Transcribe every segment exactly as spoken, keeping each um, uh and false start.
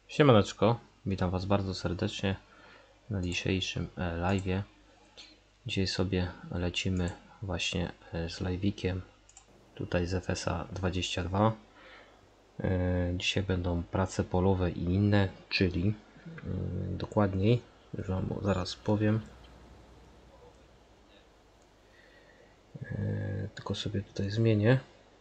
Siemaneczko, witam Was bardzo serdecznie na dzisiejszym live'ie. Dzisiaj sobie lecimy właśnie z live'ikiem tutaj z F S a dwadzieścia dwa. Dzisiaj będą prace polowe i inne, czyli dokładniej, już Wam zaraz powiem. Tylko sobie tutaj zmienię.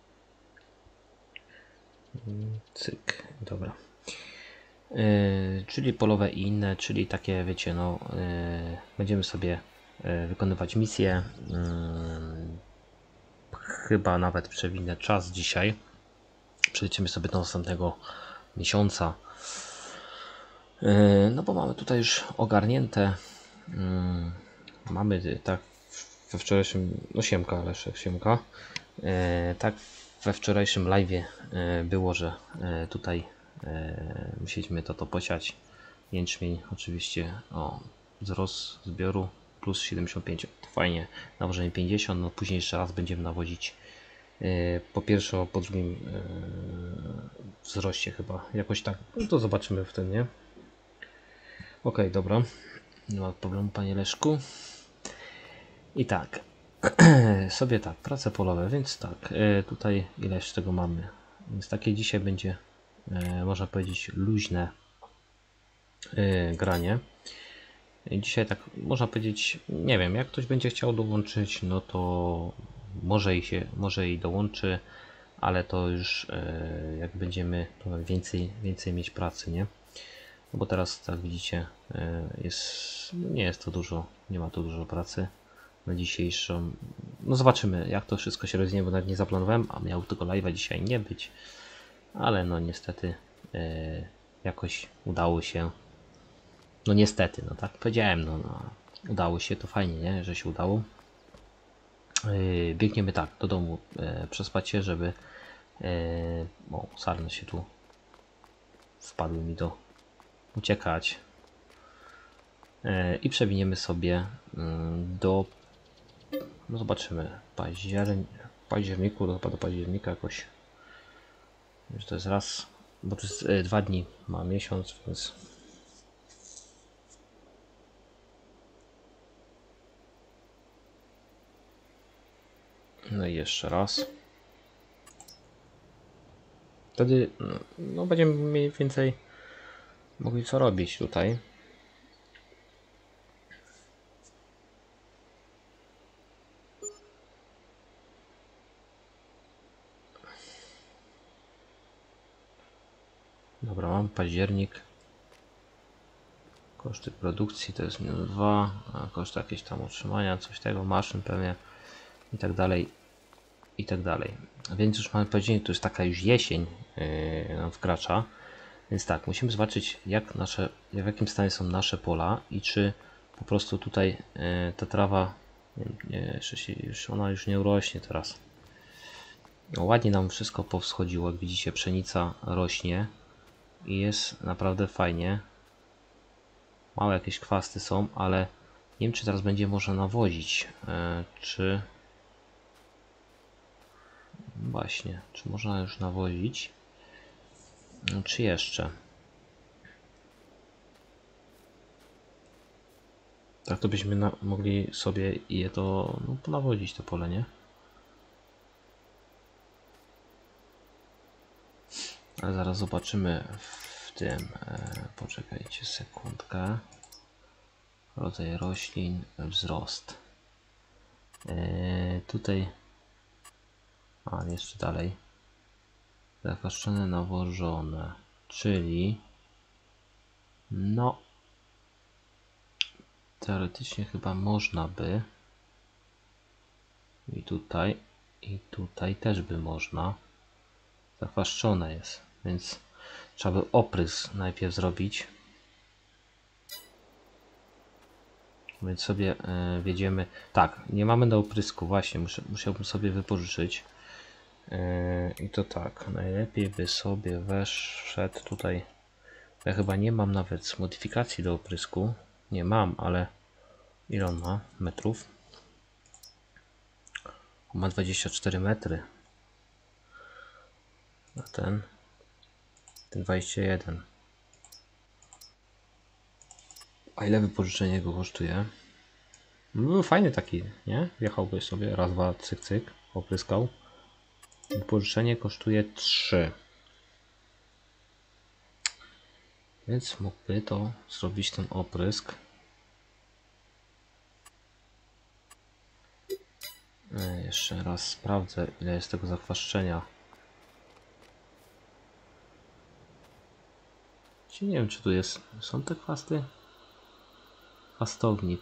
Cyk, dobra. Yy, czyli polowe i inne, czyli takie, wiecie, no yy, będziemy sobie yy, wykonywać misje. Yy, chyba nawet przewinę czas dzisiaj. Przejdziemy sobie do następnego miesiąca. Yy, no bo mamy tutaj już ogarnięte. Yy, mamy tak we wczorajszym, no siemka, Leszek, siemka. Yy, tak we wczorajszym live'ie yy, było, że yy, tutaj Yy, musieliśmy to to posiać. Jęczmień oczywiście o wzrost zbioru plus siedemdziesiąt pięć, fajnie, nawożenie pięćdziesiąt, no później jeszcze raz będziemy nawozić yy, po pierwszym, po drugim yy, wzroście chyba, jakoś tak, no to zobaczymy w tym, nie? Ok, dobra, nie ma problemu, panie Leszku. I tak, sobie tak, prace polowe, więc tak, yy, tutaj ileś tego mamy, więc takie dzisiaj będzie, yy, można powiedzieć, luźne Yy, granie. I dzisiaj tak można powiedzieć, nie wiem, jak ktoś będzie chciał dołączyć, no to może i się, może i dołączy, ale to już yy, jak będziemy więcej, więcej mieć pracy, nie? No bo teraz, tak widzicie, yy, jest, nie jest to dużo, nie ma tu dużo pracy na dzisiejszą. No zobaczymy, jak to wszystko się rozwinie, bo nawet nie zaplanowałem, a miał tego live'a dzisiaj nie być, ale no niestety yy, jakoś udało się. No niestety, no tak powiedziałem, no, no udało się, to fajnie, nie, że się udało. Yy, biegniemy tak do domu, yy, przespać się, żeby yy, o, sarny się tu wpadły mi do uciekać. Yy, I przewiniemy sobie yy, do, no zobaczymy, październi październiku, do, do października jakoś, że to jest raz, bo to jest yy, dwa dni, ma miesiąc, więc no i jeszcze raz. Wtedy no, będziemy mniej więcej mogli co robić tutaj. Dobra, mam październik. Koszty produkcji to jest minus dwa, a koszty jakieś tam utrzymania, coś tego, maszyn pewnie i tak dalej, i tak dalej. Więc już mamy październik, to jest taka już jesień yy, nam wkracza. Więc tak, musimy zobaczyć, jak nasze, w jakim stanie są nasze pola i czy po prostu tutaj yy, ta trawa, nie, jeszcze się, już, ona już nie urośnie teraz. No, ładnie nam wszystko powschodziło, jak widzicie, pszenica rośnie i jest naprawdę fajnie. Małe jakieś kwasty są, ale nie wiem, czy teraz będzie można nawozić. E, czy właśnie, czy można już nawozić? Czy jeszcze? Tak to byśmy na, mogli sobie je to no, ponawodzić to pole, nie? Ale zaraz zobaczymy w tym. E, poczekajcie sekundkę. Rodzaj roślin, wzrost. E, tutaj. A, jeszcze dalej. Zakaszczone, nawożone. Czyli. No. Teoretycznie chyba można by. I tutaj. I tutaj też by można. Zachwaszczone jest. Więc trzeba by oprysk najpierw zrobić. Więc sobie yy, wiedziemy. Tak, nie mamy do oprysku. Właśnie, muszę, musiałbym sobie wypożyczyć. Yy, I to tak. Najlepiej by sobie weszedł tutaj. Ja chyba nie mam nawet modyfikacji do oprysku. Nie mam, ale ile on ma metrów? On ma dwadzieścia cztery metry. A ten? Ten dwadzieścia jeden. A ile wypożyczenie go kosztuje? No fajny taki, nie? Wjechałby sobie, raz, dwa, cyk, cyk, opryskał. Wypożyczenie kosztuje trzy. Więc mógłby to zrobić ten oprysk. E, jeszcze raz sprawdzę, ile jest tego zakwaszczenia. Nie wiem, czy tu jest. Są te kwasty? Fastownik.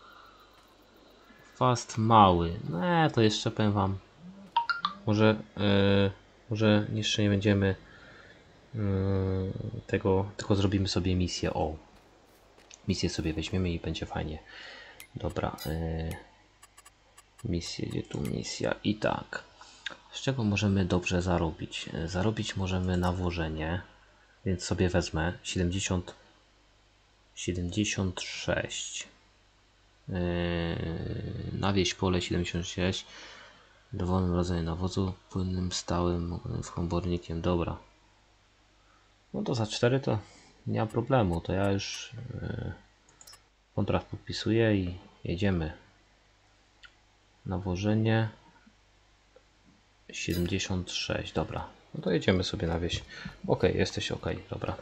Fast mały. No, to jeszcze powiem wam. Może, yy, może jeszcze nie będziemy yy, tego, tylko zrobimy sobie misję. O, misję sobie weźmiemy i będzie fajnie. Dobra. Yy, misję, gdzie tu misja? I tak. Z czego możemy dobrze zarobić? Zarobić możemy nawożenie. Więc sobie wezmę siedemdziesiąt, siedemdziesiąt sześć. Yy, nawieźć pole siedemdziesiąt sześć. Dowolnym rodzajem nawozu, płynnym, stałym, z komornikiem. Dobra. No to za cztery to nie ma problemu. To ja już yy, kontrakt podpisuję i jedziemy. Nawożenie siedemdziesiąt sześć. Dobra. No to jedziemy sobie na wieś. Ok, jesteś ok. Dobra.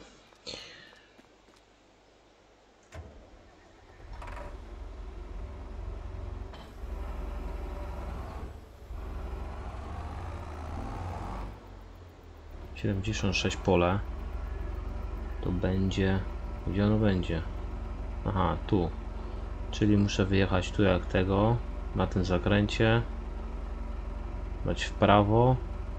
siedemdziesiąt sześć pole. To będzie... Gdzie ono będzie? Aha, tu. Czyli muszę wyjechać tu jak tego. Na tym zakręcie. Dać w prawo.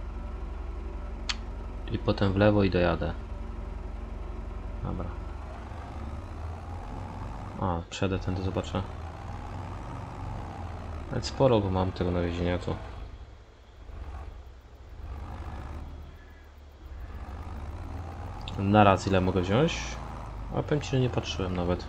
I potem w lewo i dojadę. Dobra. A, przejadę tędy, zobaczę. Ale sporo go mam tego nawiezienia tu. Na raz ile mogę wziąć? A powiem ci, że nie patrzyłem nawet.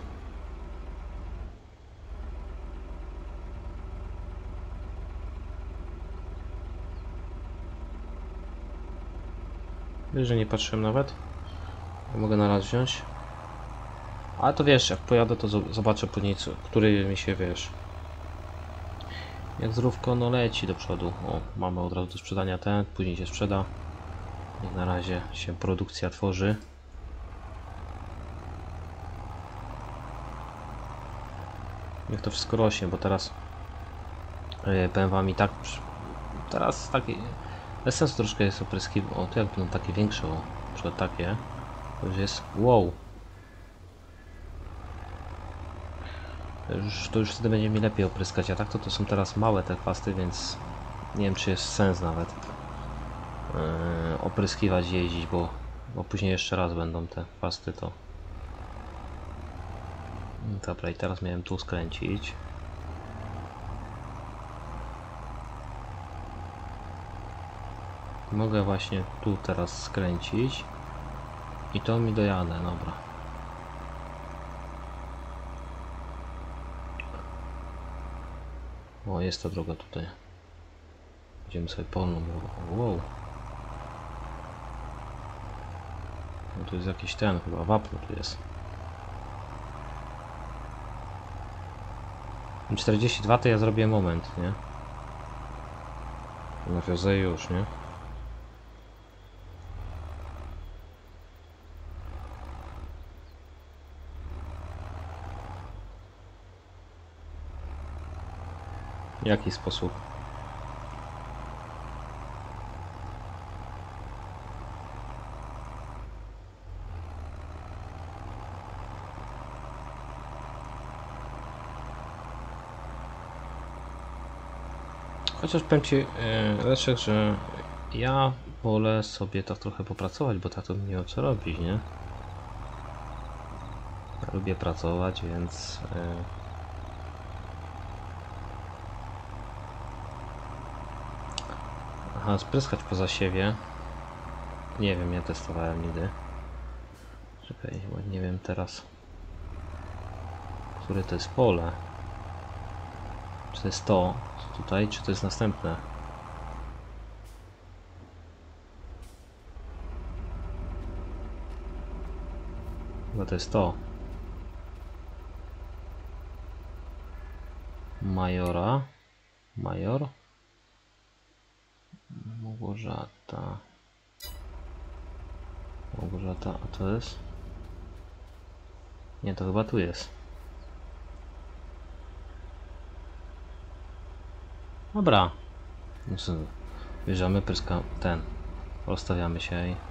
Wiesz, że nie patrzyłem nawet. Ja mogę na raz wziąć. Ale to wiesz, jak pojadę, to zobaczę później, co, który mi się, wiesz. Jak zdrówko, no leci do przodu. O, mamy od razu do sprzedania ten, później się sprzeda. Jak na razie się produkcja tworzy. Niech to wszystko rośnie, bo teraz yy, powiem wam i tak teraz taki bez sensu troszkę jest opryski. O, tu jak będą takie większe, o, na przykład takie, to już jest wow. To już, to już wtedy będzie mi lepiej opryskać, a tak to to są teraz małe te kwasty, więc nie wiem, czy jest sens nawet yy, opryskiwać, jeździć, bo, bo później jeszcze raz będą te kwasty to. Dobra, i teraz miałem tu skręcić. Mogę właśnie tu teraz skręcić i to mi dojadę, dobra. O, jest ta droga tutaj. Idziemy sobie polną drogą. Wow. No tu jest jakiś ten, chyba wapno tu jest. czterdzieści dwa to ja zrobię moment, nie? Nawiązę już, nie? W jaki sposób? Chociaż powiem ci, yy, Leszek, że ja wolę sobie tak trochę popracować, bo tak to nie wiem co robić, nie? Ja lubię pracować, więc... Yy... Aha, spryskać po zasiewie. Nie wiem, ja testowałem nigdy. Czekaj, bo nie wiem teraz, które to jest pole. Czy to jest to tutaj, czy to jest następne? Chyba to jest to. Majora. Major. Małgorzata. Małgorzata, a to jest? Nie, to chyba tu jest. Dobra. Bierzemy pryska ten. Rozstawiamy się i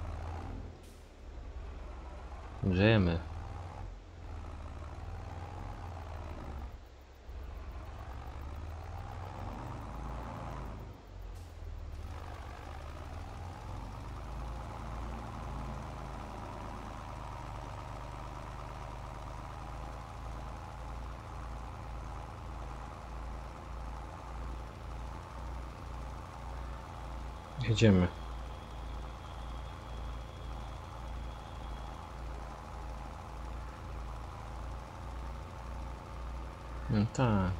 grzejemy. Jedziemy. No tak.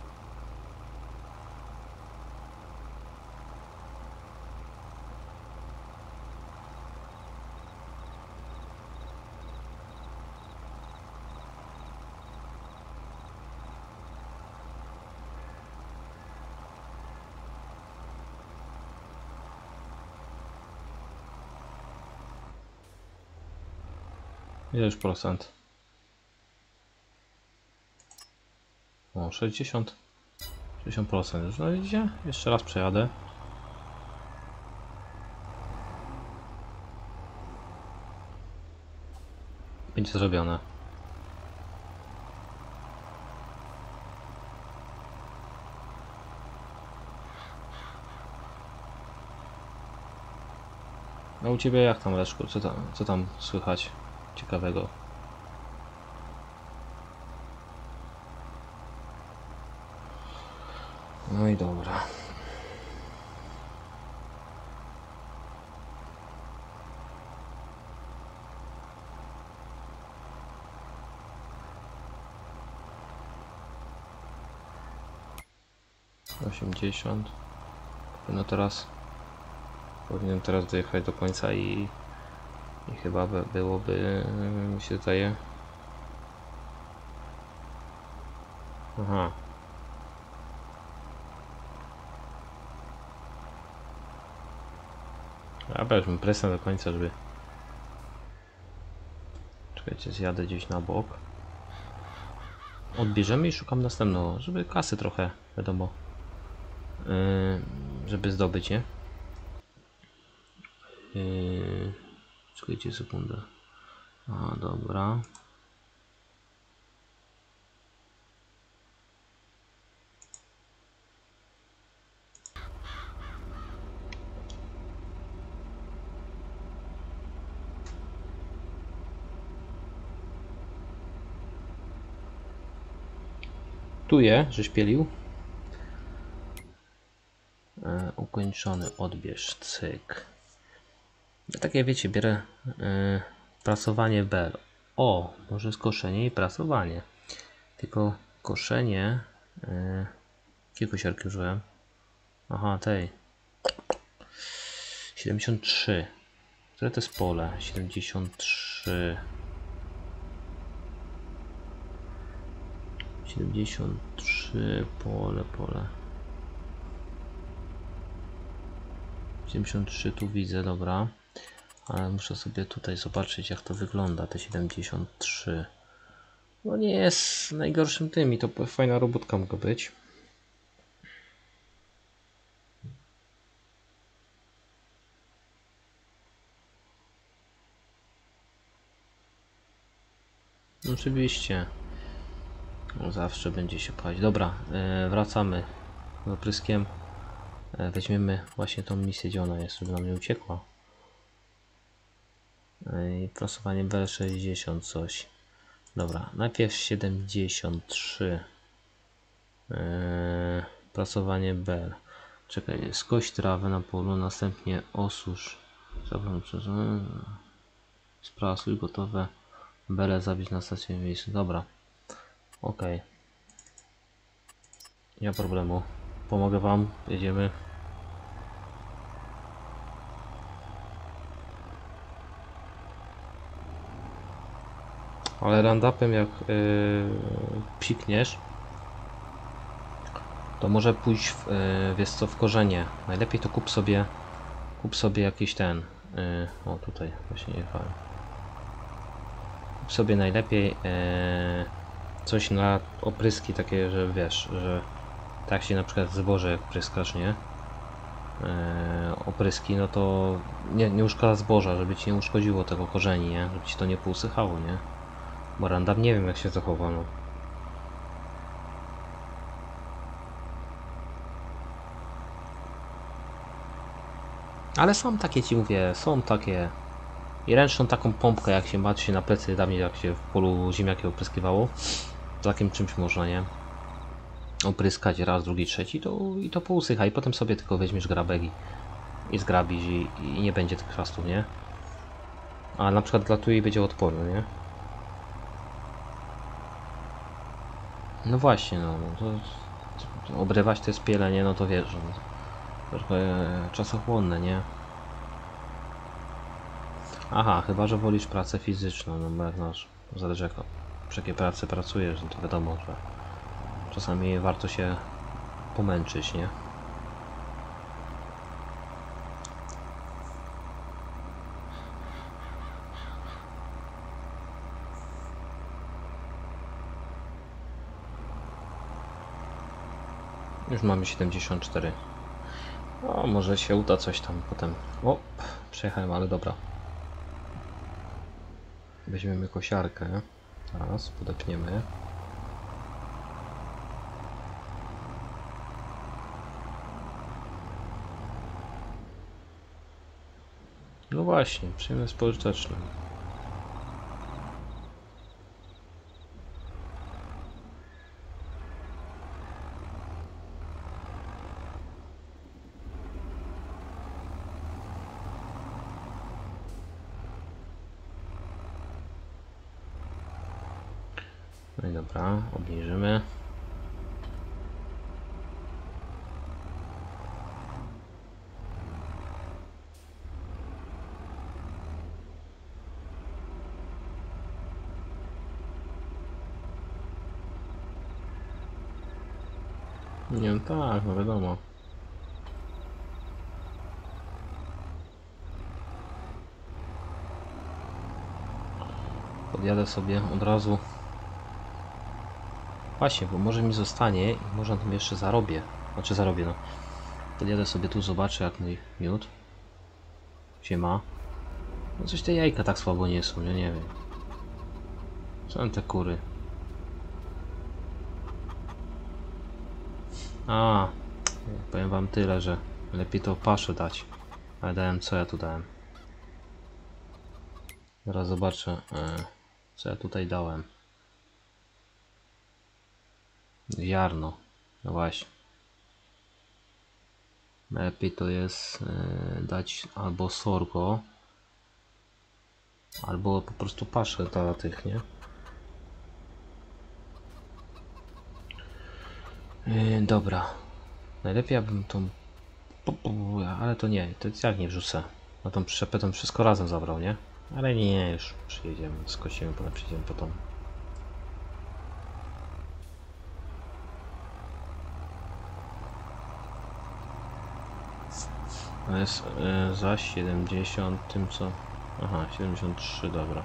Ile już procent? O, sześćdziesiąt. sześćdziesiąt procent już. No widzicie? Jeszcze raz przejadę. Będzie zrobione. A u ciebie jak tam, Leszku? Co tam, co tam słychać ciekawego? No i dobra. osiemdziesiąt. No teraz powinienem teraz dojechać do końca i, i chyba by, byłoby, mi się zdaje. Aha. A weźmy presję do końca, żeby... Czekajcie, zjadę gdzieś na bok. Odbierzemy i szukam następnego, żeby kasy trochę, wiadomo, yy, żeby zdobyć, nie? Yy, czekajcie sekundę. A, dobra. Tu je, żeś pielił. E, ukończony, odbierz, cyk. Ja takie wiecie, bierę e, prasowanie bel. O, może skoszenie i prasowanie. Tylko koszenie... E, jakiego siarki użyłem? Aha, tej. siedemdziesiąt trzy. Które to jest pole? siedemdziesiąt trzy. siedemdziesiąt trzy, pole, pole. siedemdziesiąt trzy tu widzę, dobra. Ale muszę sobie tutaj zobaczyć, jak to wygląda, te siedemdziesiąt trzy. No nie jest najgorszym tym i to fajna robótka mogła być. Oczywiście. No zawsze będzie się pchać. Dobra, yy, wracamy z opryskiem. Yy, weźmiemy właśnie tą misję, gdzie ona jest, żeby nam nie uciekła. Yy, prasowanie B L sześćdziesiąt coś. Dobra, najpierw siedemdziesiąt trzy. Yy, prasowanie B L. Czekaj, skoś trawę na polu, następnie osusz. Sprasuj gotowe. B L zabić na stację miejscu. Dobra. Ok. Nie ma problemu. Pomogę wam. Jedziemy. Ale randapem jak yy, psikniesz, to może pójść w, yy, wiesz co, w korzenie. Najlepiej to kup sobie, kup sobie jakiś ten, yy, o tutaj właśnie jechałem. Kup sobie najlepiej yy, coś na opryski takie, że wiesz, że tak się na przykład zboże jak pryskasz, nie? Yy, opryski, no to nie, nie uszkodza zboża, żeby ci nie uszkodziło tego korzeni, nie? Żeby ci to nie pousychało, nie? Bo random nie wiem jak się zachowa, no. Ale są takie, ci mówię, są takie. I ręczną taką pompkę, jak się ma się na plecy, dawniej jak się w polu ziemniaki opryskiwało, takim czymś można, nie? Opryskać raz, drugi, trzeci, to i to pousycha, i potem sobie tylko weźmiesz grabek i, i zgrabisz i, i nie będzie tych chwastów, nie? A na przykład dla tujej będzie odporny, nie? No właśnie, no, no to, to obrywać te spielenie, no to wiesz, no, trochę czasochłonne, nie? Aha, chyba że wolisz pracę fizyczną, no bo jak nasz, zależy jak, przy jakiej pracy pracujesz, no to wiadomo, że czasami warto się pomęczyć, nie? Już mamy siedemdziesiąt cztery. O, może się uda coś tam potem. O, przejechałem, ale dobra. Weźmiemy kosiarkę. Teraz podepniemy. No właśnie, przyjemne spożyteczne. No i dobra, obniżymy. Nie, no tak, no wiadomo. Podjadę sobie od razu. Właśnie, bo może mi zostanie i może tam jeszcze zarobię. Znaczy zarobię, no. Podjadę sobie tu, zobaczę jak mój miód się ma. No coś te jajka tak słabo nie są, ja nie wiem. Są te kury. A, powiem wam tyle, że lepiej to paszę dać. Ale dałem, co ja tu dałem. Zaraz zobaczę, co ja tutaj dałem. Ziarno. No właśnie. Lepiej to jest dać albo sorgo, albo po prostu paszę dla tych, nie? Yy, dobra. Najlepiej abym tą... Ale to nie, to jak nie wrzucę. No tą przyczepę to wszystko razem zabrał, nie? Ale nie, nie, już przyjedziemy, skosimy, potem przyjedziemy potem. To jest yy, za siedemdziesiąt tym co... Aha, siedemdziesiąt trzy, dobra.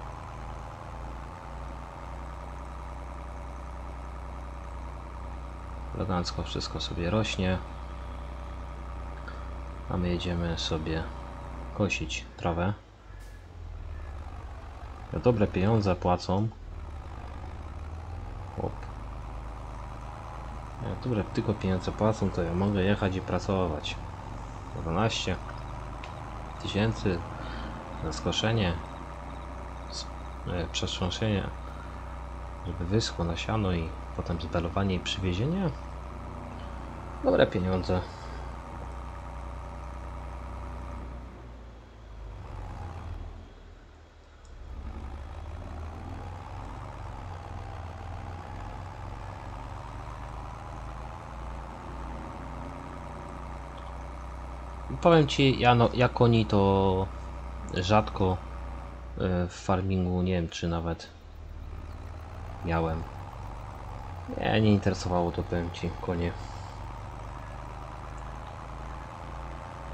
Elegancko wszystko sobie rośnie. A my jedziemy sobie kosić trawę. Ja dobre pieniądze płacą. Hop. Jak dobre tylko pieniądze płacą, to ja mogę jechać i pracować. dwanaście tysięcy na skoszenie, przetrząszenie, żeby wyschło na siano i potem zbelowanie i przywiezienie. Dobre pieniądze. Powiem ci, ja, no, jak oni to rzadko w farmingu, nie wiem czy nawet miałem. Nie, nie interesowało to, powiem ci, konie.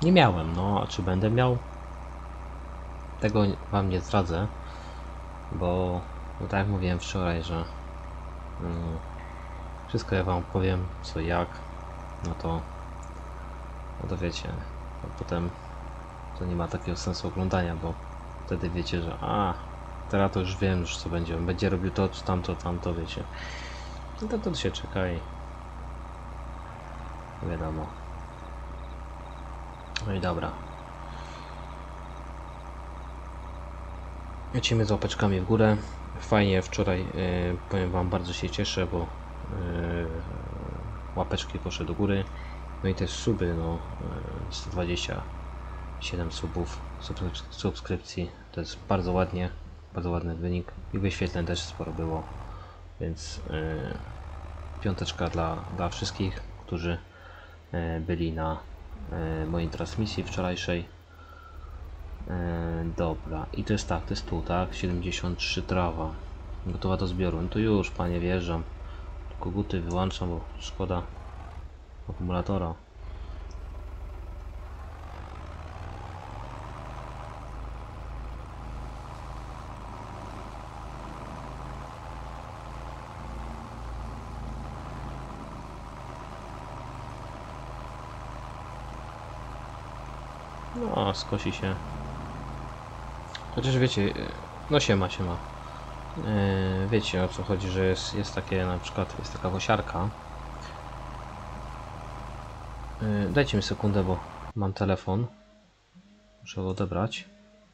Nie miałem, no a czy będę miał? Tego wam nie zdradzę, bo, bo tak jak mówiłem wczoraj, że mm, wszystko ja wam powiem, co jak, no to, no to wiecie, no potem to nie ma takiego sensu oglądania, bo wtedy wiecie, że a, teraz to już wiem już co będzie, on będzie robił to, czy tamto, tamto, wiecie. No to, to się czeka i wiadomo. No i dobra. Lecimy z łapeczkami w górę. Fajnie wczoraj, yy, powiem wam, bardzo się cieszę, bo yy, łapeczki poszły do góry. No i też suby, no yy, sto dwadzieścia siedem subów, subskrypcji. To jest bardzo ładnie, bardzo ładny wynik. I wyświetleń też sporo było. Więc yy, piąteczka dla, dla wszystkich, którzy yy, byli na yy, mojej transmisji wczorajszej. Yy, dobra, i to jest tak, to jest tu, tak? siedemdziesiąt trzy trawa. Gotowa do zbioru. No to już, panie, wjeżdżam. Koguty wyłączam, bo szkoda akumulatora. No, skosi się. Chociaż wiecie, no siema, siema. Yy, wiecie o co chodzi, że jest, jest takie, na przykład jest taka kosiarka. Yy, dajcie mi sekundę, bo mam telefon. Muszę go odebrać.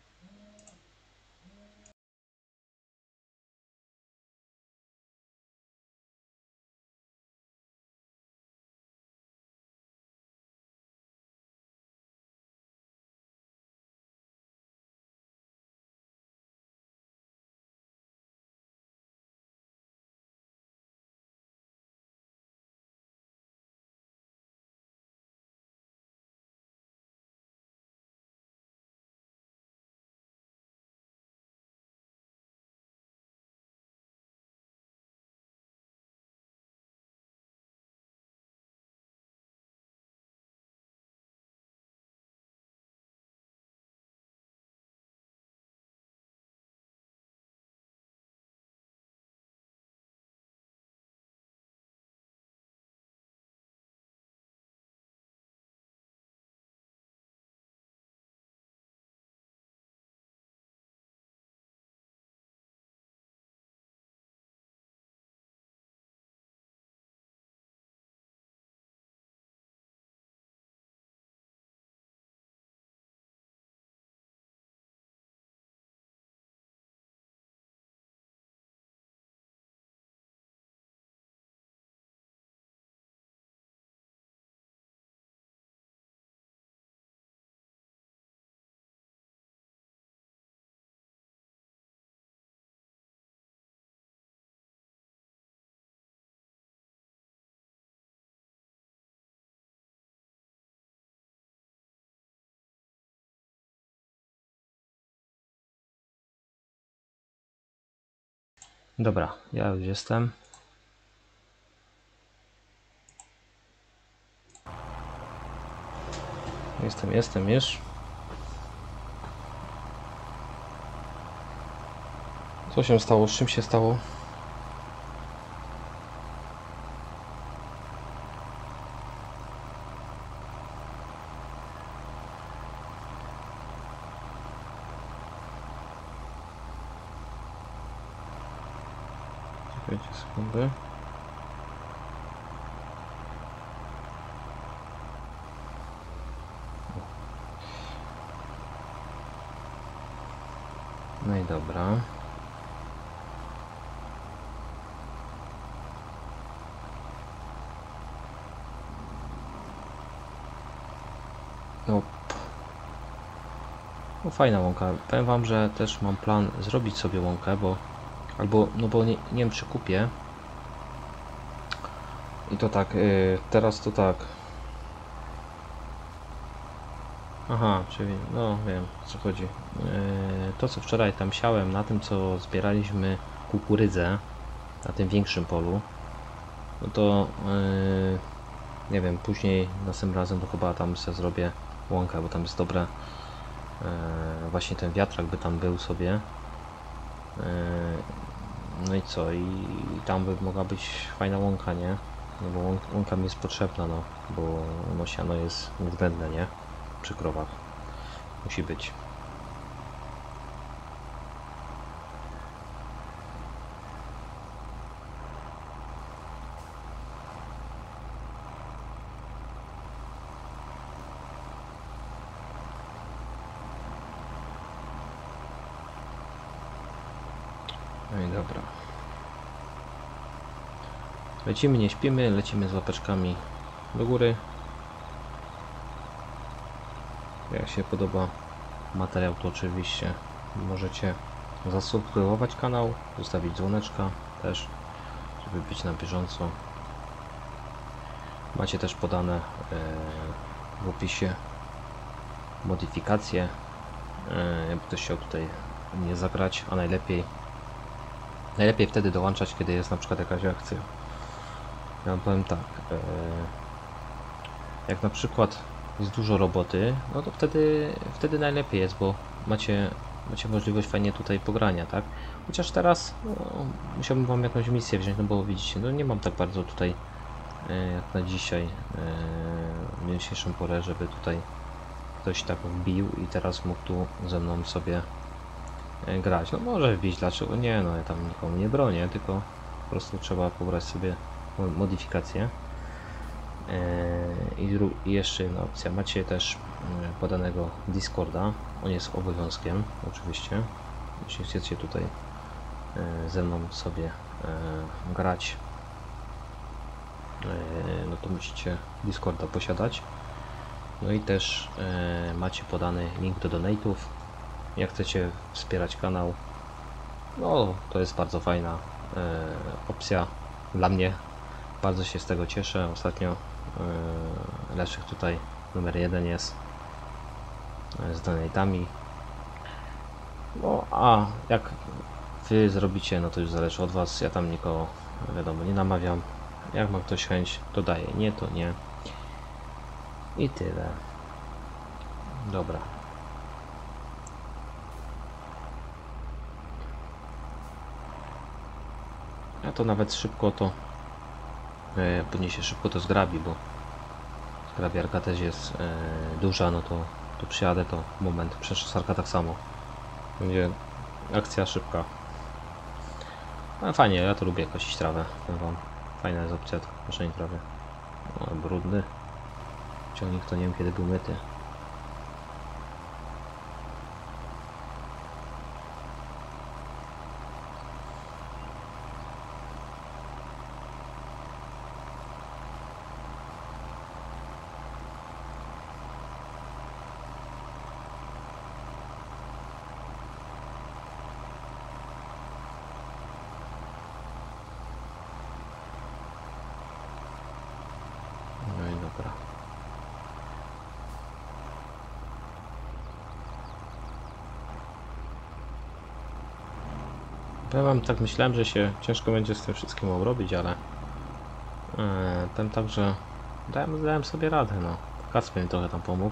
Dobra, ja już jestem. Jestem, jestem już. Co się stało? Z czym się stało? Czekajcie sekundę. No i dobra. No, no fajna łąka. Powiem wam, że też mam plan zrobić sobie łąkę, bo albo, no bo nie, nie wiem czy kupię. I to tak, yy, teraz to tak. Aha, czyli no wiem o co chodzi. Yy, to co wczoraj tam siałem, na tym co zbieraliśmy kukurydzę, na tym większym polu, no to yy, nie wiem, później następnym razem to chyba tam sobie zrobię łąkę, bo tam jest dobre. E, właśnie ten wiatrak by tam był sobie. E, no i co? I, I tam by mogła być fajna łąka, nie? No bo łąk, łąka mi jest potrzebna, no. Bo no, siano jest niezbędne, nie? Przy krowach. Musi być. No i dobra. Lecimy, nie śpimy, lecimy z łapeczkami do góry. Jak się podoba materiał, to oczywiście możecie zasubskrybować kanał, zostawić dzwoneczka też, żeby być na bieżąco. Macie też podane w opisie modyfikacje, jakby ktoś chciał tutaj u mnie zagrać, a najlepiej najlepiej wtedy dołączać, kiedy jest na przykład jakaś akcja. Ja wam powiem tak, jak na przykład jest dużo roboty, no to wtedy wtedy najlepiej jest, bo macie macie możliwość fajnie tutaj pogrania, tak? Chociaż teraz no, musiałbym wam jakąś misję wziąć, no bo widzicie, no nie mam tak bardzo tutaj jak na dzisiaj w dzisiejszą porę, żeby tutaj ktoś tak wbił i teraz mógł tu ze mną sobie grać. No może wbić, dlaczego nie, no ja tam nikomu nie bronię, tylko po prostu trzeba pobrać sobie modyfikacje. I, I jeszcze jedna opcja, macie też podanego Discorda, on jest obowiązkiem oczywiście, jeśli chcecie tutaj ze mną sobie grać, no to musicie Discorda posiadać. No i też macie podany link do donate'ów. Jak chcecie wspierać kanał, no to jest bardzo fajna opcja dla mnie. Bardzo się z tego cieszę. Ostatnio yy, Leszek tutaj numer jeden jest yy, z donatami. No a jak wy zrobicie, no to już zależy od was. Ja tam nikogo, wiadomo, nie namawiam. Jak ma ktoś chęć, to daje. Nie, to nie. I tyle. Dobra. Ja to nawet szybko to później się szybko to zgrabi, bo zgrabiarka też jest e, duża, no to, to przyjadę to moment, przeczesarka tak samo. Będzie akcja szybka. No fajnie, ja to lubię kosić trawę, powiem wam. Fajna jest opcja to koszenie trawy. O, brudny. Ciągnik to nie wiem kiedy był myty. Ja wam tak myślałem, że się ciężko będzie z tym wszystkim obrobić, ale e, ten także dałem, dałem sobie radę, no. Kacper mi trochę tam pomógł.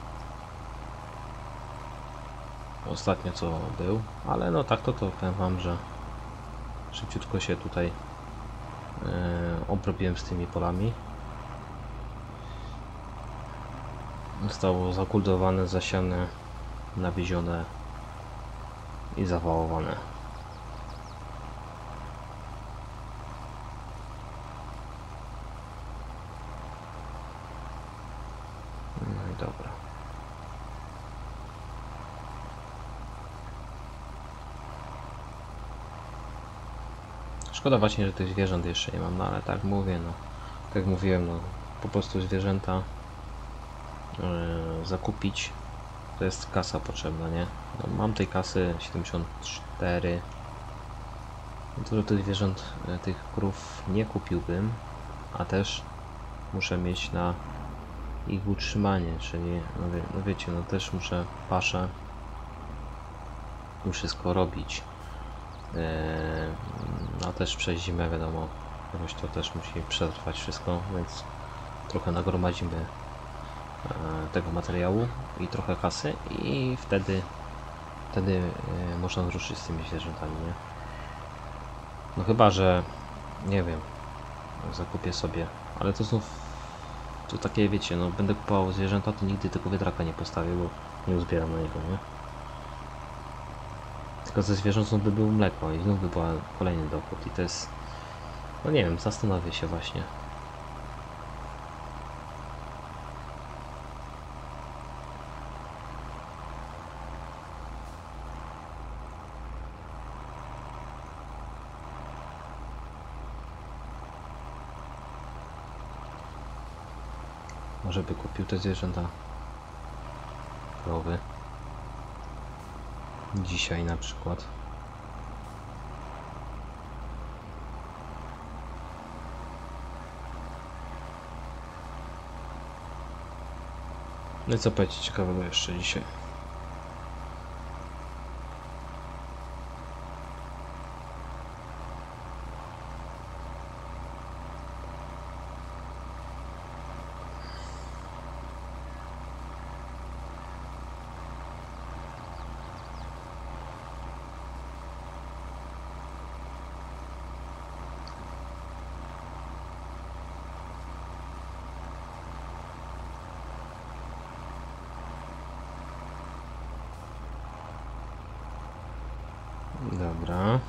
Ostatnio co był, ale no tak to to powiem wam, że szybciutko się tutaj e, obrobiłem z tymi polami. Zostało zakuldowane, zasiane, nawiezione i zawałowane. No i dobra. Szkoda właśnie, że tych zwierząt jeszcze nie mam, no ale tak mówię, no. Tak jak mówiłem, no po prostu zwierzęta yy, zakupić to jest kasa potrzebna, nie? No, mam tej kasy siedemdziesiąt cztery. Dużo tych zwierząt, tych krów nie kupiłbym, a też muszę mieć na ich utrzymanie, czyli no, wie, no wiecie, no też muszę paszę i wszystko robić. Yy, no też przez zimę wiadomo, jakoś to też musi przetrwać wszystko, więc trochę nagromadzimy tego materiału i trochę kasy i wtedy wtedy można ruszyć z tymi zwierzętami, nie? No chyba, że nie wiem, zakupię sobie, ale to znów to takie, wiecie, no będę kupował zwierzęta, to nigdy tego wiatraka nie postawię, bo nie uzbieram na niego, nie? Tylko ze zwierząt znów by było mleko i znów by był kolejny dochód i to jest, no nie wiem, zastanowię się właśnie. Może by kupił te zwierzęta, krowy. Dzisiaj na przykład. No i co powiedzieć ciekawego jeszcze dzisiaj? Dobra.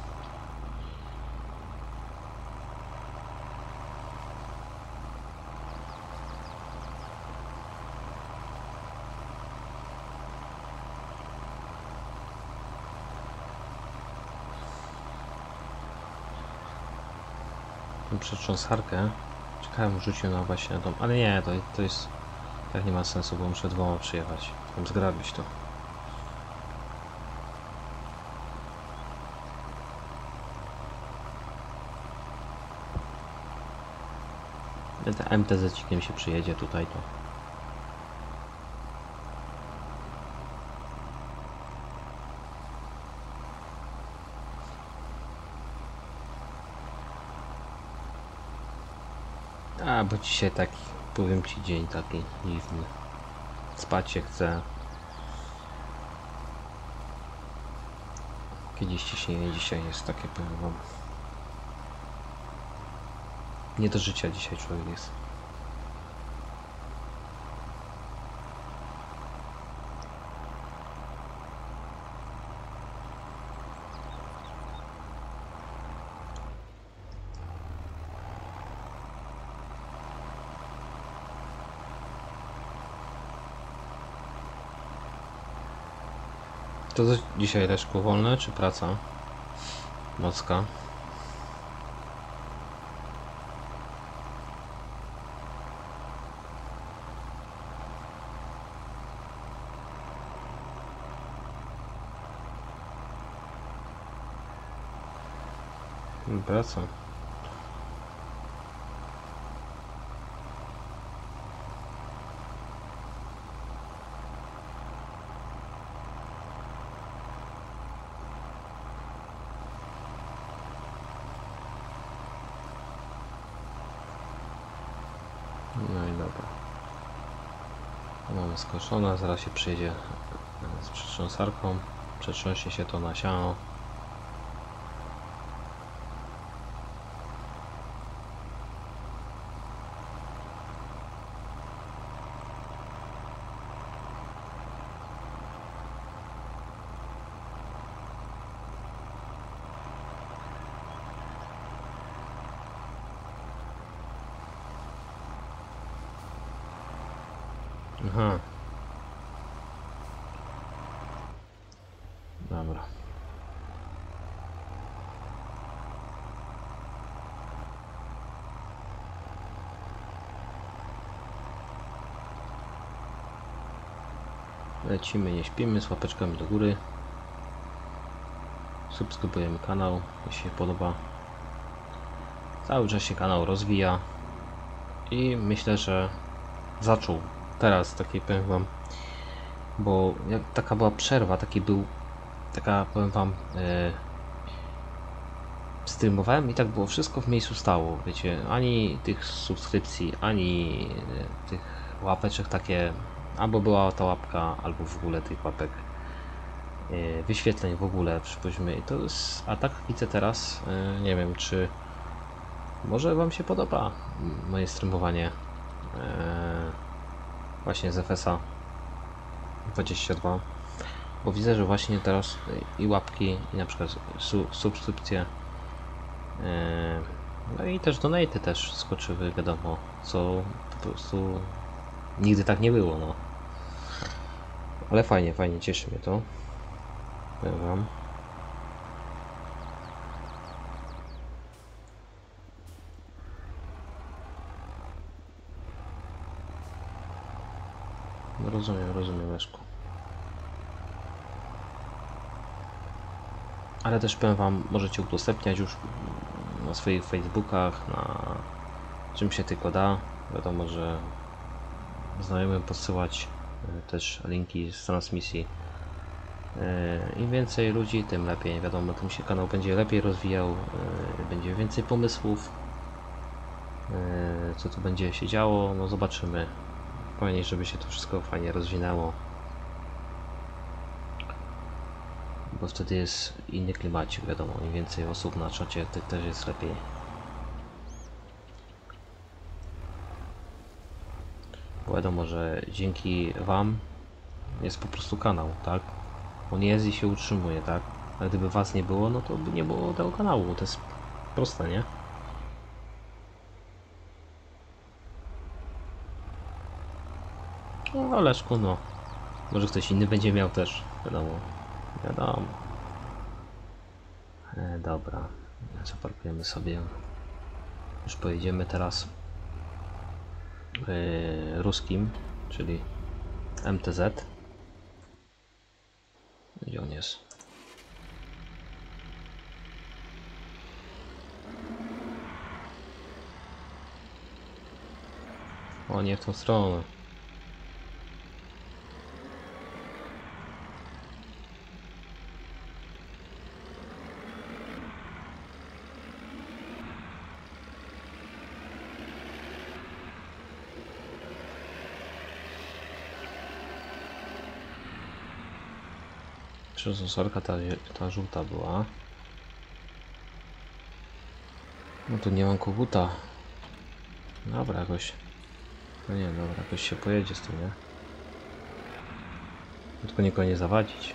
Przetrząsarkę. Czekałem, rzucił na właśnie na dom, ale nie, to, to jest tak, nie ma sensu, bo muszę dwoma przyjechać. Tam zgrabić to. M T Z-cikiem się przyjedzie tutaj, to a, bo dzisiaj taki, powiem ci, dzień taki dziwny. Spać się chce. Kiedyś ciśnienie dzisiaj jest takie, powiem wam. Nie do życia dzisiaj człowiek jest. To dzisiaj Leszku wolne, czy praca nocka? Praca. No i dobra. Mamy skoszona, zaraz się przyjedzie z przetrząsarką, przetrząśnie się to na siano. Aha. Dobra. Lecimy, nie śpimy, z łapeczkami do góry. Subskrybujemy kanał, jeśli się podoba. Cały czas się kanał rozwija i myślę, że zaczął teraz, takiej powiem wam, bo jak taka była przerwa, taki był, taka powiem wam, e, streamowałem i tak było, wszystko w miejscu stało, wiecie, ani tych subskrypcji, ani e, tych łapeczek takie, albo była ta łapka, albo w ogóle tych łapek, yy, wyświetleń w ogóle, przypuśćmy. I to jest, a tak widzę teraz, yy, nie wiem, czy może Wam się podoba moje streamowanie yy, właśnie z F S A dwadzieścia dwa, bo widzę, że właśnie teraz i łapki, i na przykład su subskrypcje, yy, no i też donaty też skoczyły, wiadomo, co po prostu nigdy tak nie było, no. Ale fajnie, fajnie, cieszy mnie to. Powiem wam. No rozumiem, rozumiem, Leszku. Ale też powiem wam, możecie udostępniać już na swoich Facebookach, na czym się tylko da. Wiadomo, że znajomym podsyłać też linki z transmisji. Im więcej ludzi, tym lepiej. Wiadomo, tym się kanał będzie lepiej rozwijał, będzie więcej pomysłów, co tu będzie się działo, no zobaczymy. Fajnie, żeby się to wszystko fajnie rozwinęło, bo wtedy jest inny klimacik, wiadomo, im więcej osób na czacie, to też jest lepiej. Bo wiadomo, że dzięki wam jest po prostu kanał, tak? On jest i się utrzymuje, tak? A gdyby was nie było, no to by nie było tego kanału, to jest proste, nie? No Leszku, no. Może ktoś inny będzie miał też, wiadomo. Wiadomo. E, dobra. Zaparkujemy sobie. Już pojedziemy teraz e, ruskim, czyli M T Z. Gdzie on jest? O, nie w tą stronę. Sorka ta, ta żółta była. No tu nie mam koguta. Dobra, jakoś. No nie, dobra, jakoś się pojedzie z tym, nie? Tylko nikogo nie zawadzić.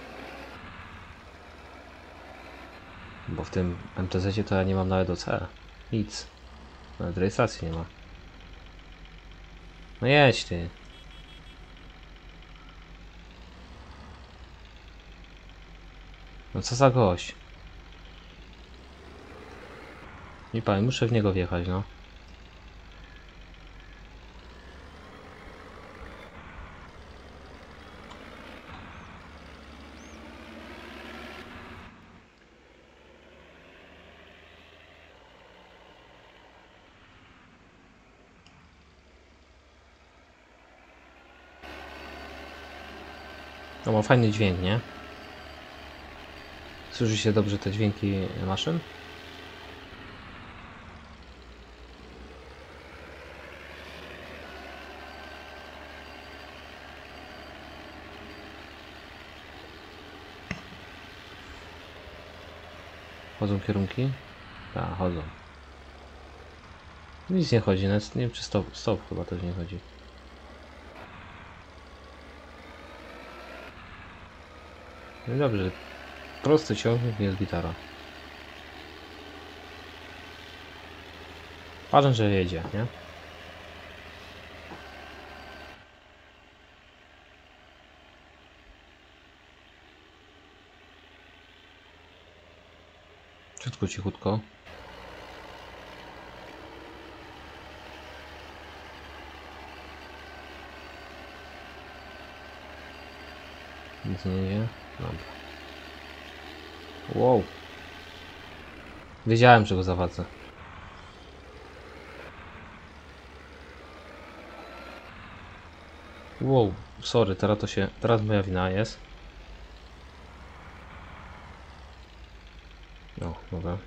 Bo w tym M T Z-cie to ja nie mam nawet O C. Nic. Nawet rejestracji nie ma. No jedź ty. No co za gość. Nie pan, muszę w niego wjechać, no. No ma fajny dźwięk, nie? Słyszy się dobrze te dźwięki maszyn? Chodzą kierunki? Tak, chodzą. Nic nie chodzi, nawet nie wiem czy stop, stop chyba też nie chodzi. No dobrze, prosty ciągnik, jest gitara. Ważne, że jedzie, nie? Ciutko, cichutko. Nic nie jedzie. Dobra. Wow. Wiedziałem, że go zawadzę. Wow, sorry, teraz to się, teraz moja wina jest. No, dobra.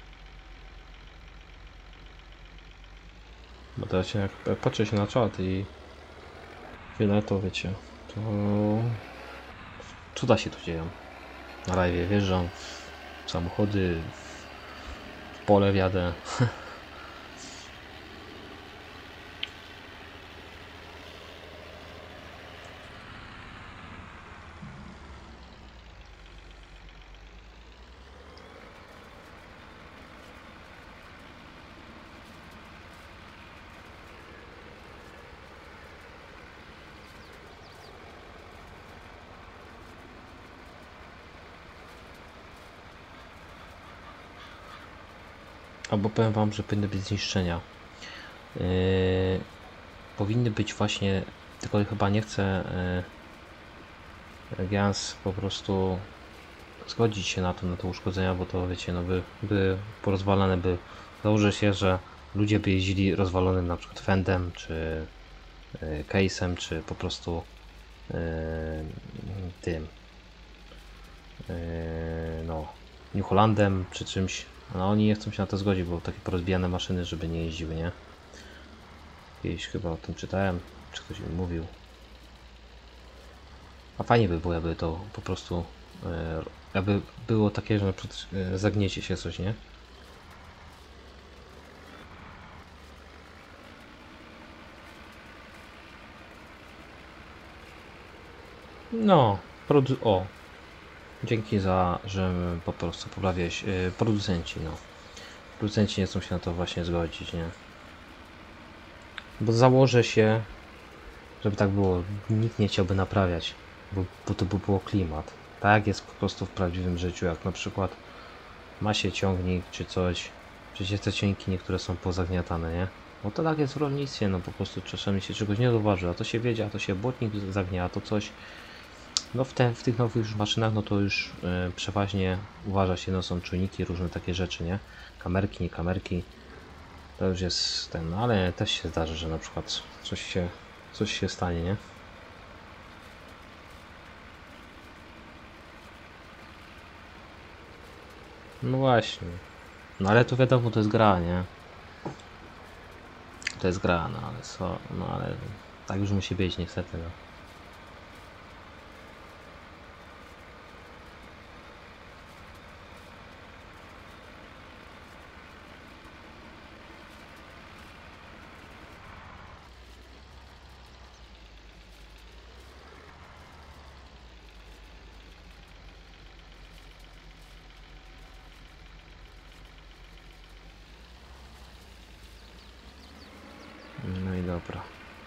Bo teraz się jak patrzę się na czat i Tyle to wiecie, to cuda się tu dzieją. Na live wjeżdżam w samochody, w pole wjadę. Albo powiem wam, że powinny być zniszczenia. Yy, powinny być właśnie, tylko chyba nie chcę yy, Giants po prostu zgodzić się na to, na te uszkodzenia, bo to wiecie, no by, by porozwalane by, założę się, że ludzie by jeździli rozwalonym na przykład Fendem, czy yy, Case'em, czy po prostu yy, tym yy, no New Hollandem, czy czymś. No oni nie chcą się na to zgodzić, bo takie porozbijane maszyny, żeby nie jeździły, nie? Kiedyś chyba o tym czytałem, czy ktoś mi mówił. A fajnie by było, jakby to po prostu, e, jakby było takie, że na przykład e, zagniecie się coś, nie? No, produ o. Dzięki za, że po prostu poprawiłeś. E, producenci, no. Producenci nie chcą się na to właśnie zgodzić, nie? Bo założę się, żeby tak było, nikt nie chciałby naprawiać, bo, bo to by było klimat. Tak jak jest po prostu w prawdziwym życiu, jak na przykład ma się ciągnik czy coś, przecież te ciągniki niektóre są pozagniatane, nie? No to tak jest w rolnictwie, no po prostu czasami się czegoś nie zauważy, a to się wiedzie, a to się błotnik zagnia, a to coś. No w, te, w tych nowych już maszynach, no to już yy, przeważnie uważa się, no są czujniki, różne takie rzeczy, nie? Kamerki, nie kamerki. To już jest ten, no ale też się zdarzy, że na przykład coś się, coś się stanie, nie? No właśnie. No ale to wiadomo, to jest gra, nie? To jest gra, no ale co, no ale tak już musi być niestety, no. No i dobra.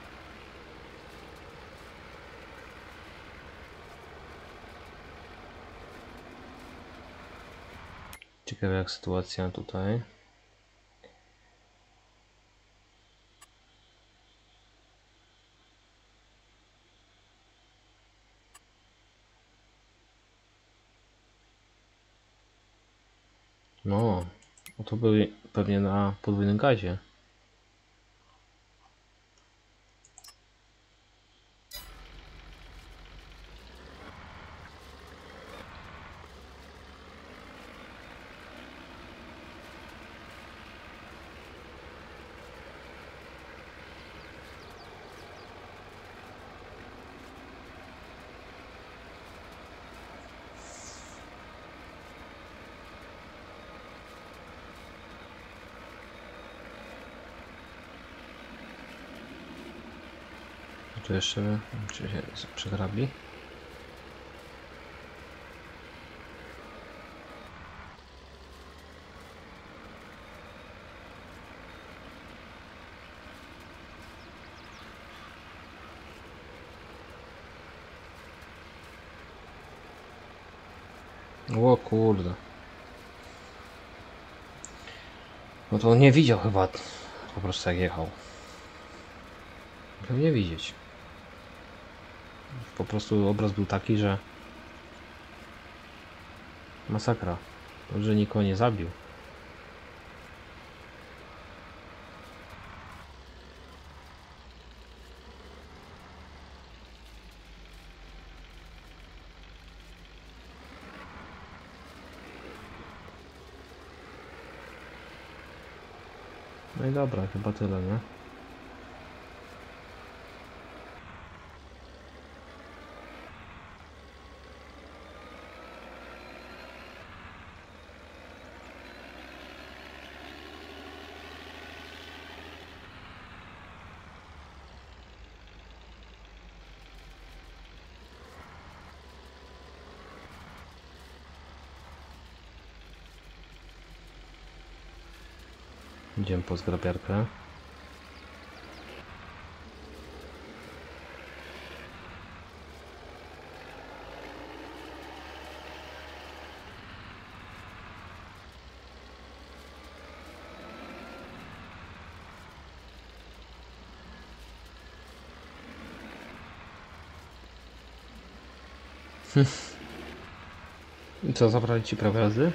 Ciekawe jak sytuacja tutaj. No, no to był pewnie na podwójnym gazie. Tu jeszcze, czy się przegrabi? O kurde. No to on nie widział chyba po prostu jak jechał. Musiał nie widzieć. Po prostu obraz był taki, że masakra. Że nikogo nie zabił. No i dobra, chyba tyle, nie? Idziemy po zgrabiarkę. I co, zabrali ci prawo jazdy?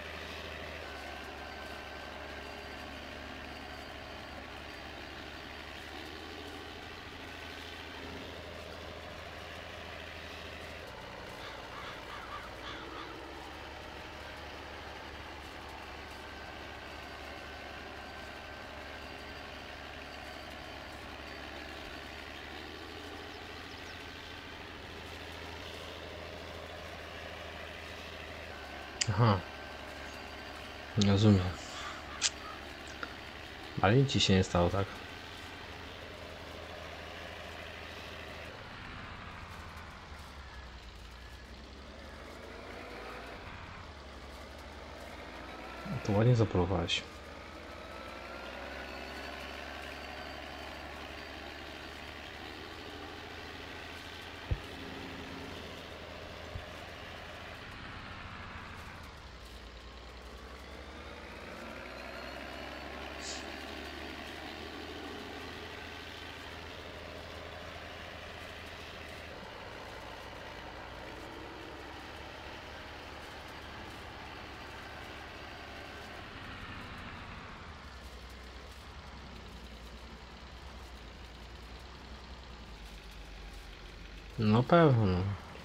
Aha, rozumiem. Ale nic ci się nie stało, tak? To ładnie zapolowałeś. No pewno.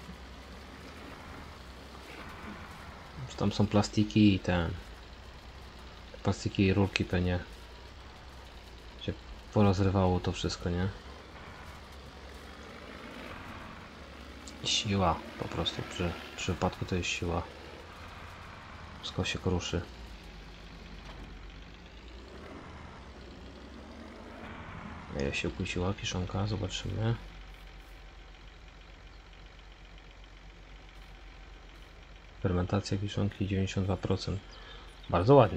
Tam są plastiki i te plastiki i rurki pewnie się porozrywało to wszystko, nie? Siła po prostu przy, przy wypadku to jest siła. Wszystko się kruszy. Jak się opłaciła kiszonka, zobaczymy. Fermentacja kiszonki dziewięćdziesiąt dwa procent. Bardzo ładnie.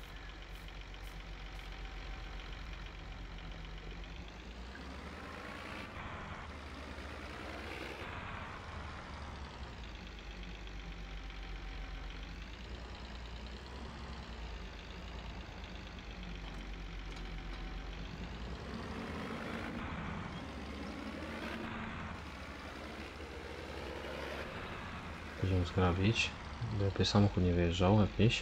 Będziemy zgrabić. Lepiej samochód nie wyjeżdżał jakiś.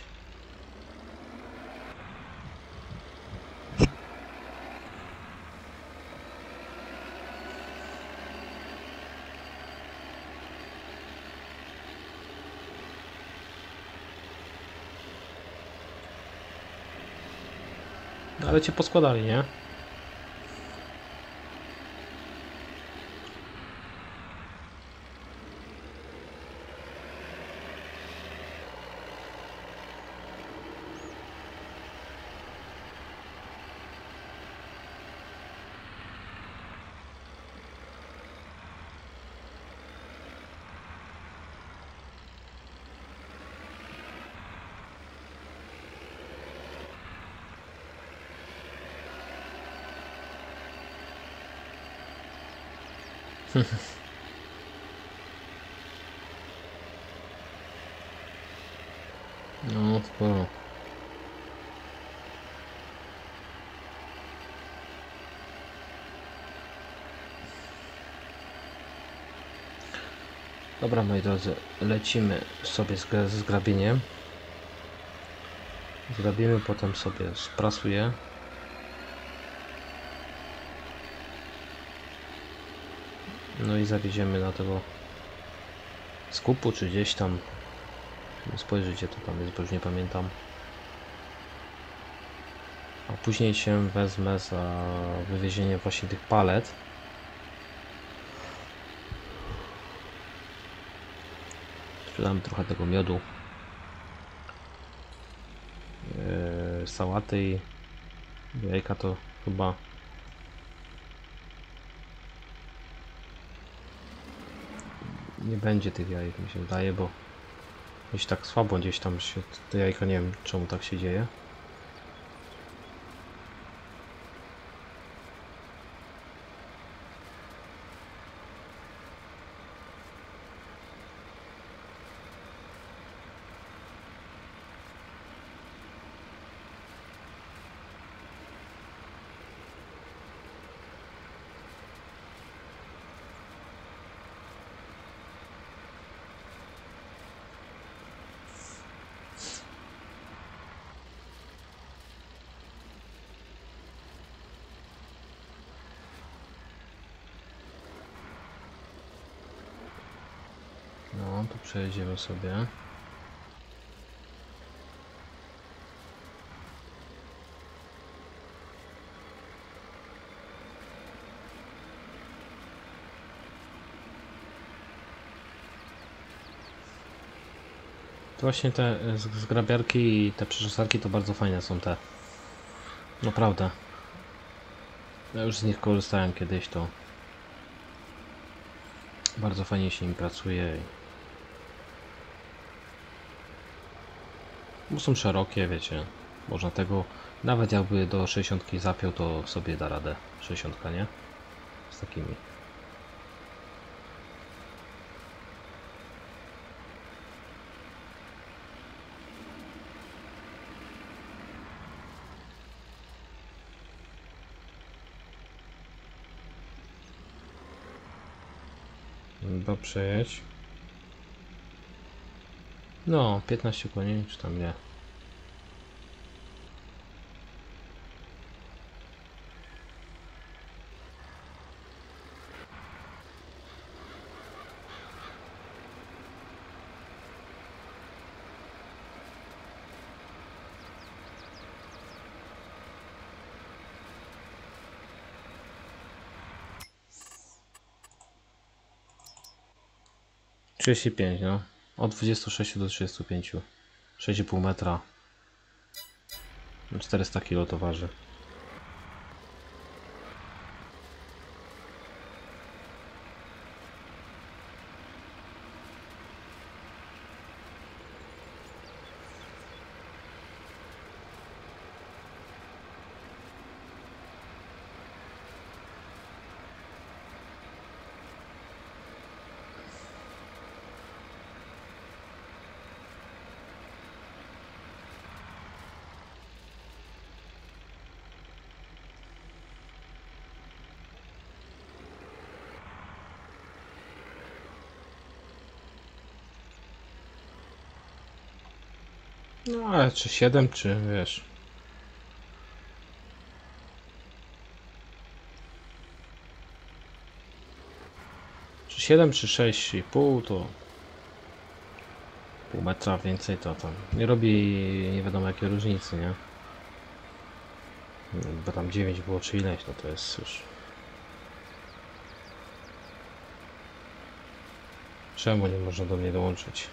Ale cię poskładali, nie? No, sporo. Dobra, moi drodzy, lecimy sobie z, z zgrabieniem. Zgrabimy, potem sobie sprasuję. No i zawieziemy na tego skupu, czy gdzieś tam. Spojrzycie, to tam jest, bo już nie pamiętam. A później się wezmę za wywiezienie właśnie tych palet. Sprzedamy trochę tego miodu, yy, sałaty i jajka to chyba nie będzie tych jajek, mi się wydaje, bo gdzieś tak słabo gdzieś tam się te jajka, nie wiem czemu tak się dzieje. przejedziemy sobie. To właśnie te zgrabiarki i te przyczesarki to bardzo fajne są te. Naprawdę. Ja już z nich korzystałem kiedyś, to bardzo fajnie się im pracuje. Bo są szerokie, wiecie. Można tego, nawet jakby do sześćdziesiątki zapiął, to sobie da radę. sześćdziesiątka, nie? Z takimi. Do przejeść. No, piętnaście koni, czy tam nie. trzydzieści pięć, no. Od dwudziestu sześciu do trzydziestu pięciu. sześć i pół metra. czterysta kilo to waży. No ale czy siedem, czy wiesz. Czy siedem, czy sześć i pół to pół metra więcej to tam nie robi nie wiadomo jakiej różnicy, nie? Bo tam dziewięć było czy ileś, no to jest już. Czemu nie można do mnie dołączyć?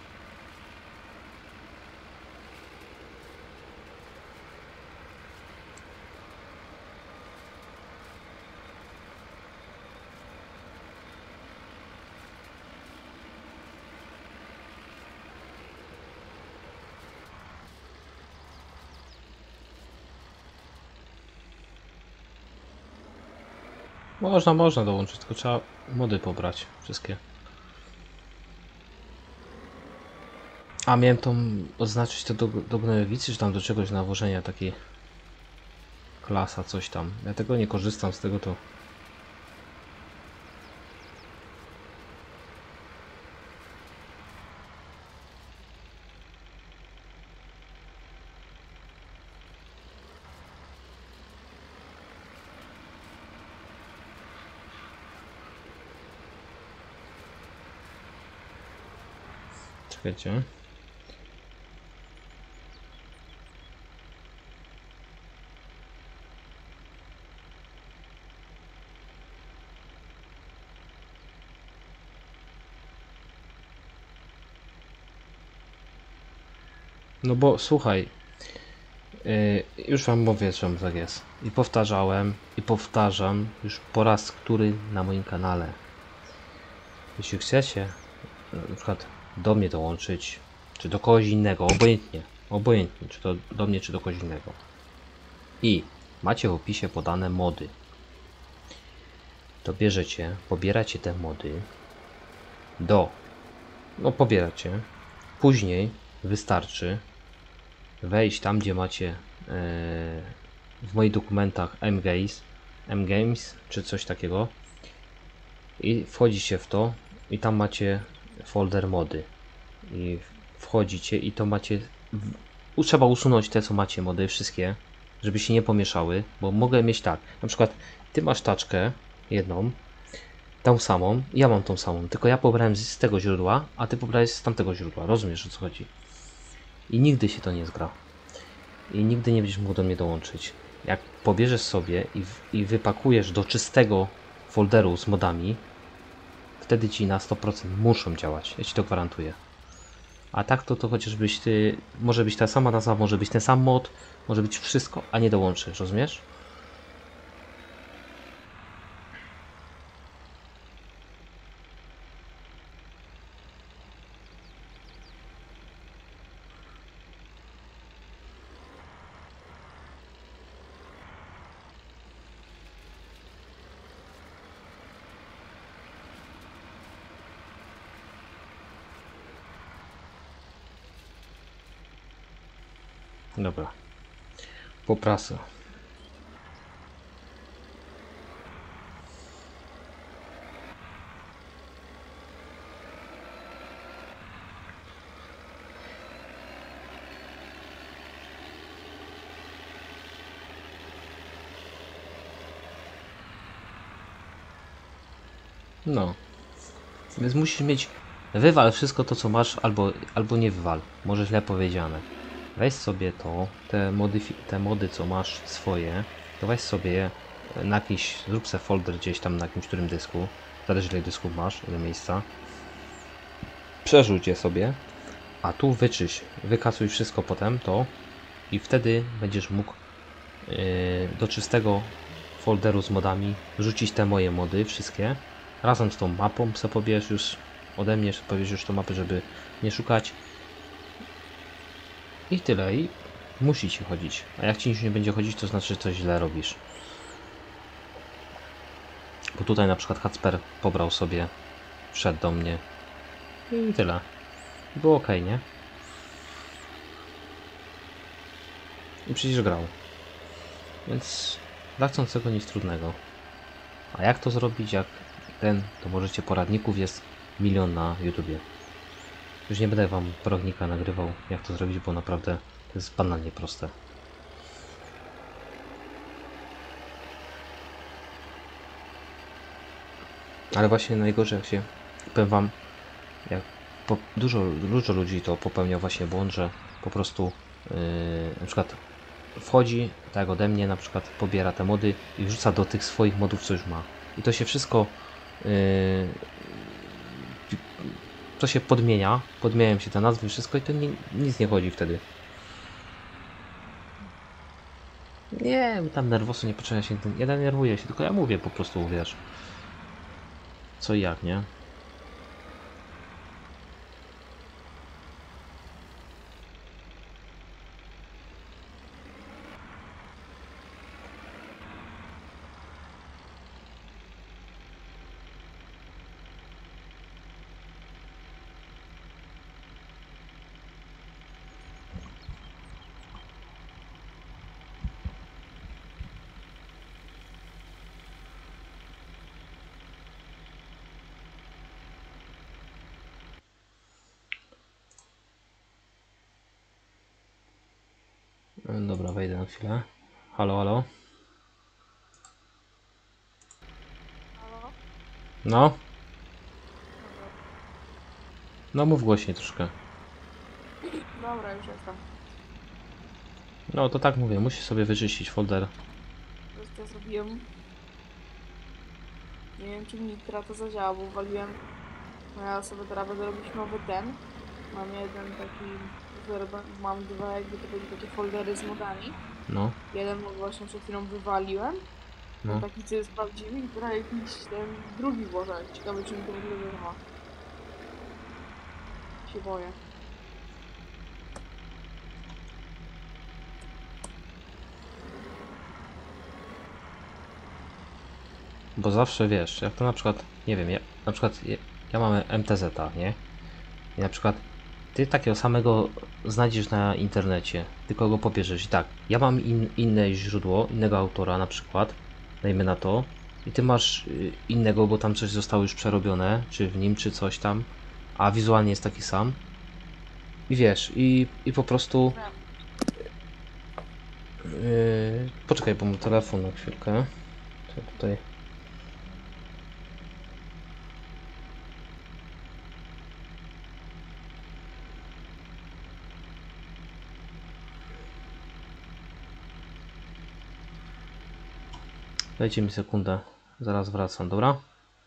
Można, można dołączyć, tylko trzeba mody pobrać wszystkie. A miałem tą oznaczyć to do, do gnojowicy, czy tam do czegoś nawożenia takiej klasa, coś tam. Ja tego nie korzystam, z tego to. Czekajcie. No bo słuchaj, yy, już wam mówię, czemu tak jest. I powtarzałem, i powtarzam już po raz który na moim kanale. Jeśli chcecie na przykład do mnie dołączyć, czy do kogoś innego, obojętnie, obojętnie, czy to do mnie, czy do kogoś innego. I macie w opisie podane mody. To bierzecie, pobieracie te mody do, no pobieracie, później wystarczy wejść tam, gdzie macie yy, w moich dokumentach mgames, mgames czy coś takiego i wchodzicie w to i tam macie folder mody i wchodzicie i to macie w, trzeba usunąć te co macie mody wszystkie, żeby się nie pomieszały, bo mogę mieć tak, na przykład ty masz taczkę jedną tą samą, ja mam tą samą, tylko ja pobrałem z tego źródła, a ty pobrałeś z tamtego źródła, rozumiesz, o co chodzi? I nigdy się to nie zgra. I nigdy nie będziesz mógł do mnie dołączyć. Jak pobierzesz sobie i, w, i wypakujesz do czystego folderu z modami, wtedy ci na sto procent muszą działać, ja ci to gwarantuję. A tak to, to chociażbyś ty, może być ta sama nazwa, może być ten sam mod, może być wszystko, a nie dołączysz, rozumiesz? Dobra. Po prasę. No. Więc musisz mieć... Wywal wszystko to, co masz, albo, albo nie wywal. Może źle powiedziane. Weź sobie to, te, modyfi te mody, co masz swoje, to weź sobie je na jakiś... Zrób sobie folder gdzieś tam na jakimś którym dysku. Zależy, ile dysków masz, ile miejsca. Przerzuć je sobie, a tu wyczyść. Wykasuj wszystko potem, to i wtedy będziesz mógł yy, do czystego folderu z modami wrzucić te moje mody, wszystkie. Razem z tą mapą sobie pobierz już ode mnie, pobierz już tą mapę, żeby nie szukać. I tyle. I musi ci chodzić. A jak ci nic nie będzie chodzić, to znaczy, że coś źle robisz. Bo tutaj na przykład Hacper pobrał sobie, wszedł do mnie. I tyle. Było ok, nie? I przecież grał. Więc dla chcącego nic trudnego. A jak to zrobić, jak ten, to możecie, poradników jest milion na YouTubie. Już nie będę wam poradnika nagrywał, jak to zrobić, bo naprawdę to jest banalnie proste. Ale właśnie najgorzej, jak się, powiem wam, jak po, dużo, dużo ludzi to popełnia właśnie błąd, że po prostu yy, na przykład wchodzi, tak jak ode mnie, na przykład pobiera te mody i wrzuca do tych swoich modów, co już ma. I to się wszystko yy, to się podmienia, podmieniają się te nazwy, wszystko i to nie, nic nie chodzi wtedy. Nie, tam nerwosu nie potrzeba się, nie denerwuję się, tylko ja mówię po prostu, wiesz, co i jak, nie? Dobra, wejdę na chwilę. Halo, halo. Halo? No? No mów głośniej troszkę. Dobra, już jestem. No to tak mówię, musisz sobie wyczyścić folder. Już to zrobiłem. Nie wiem, czy mi teraz to zadziała, bo waliłem. No ja sobie teraz będę robić nowy ten. Mam jeden taki, mam dwa jakby to były takie foldery z modami. No, Jeden mod właśnie przed chwilą wywaliłem. no. No. Taki, co jest prawdziwy i teraz jakiś ten drugi włożę. Ciekawe, czy mi to w ogóle wytrwa. Się boję. Bo zawsze wiesz, jak to na przykład, nie wiem, ja, na przykład ja, ja mam M T Z, nie? I na przykład ty takiego samego znajdziesz na internecie, tylko go pobierzesz. I tak, ja mam in, inne źródło, innego autora na przykład, dajmy na to, i ty masz y, innego, bo tam coś zostało już przerobione, czy w nim, czy coś tam, a wizualnie jest taki sam. I wiesz, i, i po prostu... Yy, poczekaj, bo mam telefon na chwilkę. Co tutaj... Dajcie mi sekundę, zaraz wracam, dobra?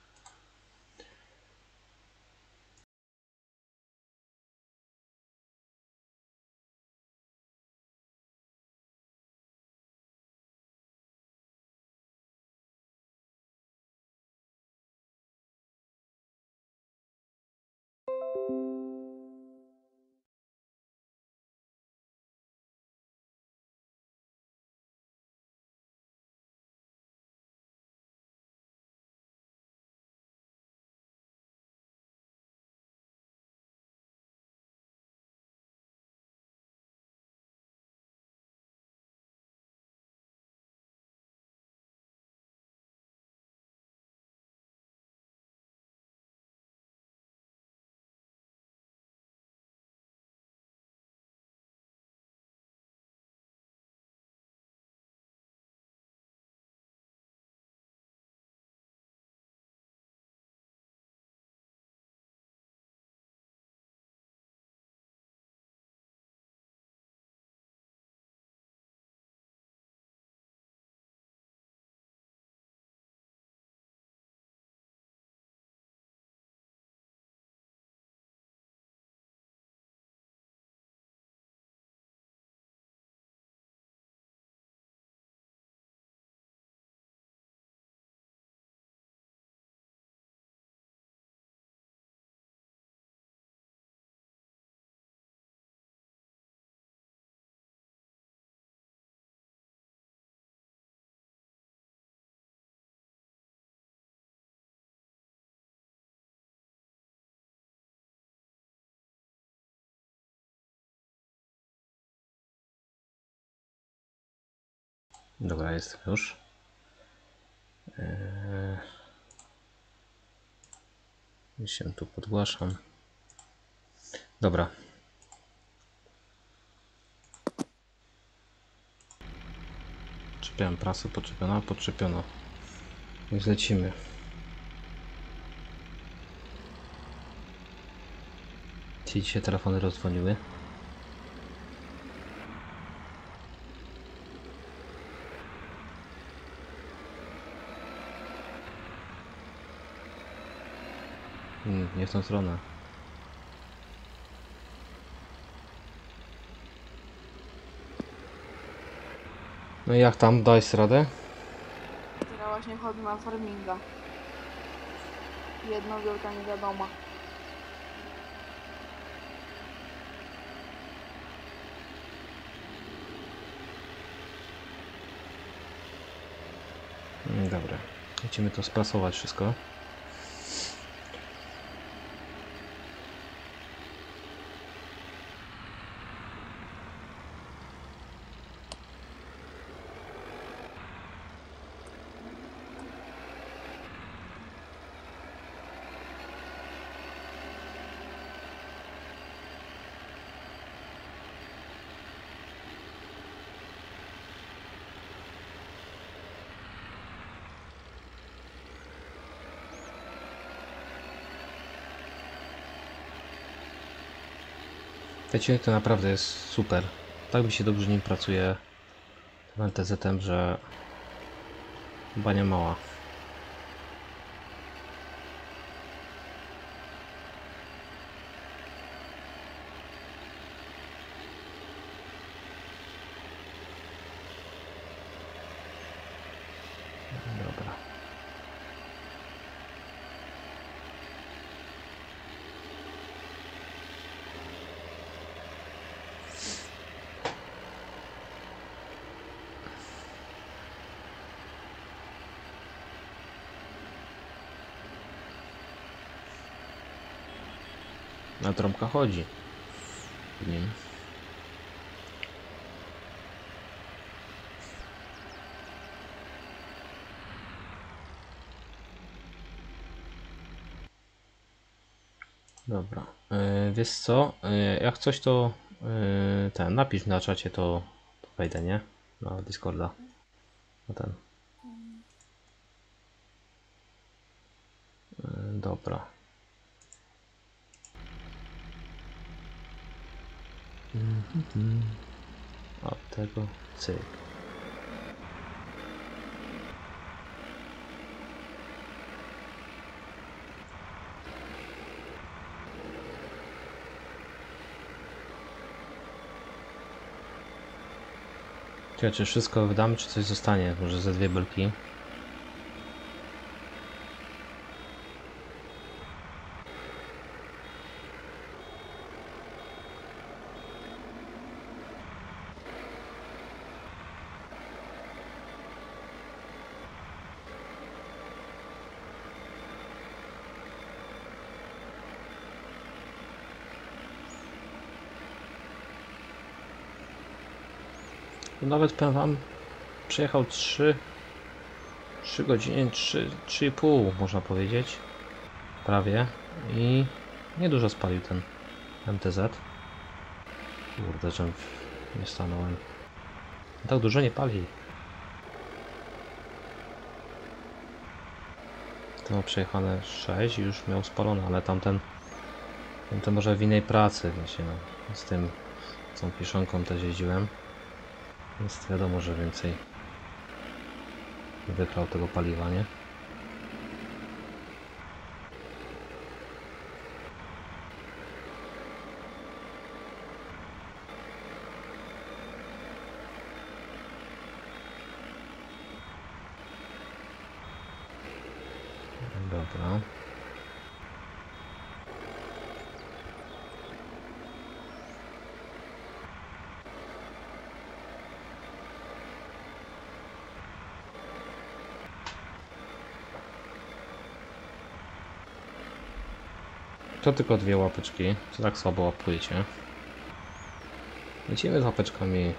Dobra, jestem już. Eee, się tu podgłaszam. Dobra. Czepiałem prasę, podczepiona, podczepiono. Więc lecimy. Ci dzisiaj telefony rozdzwoniły. Hmm, nie w tą stronę. No i jak tam? Dajesz radę? Teraz właśnie chodzę na farminga. Jedno wielka niewiadoma. Hmm, dobra. Lecimy to sprasować wszystko. Ten ciągnik to naprawdę jest super. Tak by się dobrze nim pracuje tym L T Z-em, że bania mała. Dobra. Na trąbka chodzi w nim. Dobra. Yy, wiesz co? Yy, jak coś to yy, ten, napisz na czacie, to, to wejdę, nie? Na Discorda. No ten. Yy, dobra. Mm-hmm. Od tego cyk. Ciekawe, czy wszystko wydamy, czy coś zostanie? Może ze dwie belki. Nawet powiem wam, przejechał trzy godziny, trzy i pół można powiedzieć, prawie, i niedużo spalił ten M T Z. Kurde, że nie stanąłem. Tak dużo nie pali. To ma przejechane sześć i już miał spalone, ale tamten, tamten może w innej pracy, właśnie, no, z tym, z tą kieszonką też jeździłem. Więc wiadomo, że więcej wykrał tego paliwa, nie? Dobra. To tylko dwie łapeczki, co tak słabo łapujecie. Lecimy z łapeczkami.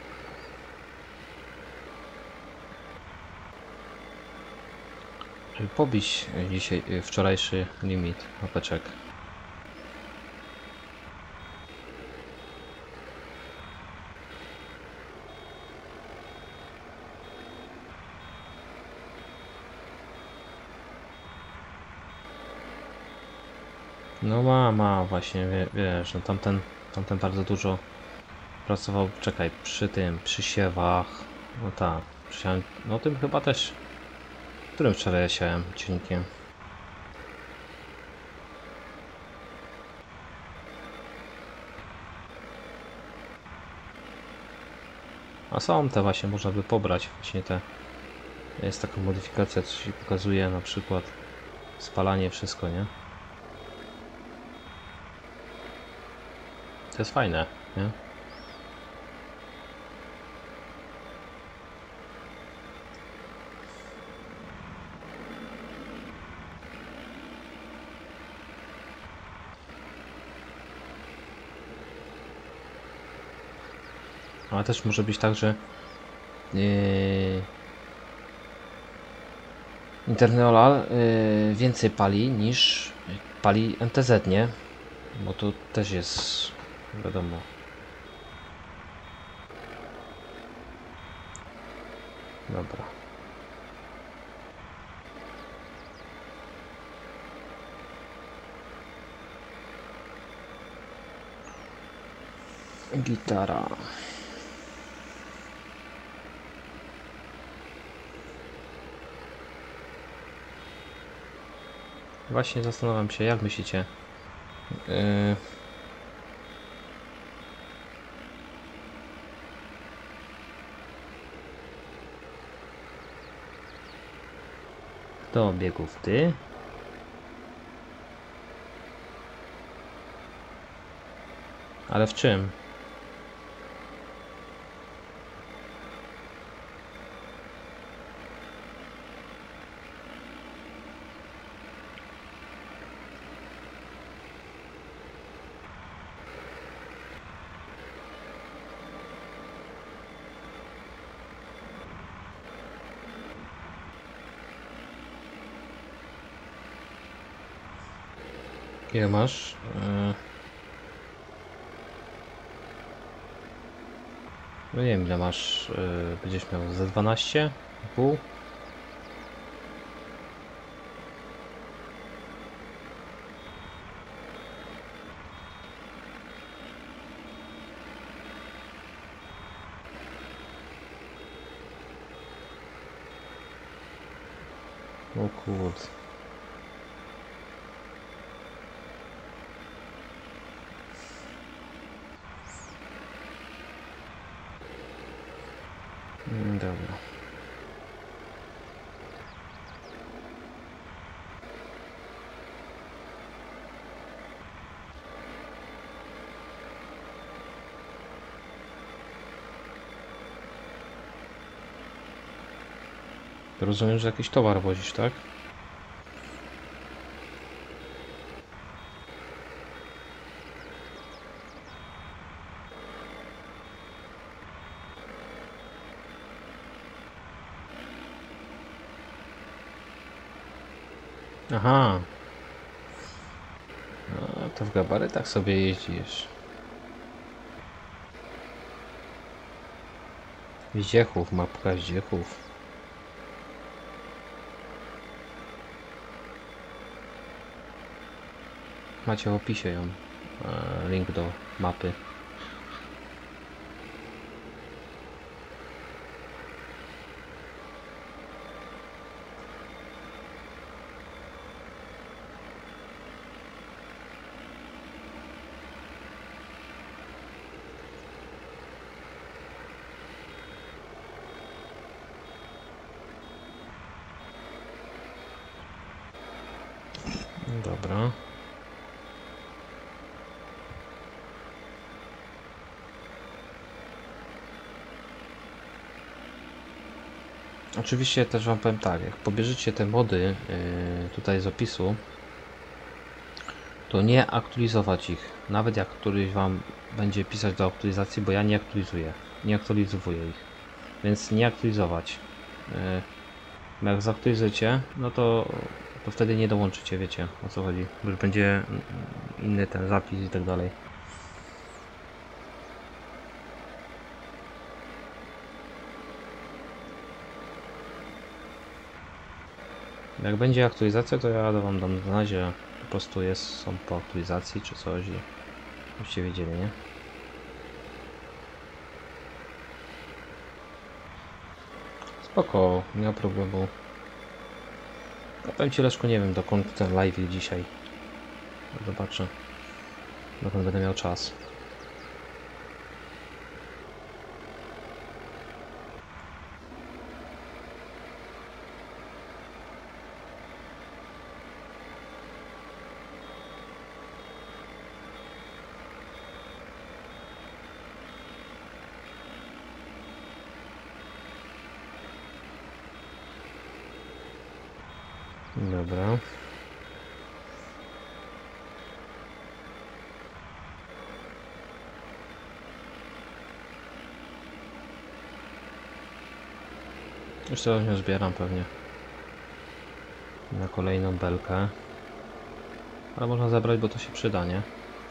Żeby pobić dzisiaj, wczorajszy limit łapeczek. No ma, ma właśnie, wie, wiesz, no tamten, tamten bardzo dużo pracował, czekaj, przy tym, przy siewach, no tak, przysiałem, no tym chyba też, którym wczoraj ja siałem cienkiem. A są te właśnie, można by pobrać właśnie te, jest taka modyfikacja, co się pokazuje, na przykład spalanie, wszystko, nie? To jest fajne, nie? Ale też może być tak, że yy, Interneola yy, więcej pali niż pali M T Z, nie? Bo to też jest, wiadomo. Dobra. Gitara. Właśnie zastanawiam się, jak myślicie? Yy... Do biegów ty. Ale w czym? Ile masz? Yy... No nie wiem, ile masz. Yy, będziesz miał ze dwanaście i pół. O kurde. Dobra. Rozumiem, że jakiś towar wozisz, tak? Aha. No, to w gabarytach sobie jeździsz. Zdziechów, mapka Zdziechów. Macie w opisie ją. E, link do mapy. Dobra. Oczywiście też wam powiem tak, jak pobierzecie te mody yy, tutaj z opisu, to nie aktualizować ich, nawet jak któryś wam będzie pisać do aktualizacji, bo ja nie aktualizuję, nie aktualizowuję ich, więc nie aktualizować. Yy, jak zaktualizujecie, no to, to wtedy nie dołączycie, wiecie o co chodzi, bo już będzie inny ten zapis i tak dalej. Jak będzie aktualizacja, to ja wam dam znać, że po prostu jest, są po aktualizacji czy coś i byście wiedzieli, nie? Spoko, nie ma problemu. Ja powiem ci, Leszku, nie wiem dokąd ten live dzisiaj. Zobaczę, dokąd będę miał czas. Dobra. Już teraz nie zbieram pewnie na kolejną belkę. Ale można zabrać, bo to się przyda, nie?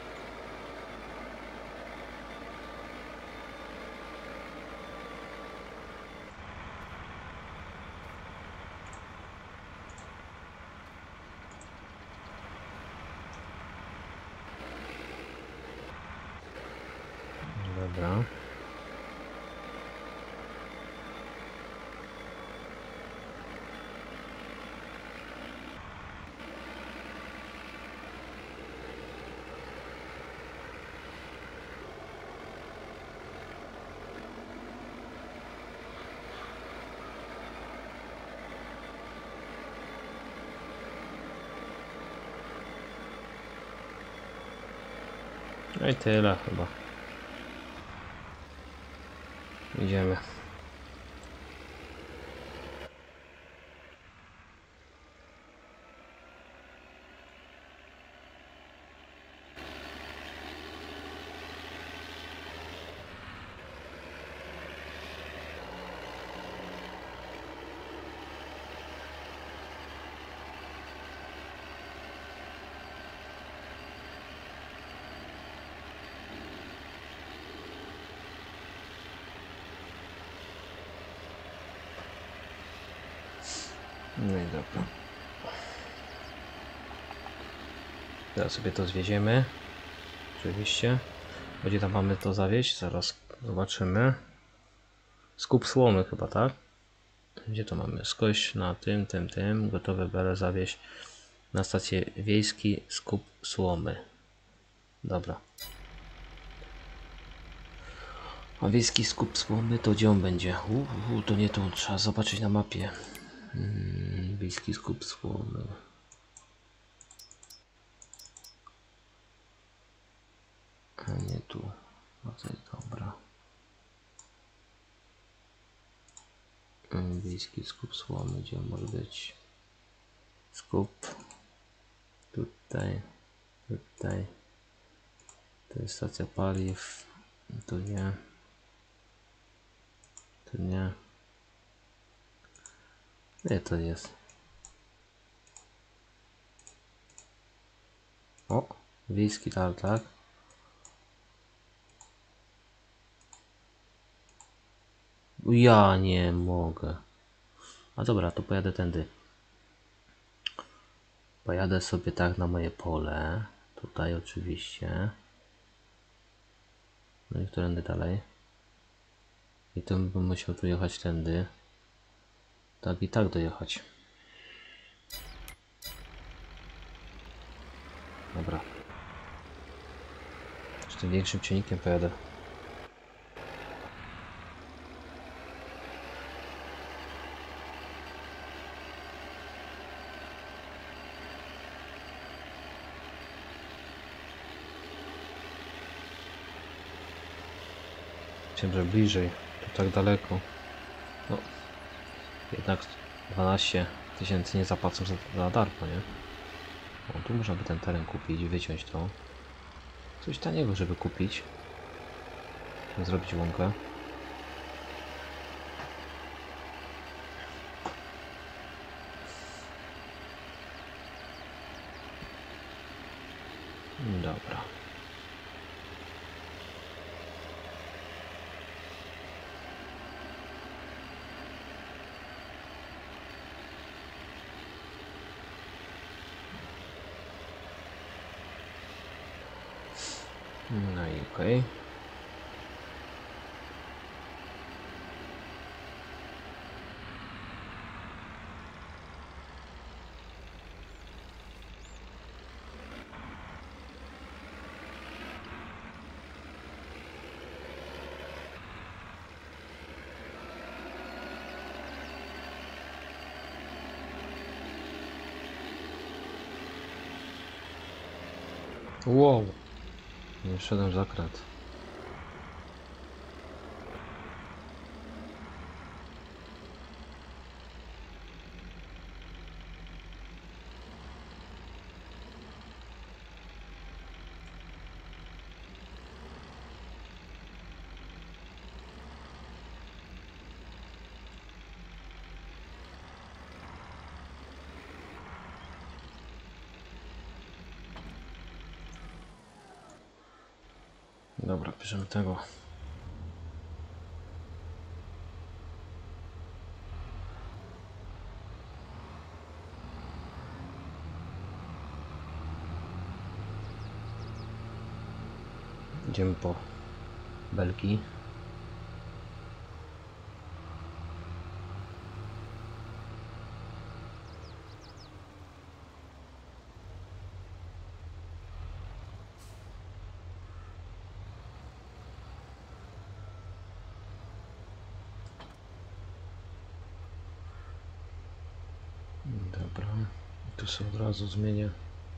Dobra. No i tyle chyba. Idziemy. No i dobra. Teraz sobie to zwieziemy. Oczywiście. Gdzie tam mamy to zawieźć? Zaraz zobaczymy. Skup słomy chyba, tak? Gdzie to mamy? Skoś na tym, tym, tym. Gotowe bele zawieźć na stację wiejski. Skup słomy. Dobra. A wiejski skup słomy to gdzie on będzie? Uuu, to nie to, trzeba zobaczyć na mapie. Hmm, wiejski skup słomy. A nie tu. No to jest dobra. Hmm, wiejski skup słomy, gdzie on może być? Skup. Tutaj. Tutaj. To jest stacja paliw. Tu nie. Tu nie. Nie, to jest. O, wiejski tartak. Ja nie mogę. A dobra, to pojadę tędy. Pojadę sobie tak na moje pole. Tutaj oczywiście. No i którędy dalej? I to bym musiał tu jechać tędy. Tak i tak dojechać. Dobra. Z tym większym ciągnikiem pojadę. Myślałem, że bliżej. To tak daleko. No. Jednak dwanaście tysięcy nie zapłacą za, za darmo, nie? O, tu można by ten teren kupić, wyciąć to. Coś taniego, żeby kupić. Zrobić łąkę. Dobra. No i okej. Okay. Wow. Nie wszedłem w zakręt. Dobra, bierzemy tego. Idziemy po belki. Dobra, tu sobie od razu zmienię.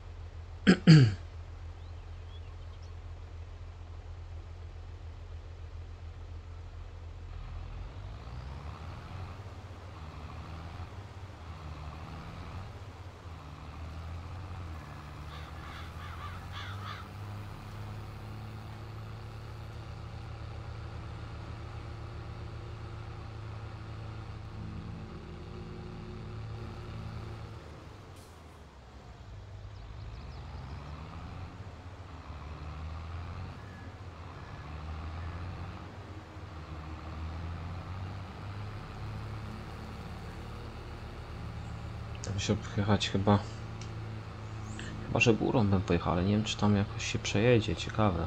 Tam się pojechać chyba. Chyba, że górą bym pojechał, ale nie wiem, czy tam jakoś się przejedzie. Ciekawe.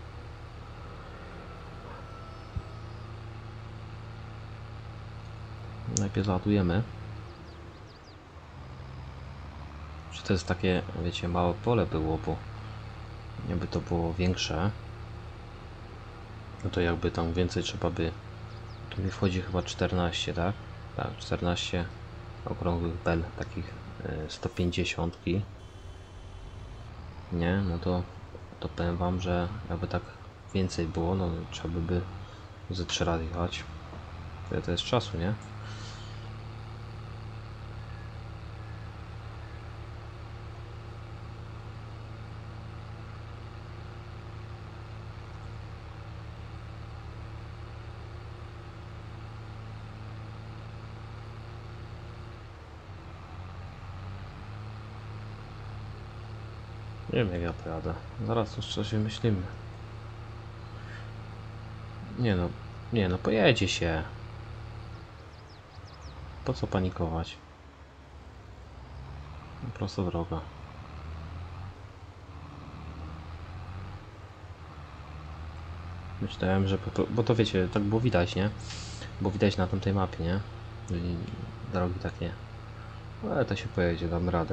Najpierw załadujemy. Czy to jest takie, wiecie, małe pole było, bo jakby to było większe, No to jakby tam więcej trzeba by... Tu mi wchodzi chyba czternaście, tak? Tak, czternaście okrągłych bel, takich sto pięćdziesiąt. Nie, no to, to powiem wam, że jakby tak więcej było, no trzeba by, by ze trzy razy jechać. Tyle to jest czasu, nie? Nie wiem jak ja pojadę. Zaraz już coś wymyślimy. Nie no, nie no, pojedzie się. Po co panikować? Prosta droga. Myślałem, że... Po, bo to wiecie, tak było widać, nie? Bo widać na tamtej mapie, nie? I drogi tak nie. Ale to się pojedzie, dam radę.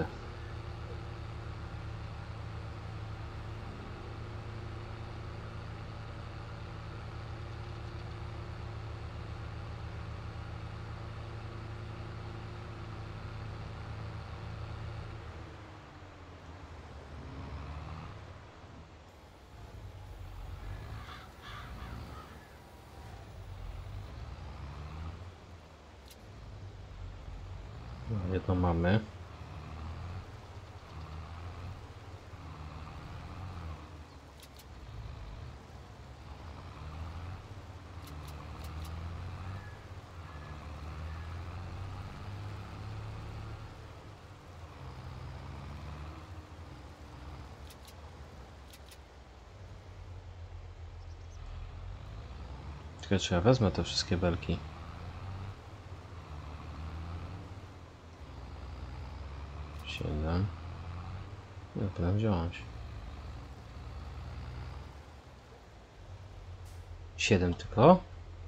No, jedno mamy. Czekaj, czy ja wezmę te wszystkie belki? siedem. Nie, potem wziąć. siedem tylko?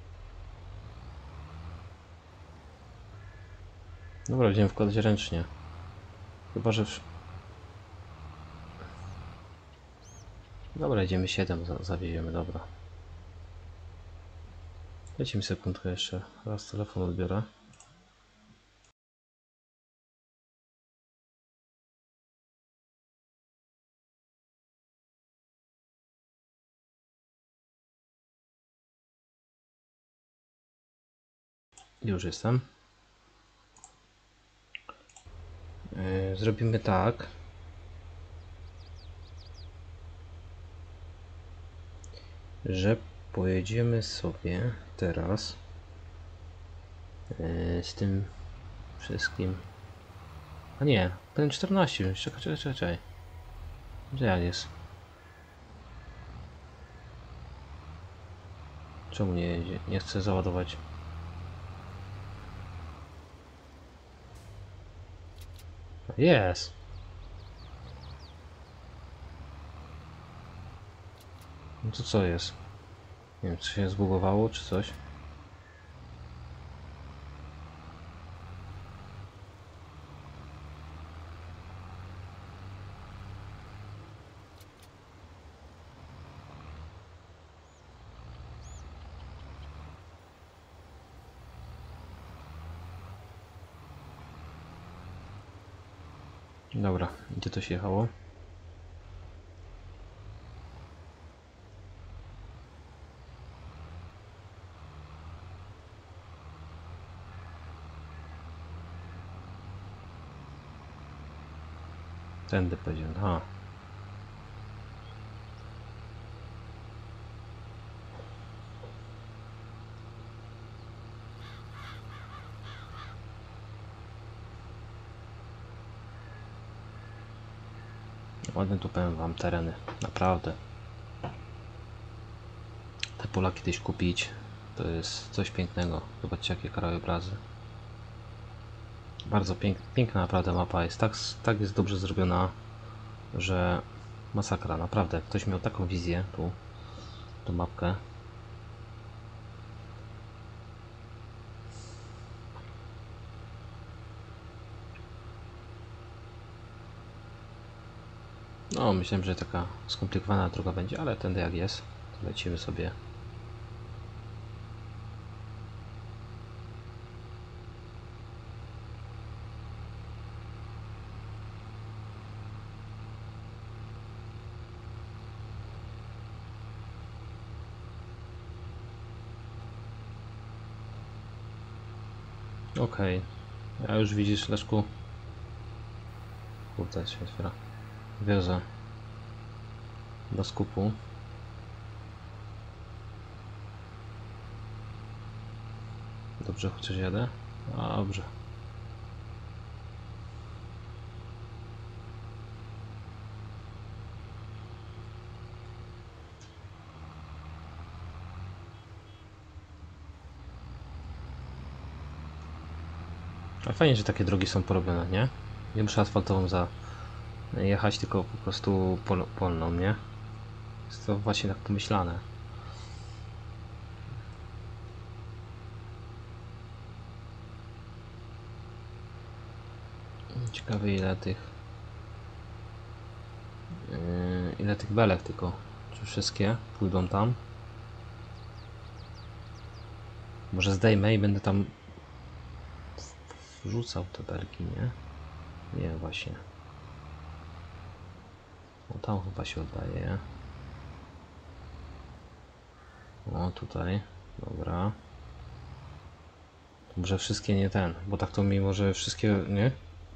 Dobra, będziemy wkładać ręcznie. Chyba, że... W... Dobra, idziemy siedem, zawieziemy, dobra. Dajcie mi sekundkę jeszcze. Raz telefon odbiorę. Już jestem. Yy, zrobimy tak. Że pojedziemy sobie teraz yy, z tym wszystkim. A nie, ten czternaście. Czekaj, czekaj, czekaj. Gdzie jak jest? Czemu nie jedzie? Nie chcę załadować. Jest. No to co jest? Nie wiem, czy się zbugowało, czy coś. Dobra, gdzie to się jechało? Tędy powiedziałem, aha. Ładnie tu powiem wam tereny, naprawdę. Te pola kiedyś kupić, to jest coś pięknego. Zobaczcie jakie krajobrazy. Bardzo pięk, piękna naprawdę mapa jest, tak, tak jest dobrze zrobiona, że masakra, naprawdę. Ktoś miał taką wizję, tu, tą mapkę. No, myślałem, że taka skomplikowana droga będzie, ale tędy jak jest, to lecimy sobie Okej. Okay. Ja już widzisz, Leszku. Kurde, się otwiera. Wierzę. Do skupu. Dobrze, chociaż jadę? A, dobrze. A fajnie, że takie drogi są porobione, nie? Nie muszę asfaltową za jechać, tylko po prostu pol polną, nie? Jest to właśnie tak pomyślane. Ciekawe ile tych yy, ile tych belek tylko. Czy wszystkie pójdą tam? Może zdejmę i będę tam wrzucał te belki, nie? Nie, właśnie. O, tam chyba się oddaje. O, tutaj. Dobra. To może wszystkie nie ten, bo tak to mi może wszystkie, nie?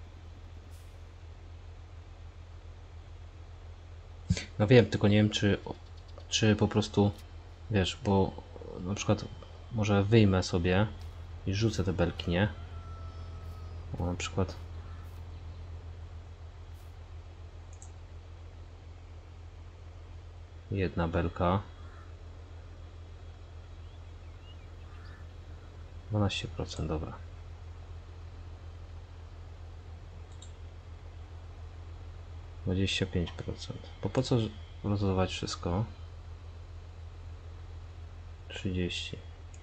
No wiem, tylko nie wiem czy, czy po prostu, wiesz, bo na przykład może wyjmę sobie i rzucę te belki, nie? O, na przykład jedna belka. dwanaście procent, dobra. dwadzieścia pięć procent. Bo po co rozładować wszystko? trzydzieści.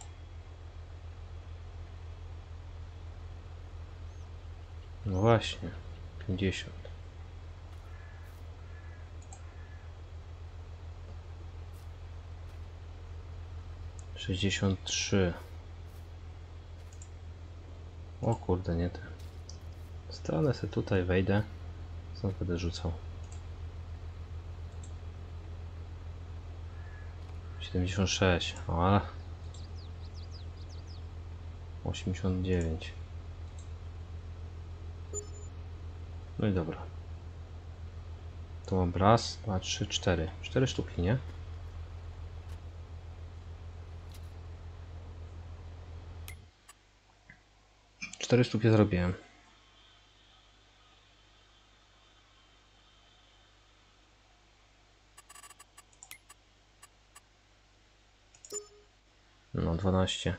No właśnie. pięćdziesiąt. sześćdziesiąt trzy. O kurde, nie te. Stronę sobie tutaj wejdę. Stąd będę rzucał. siedemdziesiąt sześć. O, ale... osiemdziesiąt dziewięć. No i dobra. Tu mam raz, dwa, trzy, cztery. Cztery sztuki, nie? Cztery sztuki zrobiłem. No, dwanaście.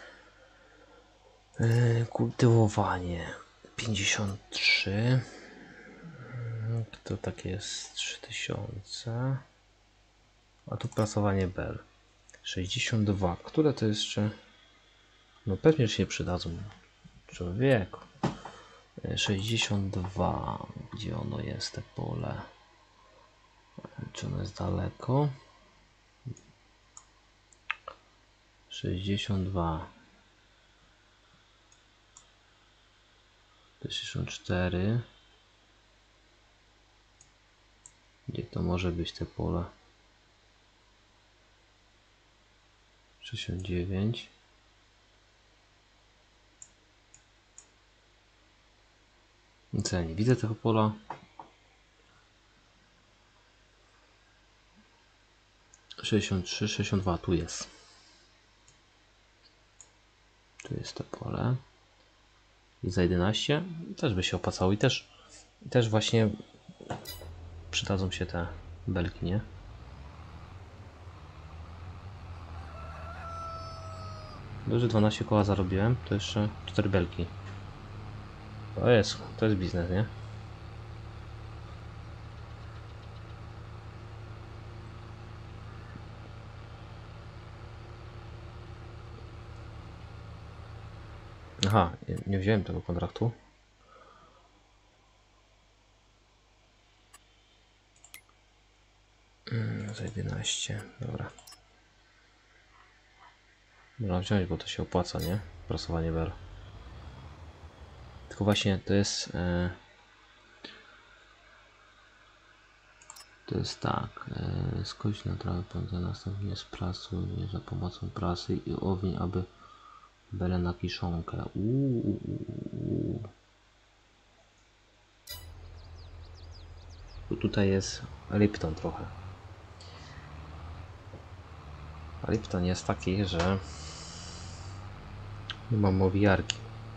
Yy, kultywowanie. pięćdziesiąt trzy. To takie jest trzy tysiące. A tu prasowanie bel. sześćdziesiąt dwa. Które to jeszcze? No pewnie się przydadzą. Człowieku. sześćdziesiąt dwa. Gdzie ono jest, te pole? Czy ono jest daleko? sześćdziesiąt dwa. sześćdziesiąt cztery. Gdzie to może być te pole? sześćdziesiąt dziewięć. Co ja nie widzę tego pola? sześćdziesiąt trzy, sześćdziesiąt dwa, tu jest. Tu jest to pole. I za jedenaście też by się opłacało i też, też właśnie przydadzą się te belki, nie? Dobrze, dwanaście koła zarobiłem, to jeszcze cztery belki. To jest, to jest biznes, nie? Aha, nie wziąłem tego kontraktu. Hmm, za jedenaście, dobra. Można wziąć, bo to się opłaca, nie? Prasowanie bel. Tylko właśnie to jest... E, to jest tak. E, skość na trawę, następnie sprasuj za pomocą prasy i owiń, aby Bele na kiszonkę. Uuu. Tutaj jest Lipton trochę. Lipton jest taki, że nie mam owijarki.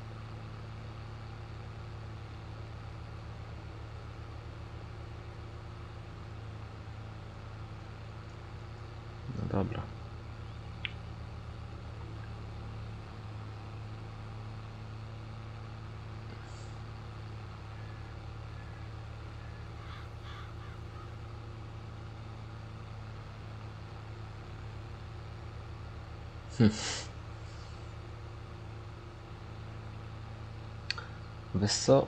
No dobra. Hm. Wiesz co?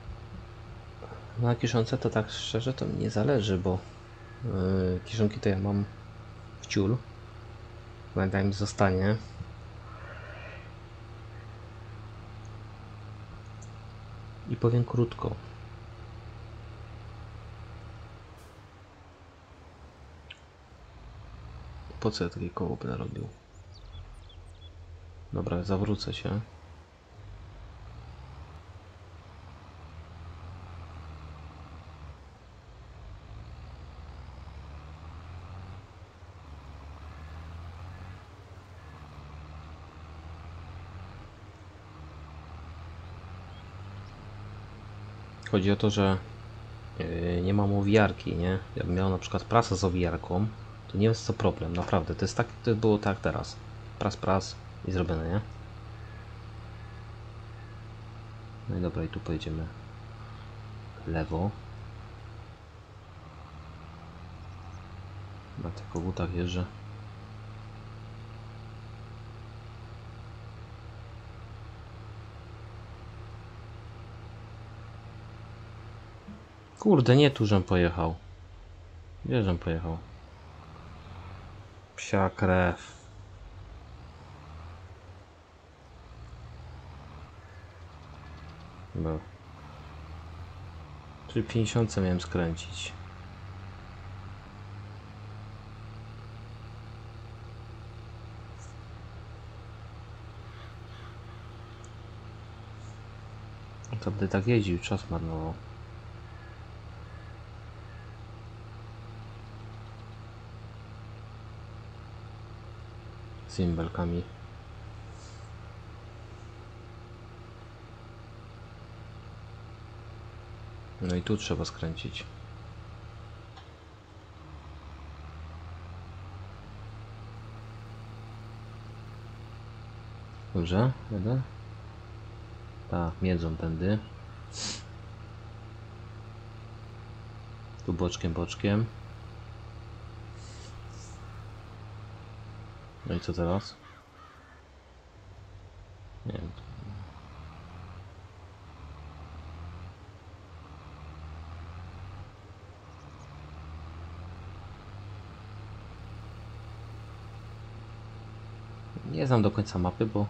Na kiszonce to tak szczerze to mi nie zależy, bo yy, kiszonki to ja mam w ciul. Pamiętaj, mi zostanie. I powiem krótko. Po co ja takie koło będę robił? Dobra, zawrócę się. Chodzi o to, że yy, nie mam owijarki, nie? Jakbym miał na przykład prasę z owijarką, to nie jest to problem, naprawdę. To jest tak, to było tak teraz. Pras, pras i zrobione, nie? No i dobra, i tu pojedziemy lewo. Na tych kogutach jeżdżę. Kurde, nie tu, żem pojechał. Gdzie żem pojechał? Psia krew. No. Przy pięćdziesiątce miałem skręcić. To by tak jeździł, czas marnował. Z tymi belkami. No i tu trzeba skręcić. Dobrze, jadę? Tak, miedzą tędy. Tu boczkiem, boczkiem. No i co teraz? Nie wiem. Nie znam do końca mapy, bo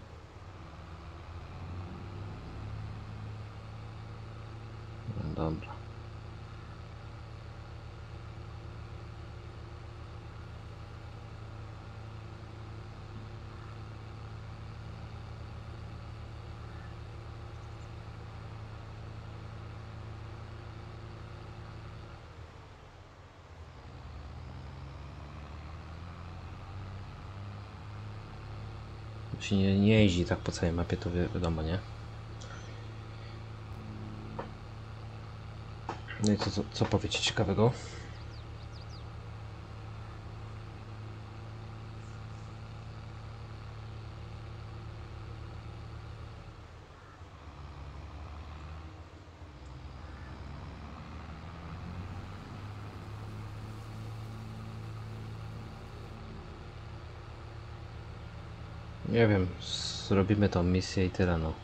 no dobra. Się nie, nie jeździ tak po całej mapie, to wi wiadomo, nie? No i co, co, co powiecie ciekawego? Nie wiem, zrobimy tą misję i tyle, no.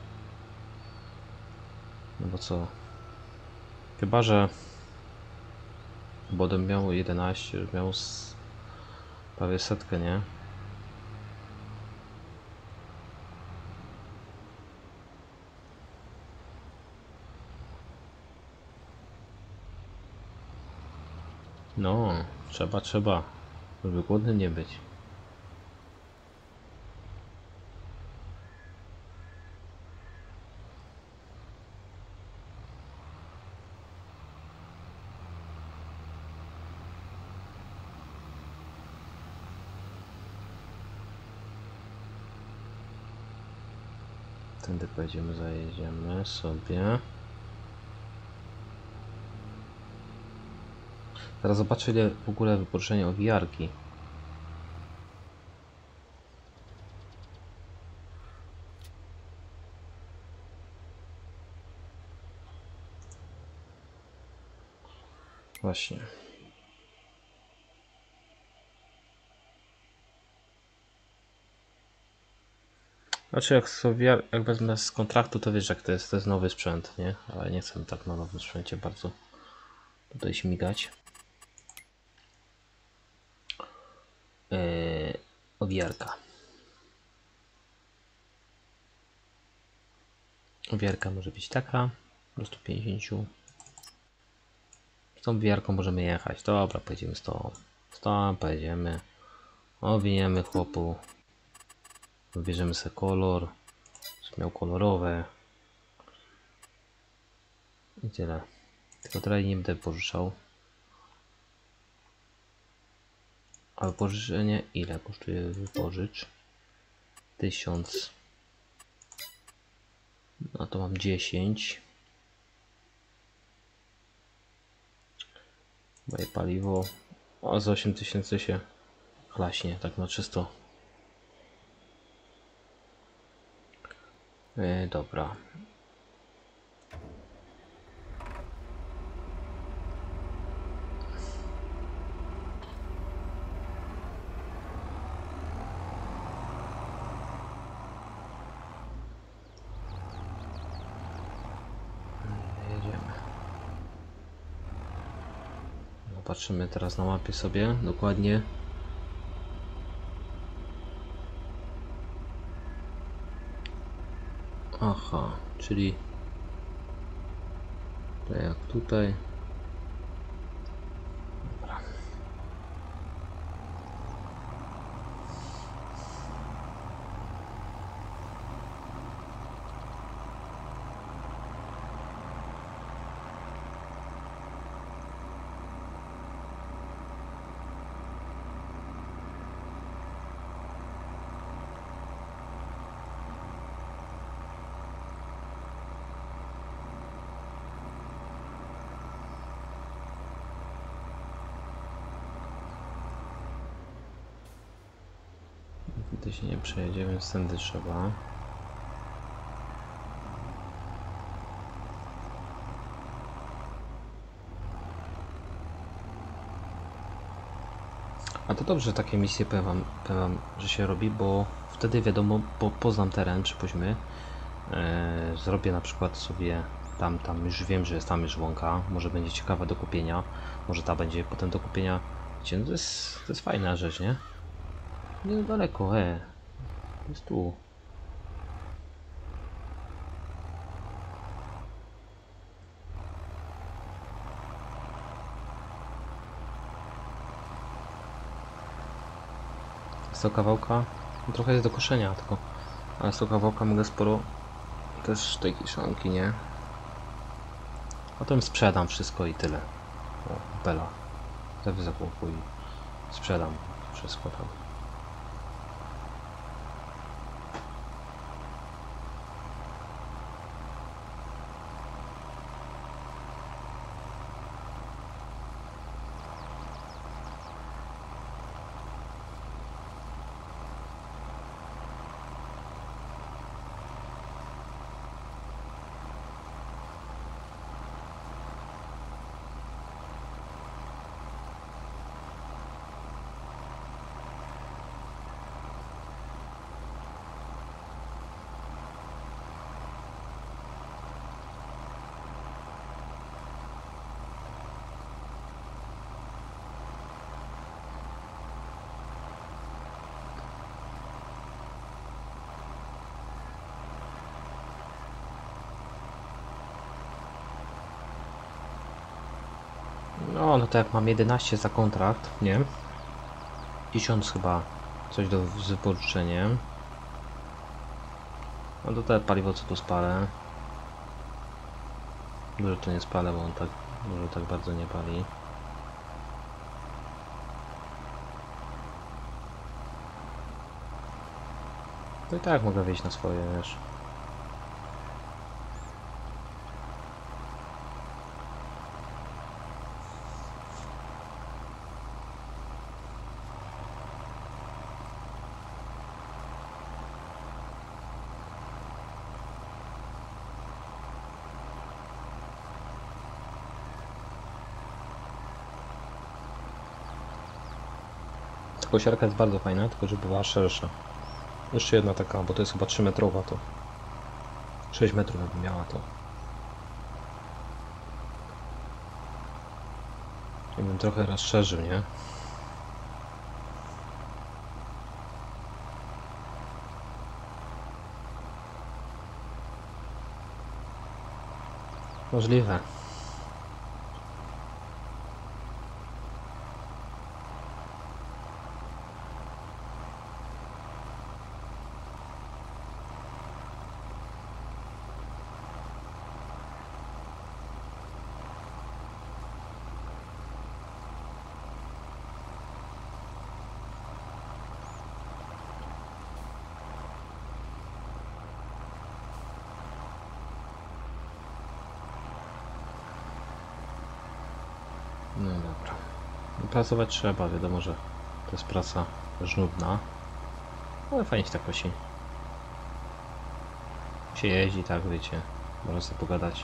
No bo co? Chyba, że Bodem miał jedenaście, miał z... prawie setkę, nie? No, trzeba, trzeba, żeby głodnym nie być. tędy pojedziemy, zajedziemy sobie. Teraz zobaczę, ile w ogóle wypożyczenie owijarki. Właśnie. Znaczy jak sobie, jak wezmę z kontraktu, to wiesz jak to jest, to jest nowy sprzęt, nie? Ale nie chcę tak na nowym sprzęcie bardzo tutaj śmigać. Yy, owijarka. Owijarka może być taka, do stu pięćdziesięciu. Z tą owijarką możemy jechać. Dobra, pojedziemy z tą. Z tą pojedziemy. Owiniemy chłopu. Wybierzemy sobie kolor. Miał kolorowe. I tyle. Tylko teraz nie będę pożyczał. A wypożyczenie ile kosztuje wypożycz? Tysiąc. No to mam dziesięć. Moje paliwo. O, za osiem tysięcy się chlaśnie, tak na czysto. Yy, dobra. Patrzymy teraz na mapie sobie dokładnie. Aha, czyli tak jak tutaj. Dobra. Tutaj się nie przejedziemy, więc tędy trzeba. A to dobrze, że takie misje powiem wam, powiem wam, że się robi, bo wtedy wiadomo, bo poznam teren, przypuśćmy. E, zrobię na przykład sobie tam, tam już wiem, że jest tam już łąka, może będzie ciekawa do kupienia, może ta będzie potem do kupienia. Wiecie, no to jest, to jest fajna rzecz, nie? Nie daleko, e. To jest tu. Z tego kawałka no trochę jest do koszenia, tylko ale z tego kawałka mogę sporo też tej kiszonki, nie? Potem sprzedam wszystko i tyle. O, bela. Wtedy zakupu i sprzedam wszystko tam. No, no to jak mam jedenaście za kontrakt, nie? tysiąc chyba coś do z wypożyczeniem. No to te paliwo co tu spalę. Dużo to nie spalę, bo on tak dużo tak bardzo nie pali. To i tak mogę wyjść na swoje, wiesz. kosiarka jest bardzo fajna, tylko żeby była szersza. Jeszcze jedna taka, bo to jest chyba trzy metrowa, to sześć metrów jakby miała to. Ja bym trochę rozszerzył, nie? Możliwe. No dobra. Pracować trzeba, wiadomo, że to jest praca żmudna, ale fajnie się tak kosi. Się jeździ, tak, wiecie, można sobie pogadać.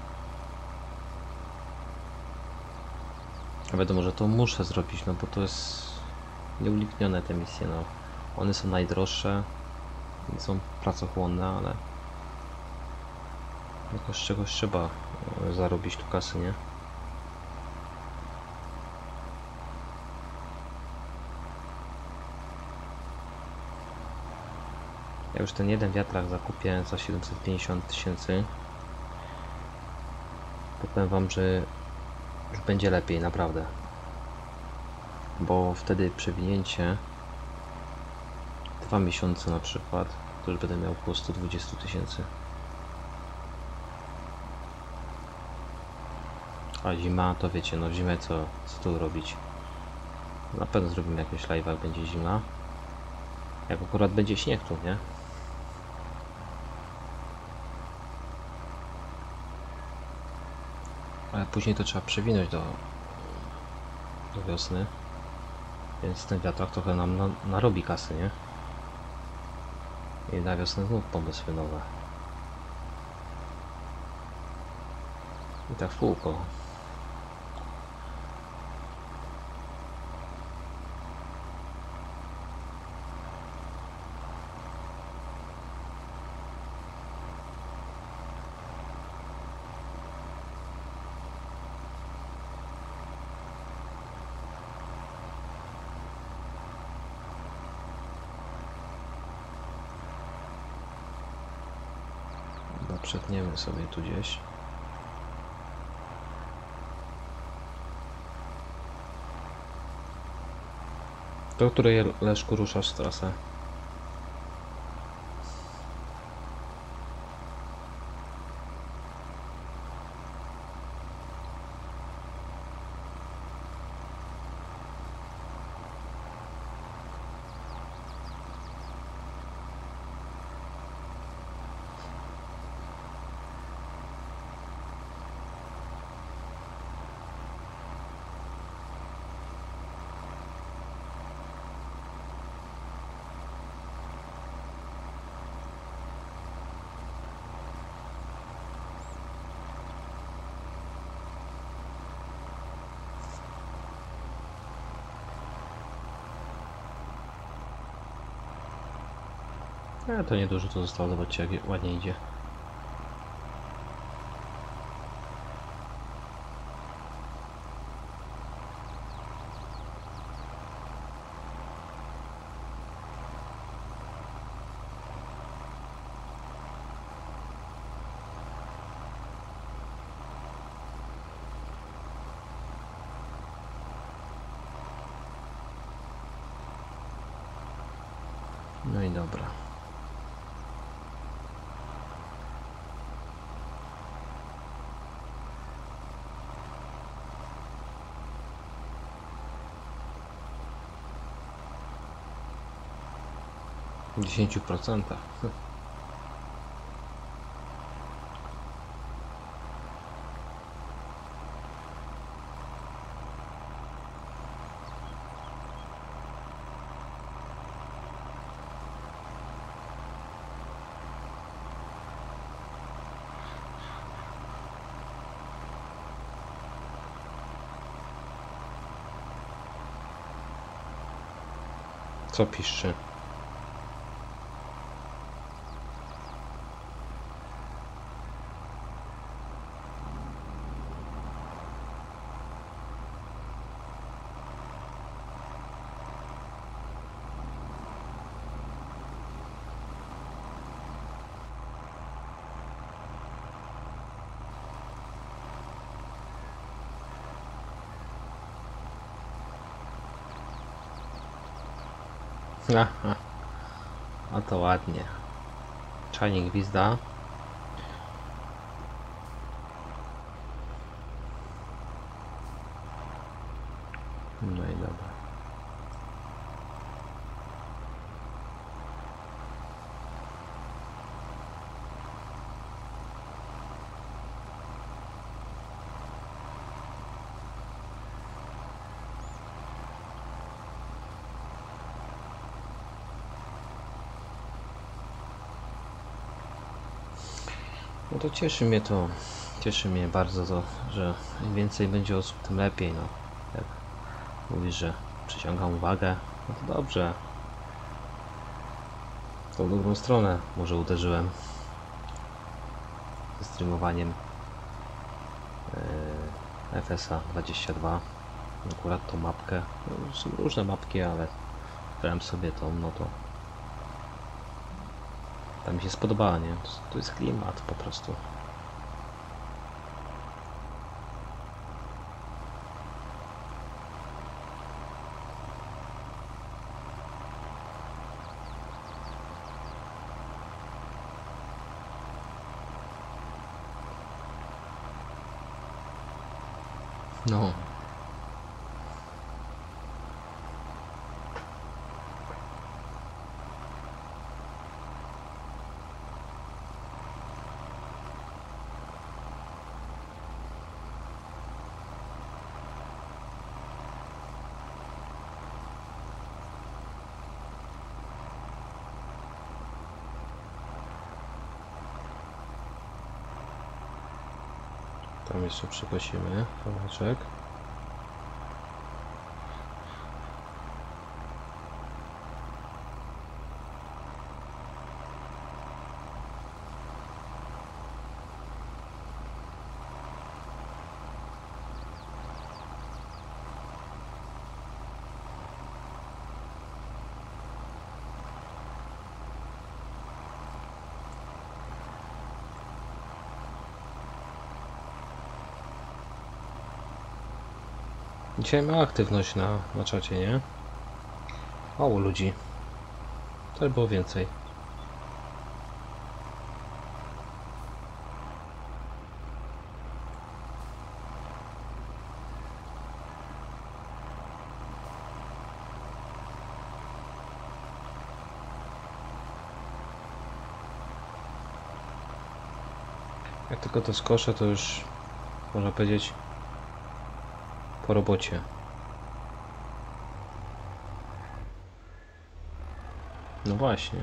A wiadomo, że to muszę zrobić, no bo to jest nieuniknione te misje, no. One są najdroższe, są pracochłonne, ale jakoś z czegoś trzeba zarobić tu kasy, nie? Ja już ten jeden wiatrak zakupię za siedemset pięćdziesiąt tysięcy. Powiem wam, że już będzie lepiej, naprawdę. Bo wtedy przewinięcie dwa miesiące na przykład, to już będę miał około sto dwadzieścia tysięcy. A zima, to wiecie, no w zimę co, co tu robić? Na pewno zrobimy jakieś live, jak będzie zima. Jak akurat będzie śnieg tu, nie? Ale później to trzeba przewinąć do, do wiosny. Więc ten wiatrak trochę nam na, narobi kasy, nie? I na wiosnę znów pomysły nowe. I tak w kółko. Przetniemy sobie tu gdzieś. Do której, Leszku, ruszasz trasę? Ale to niedużo to zostało, zobaczcie jak ładnie idzie. No i dobra. W dziesięciu procentach. Co piszczy? Aha, a to ładnie. Czajnik gwizda. No i dobra. No to cieszy mnie to, cieszy mnie bardzo to, że im więcej będzie osób, tym lepiej, no. Jak mówisz, że przyciągam uwagę, no to dobrze. W tą dobrą stronę może uderzyłem ze streamowaniem yy, F S A dwadzieścia dwa. Akurat tą mapkę, no, są różne mapki, ale grałem sobie tą, no to ta mi się spodobała, nie? To, to jest klimat po prostu. No. Tam jeszcze przekosimy kawałeczek. Dzisiaj ma aktywność na, na czacie, nie? Mało ludzi. To było więcej. Jak tylko to skoszę, to już można powiedzieć po robocie. No właśnie.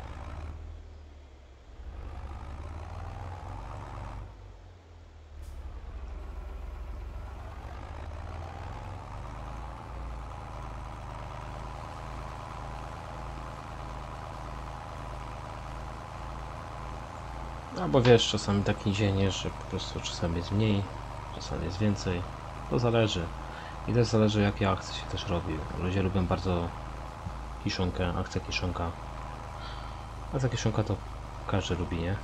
No bo wiesz, czasami taki dzień jest, że po prostu czasami jest mniej, czasami jest więcej. To zależy. I też zależy, jakie akcje się też robi. Ludzie lubią bardzo kiszonkę, akcja kiszonka. Akcja kiszonka to każdy lubi, nie?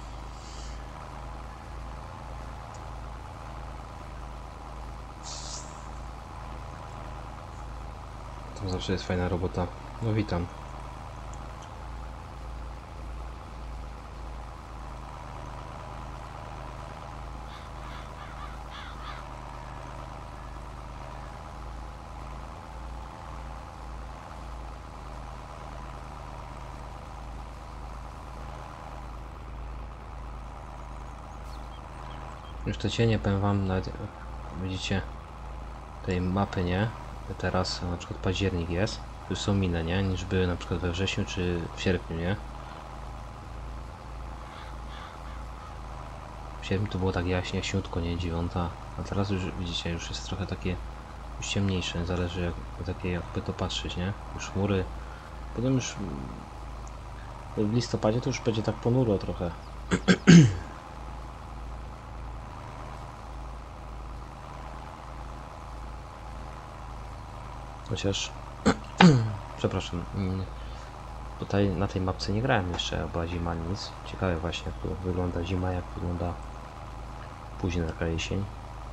To zawsze jest fajna robota. No witam. Już te cienie, powiem wam, nawet widzicie tej mapy, nie? Teraz na przykład październik jest, już są inne, nie? Niż były na przykład we wrześniu czy w sierpniu, nie? W sierpniu to było tak jaśnie, jaśniutko, nie? Dziewiąta, a teraz już widzicie, już jest trochę takie już ciemniejsze, zależy jak, takie jakby to patrzeć, nie? Już chmury Potem już w listopadzie to już będzie tak ponuro trochę. Chociaż przepraszam, tutaj na tej mapce nie grałem jeszcze, jak była zima, nic. Ciekawe właśnie, jak tu wygląda zima, jak wygląda później taka jesień.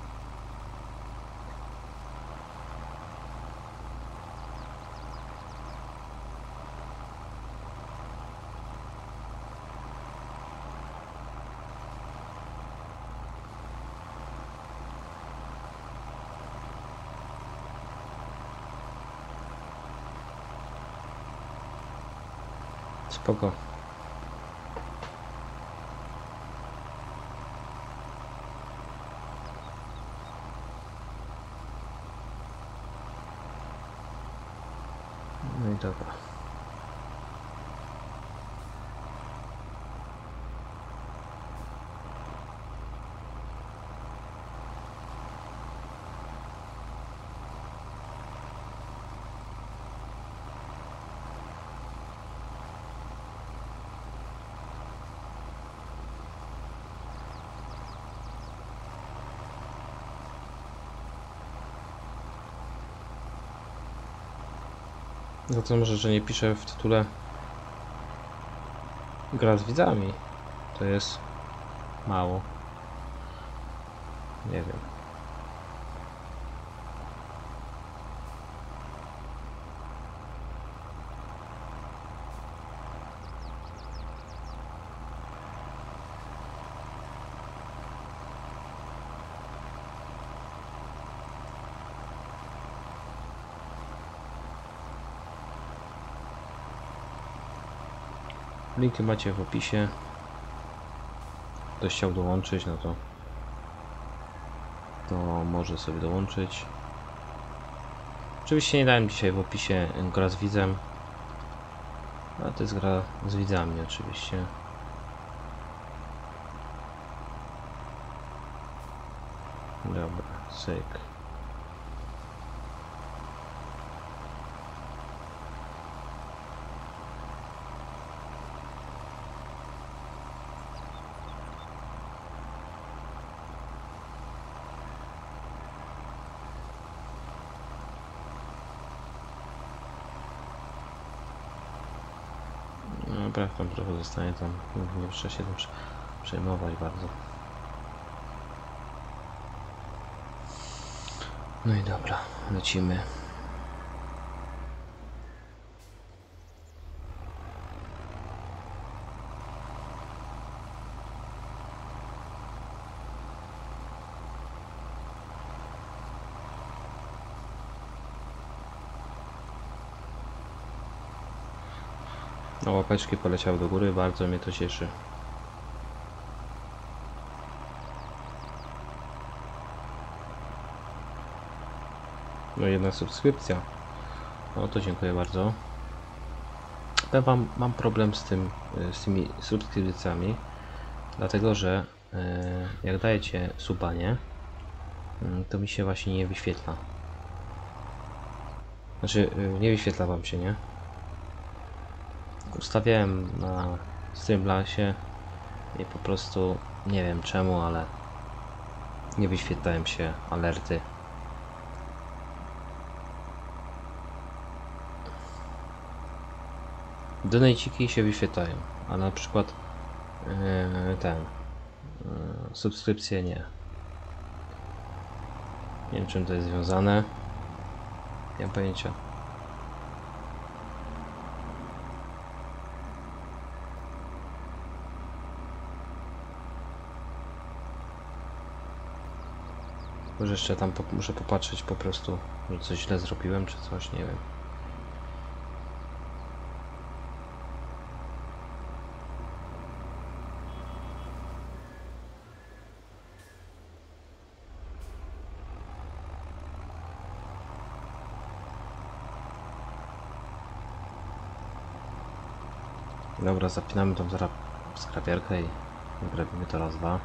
Spoko. No i dobra. No to może, że nie piszę w tytule gra z widzami. To jest mało. Nie wiem. Linki macie w opisie. Ktoś chciał dołączyć, no to to może sobie dołączyć. Oczywiście nie dałem dzisiaj w opisie gra z widzem, ale to jest gra z widzami oczywiście. Dobra, syk. Dobra, tam trochę zostanie, tam nie trzeba się tym przejmować bardzo. No i dobra, lecimy. No, łapeczki poleciały do góry, bardzo mnie to cieszy. No jedna subskrypcja. No to dziękuję bardzo. Ja wam mam problem z tym, z tymi subskrypcjami, dlatego że jak dajecie suba, nie, to mi się właśnie nie wyświetla. Znaczy nie wyświetla wam się, nie? Ustawiałem na Streamlabsie i po prostu nie wiem czemu, ale nie wyświetlają się alerty. Donajciki się wyświetlają, a na przykład yy, ten yy, subskrypcje nie. Nie wiem czym to jest związane. Nie mam pojęcia. Może jeszcze tam po, muszę popatrzeć po prostu, że coś źle zrobiłem czy coś, nie wiem. Dobra, zapinamy tą zaraz skrapiarkę i robimy to raz, dwa.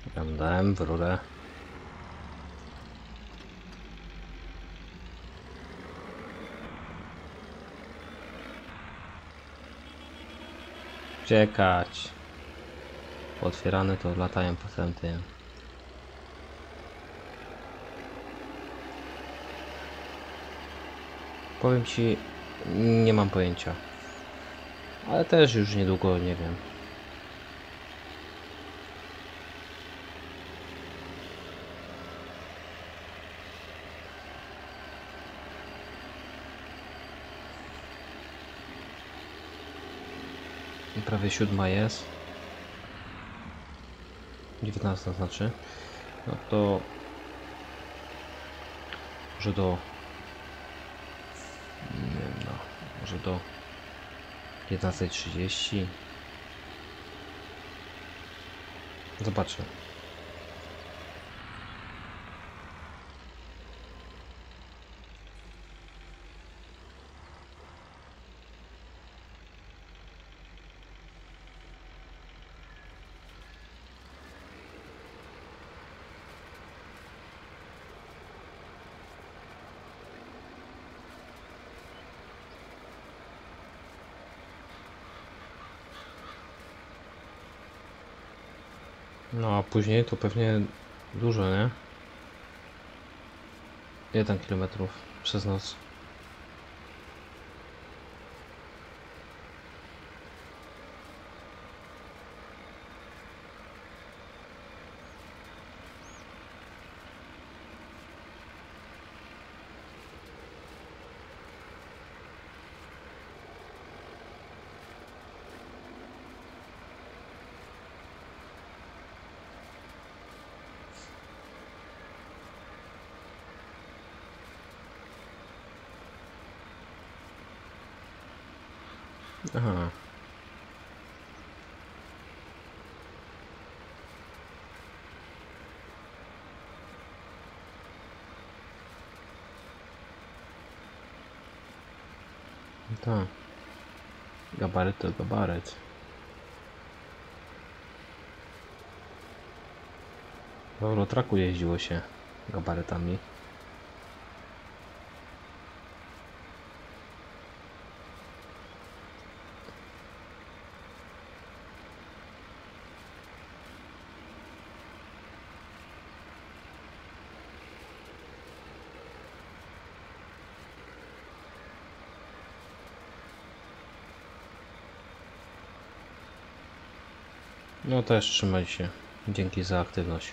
Tam dałem w rurę. Uciekać. Otwierane to latają potem tym. Powiem ci, nie mam pojęcia. Ale też już niedługo nie wiem. Prawie siódma jest. dziewiętnasta znaczy. No to może do nie wiem, no, może do jedenastej trzydzieści. Zobaczę. No a później to pewnie dużo, nie? jeden kilometrów przez noc. Aha. Tak. Gabaryt to gabaryt. W Eurotraku jeździło się gabarytami. No też trzymaj się. Dzięki za aktywność.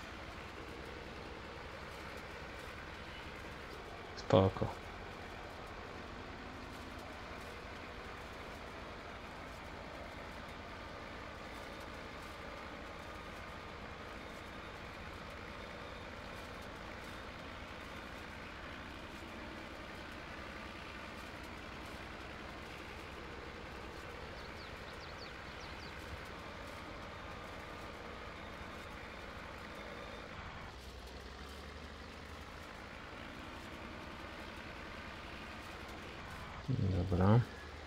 Spoko. Dobra.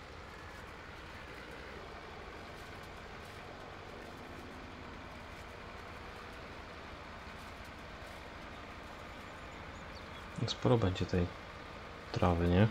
Sporo będzie tej trawy, nie?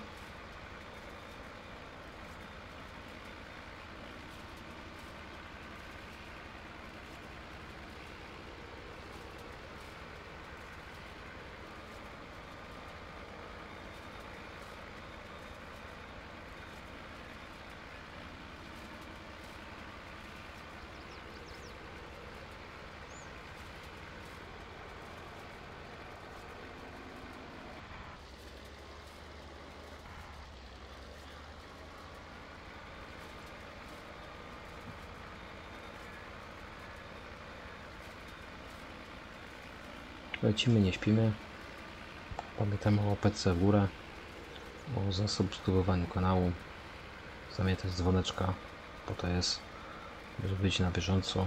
Lecimy, nie śpimy. Pamiętajmy o łapeczce w górę, o zasubskrybowaniu kanału, zamykać dzwoneczka, bo to jest, żeby być na bieżąco.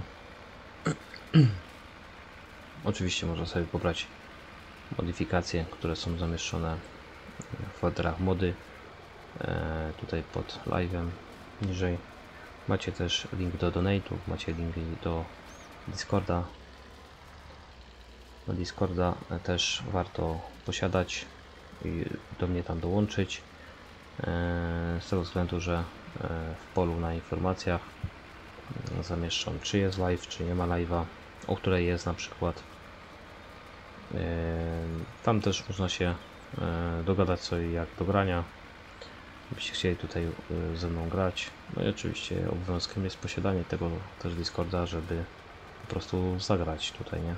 Oczywiście można sobie pobrać modyfikacje, które są zamieszczone w folderach mody, e, tutaj pod live'em niżej. Macie też link do donate'ów, macie link do Discorda. No Discorda też warto posiadać i do mnie tam dołączyć. Z tego względu, że w polu na informacjach zamieszczam, czy jest live, czy nie ma live'a, o której jest na przykład. Tam też można się dogadać co i jak do grania, gdybyście chcieli tutaj ze mną grać. No i oczywiście obowiązkiem jest posiadanie tego też Discorda, żeby po prostu zagrać tutaj, nie?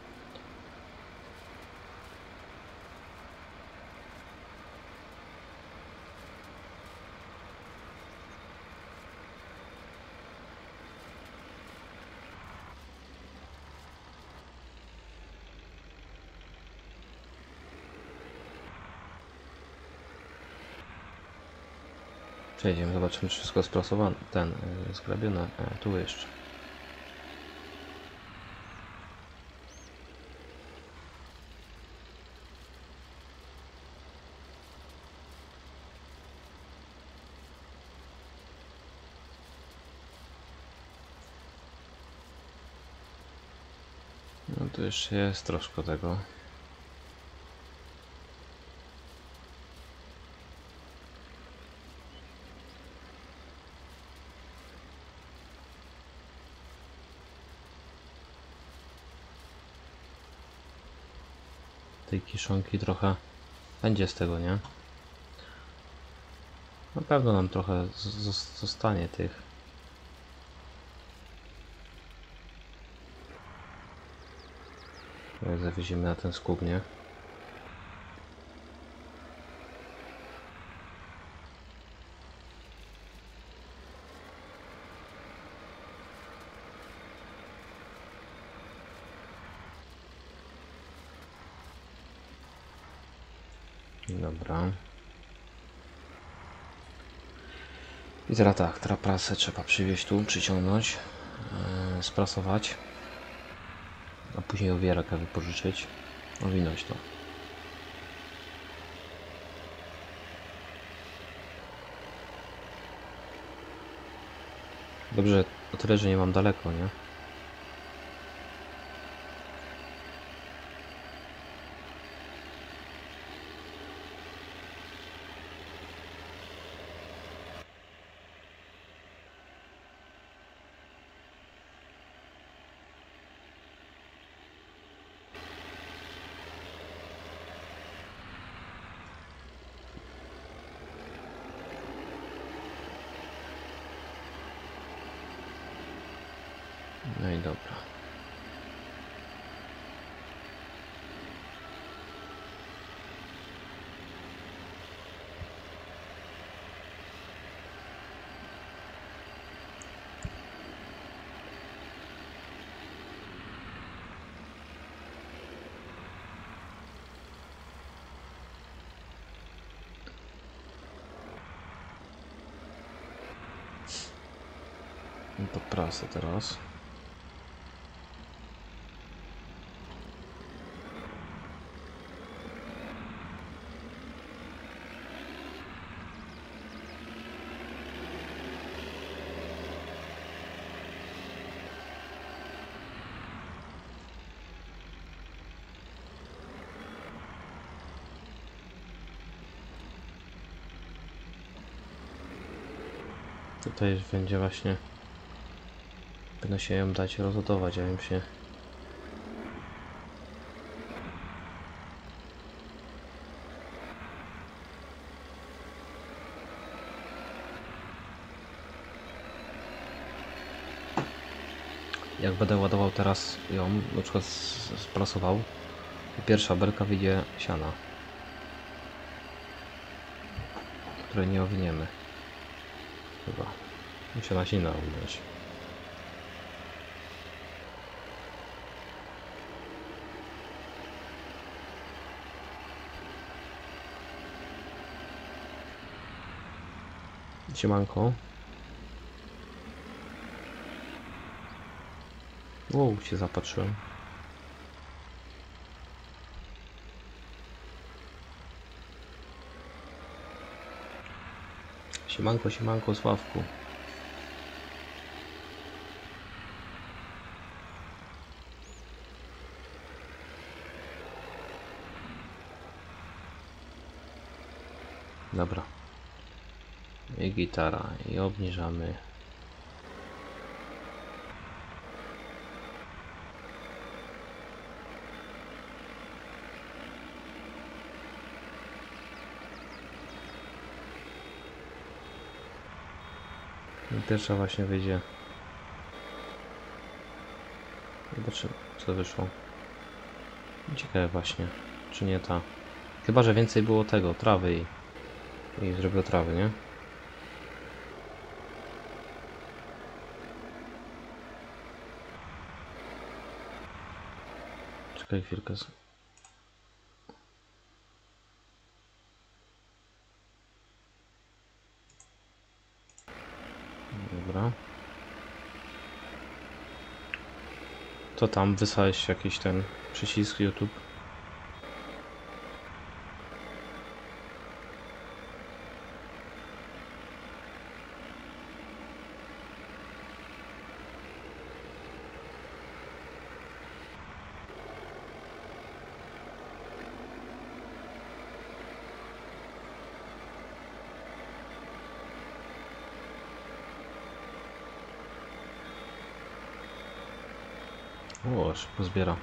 Przejdziemy, zobaczymy, czy wszystko sprasowane, ten yy, zgrabione. E, tu jeszcze. No tu jeszcze jest troszkę tego. Tej kiszonki trochę będzie z tego, nie? Na pewno nam trochę zostanie tych. Jak zawieziemy na ten skup, nie? Dobra. I teraz tak, teraz prasę trzeba przywieźć tu, przyciągnąć, yy, sprasować, a później owieraka wypożyczyć, owinąć to. Dobrze, o tyle, że nie mam daleko, nie? No i dobra. No to prasę teraz. Tutaj będzie właśnie, będę się ją dać rozładować, a im się jak będę ładował teraz ją, na przykład sprasował, pierwsza belka wyjdzie siana, której nie owiniemy. Chyba. Muszę na siana owinąć. Siemanko. Wow, się zapatrzyłem. Siemanko, siemanko, Sławku. Dobra. I gitara. I obniżamy. I pierwsza właśnie wyjdzie. Zobaczymy, co wyszło. Ciekawe właśnie, czy nie ta. Chyba że więcej było tego, trawy i, i zrobił trawy, nie? Czekaj chwilkę. Dobra. To tam wysłałeś jakiś ten przycisk YouTube. O, szybko zbiera.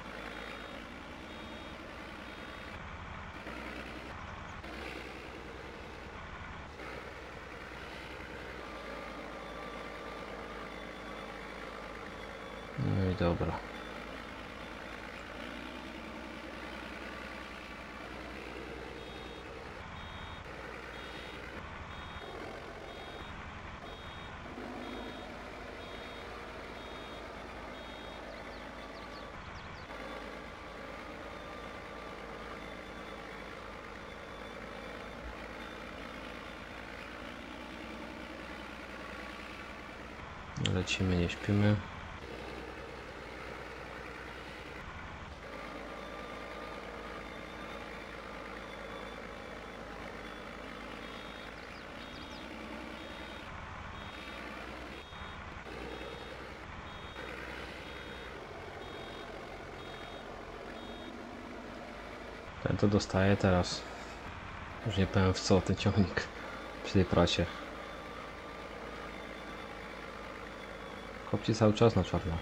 No i dobra. Lecimy, nie śpimy. Ten to dostaje teraz. Już nie powiem w co ten ciągnik przy tej pracie. Kopci cały czas na czarno.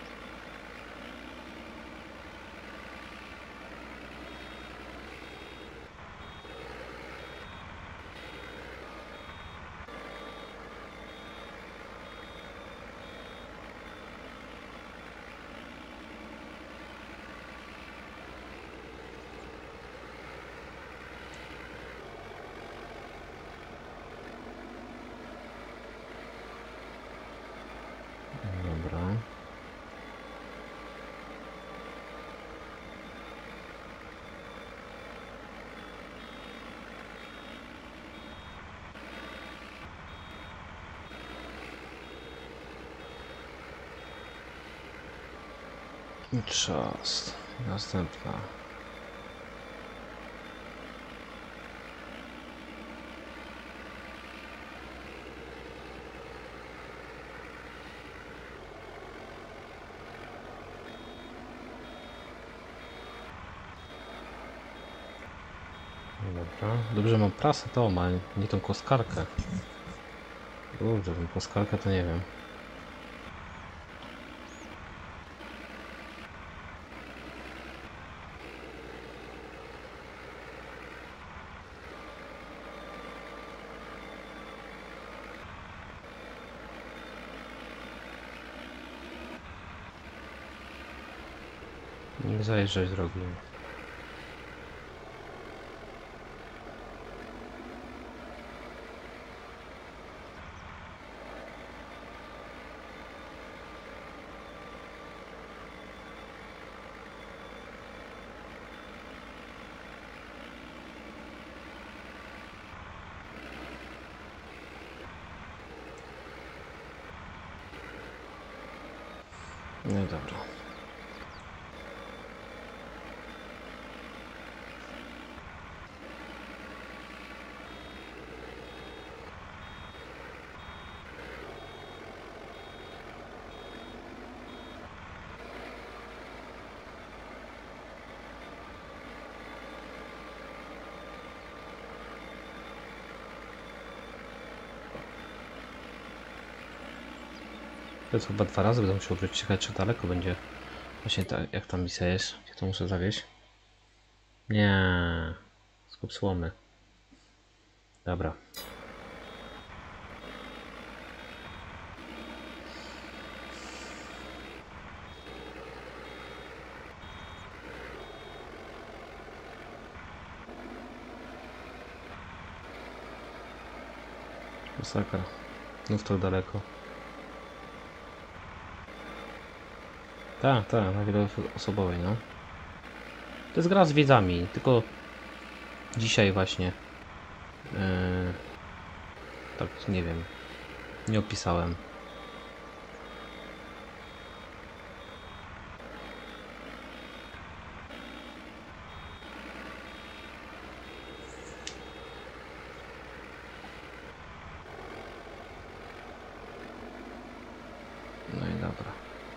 Dobra. I czas. Następna. Dobra. Dobrze, mam prasę to, ma nie tą koskarkę. Dobrze, tą koskarkę to nie wiem. Nie zajeżdżać drogi. No i dobra. To jest chyba dwa razy będę musiał wrócić, ciekawe czy daleko będzie. Właśnie tak, jak tam misja jest, gdzie to muszę zawieźć? Nie, skup słomy. Dobra. Masakra. Znów tak daleko. Tak, tak, na wieloosobowej, no. To jest gra z wiedzami, tylko dzisiaj właśnie yy, tak, nie wiem, nie opisałem. No i dobra.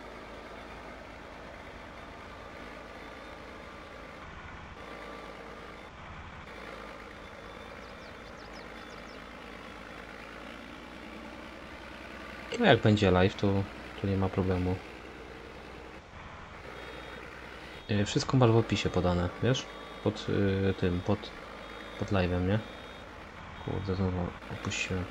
No jak będzie live, to, to nie ma problemu. Yy, wszystko masz w opisie podane, wiesz? Pod yy, tym, pod, pod live'em, nie? Kurde, znowu opuściłem.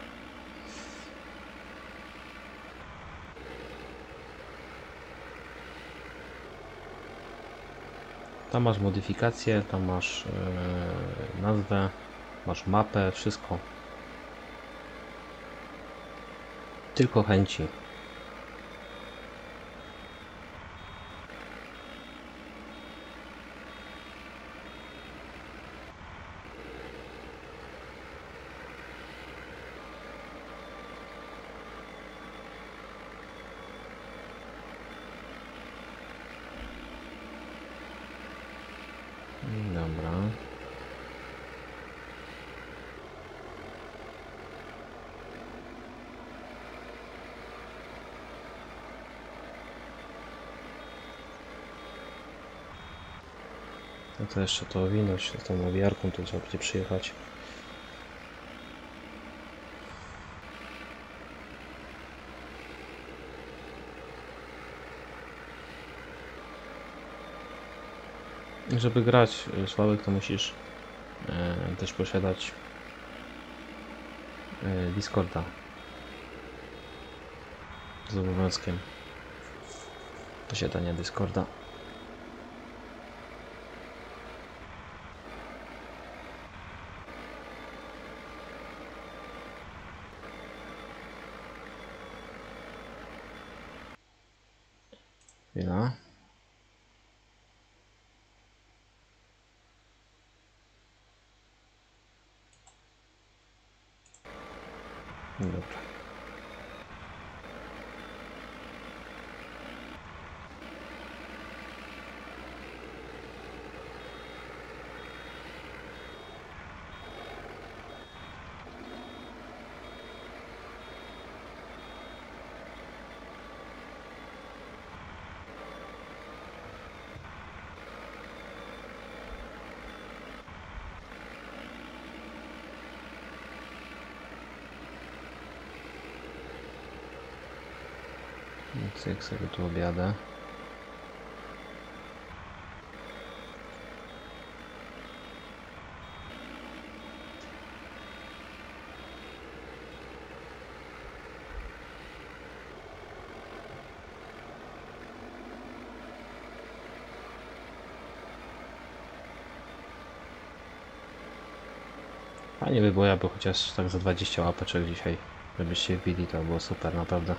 Tam masz modyfikacje, tam masz yy, nazwę, masz mapę, wszystko. Tylko chęci. Dobra. No to jeszcze to owinąć z tą nawiarką, to trzeba będzie przyjechać. Żeby grać Sławek, to musisz e, też posiadać e, Discorda z obowiązkiem posiadania Discorda. Chwila. Dobra. Więc jak sobie tu objadę. Fajnie by było, jakby chociaż tak za dwadzieścia łapeczek dzisiaj, żebyście wbili, to było super, naprawdę.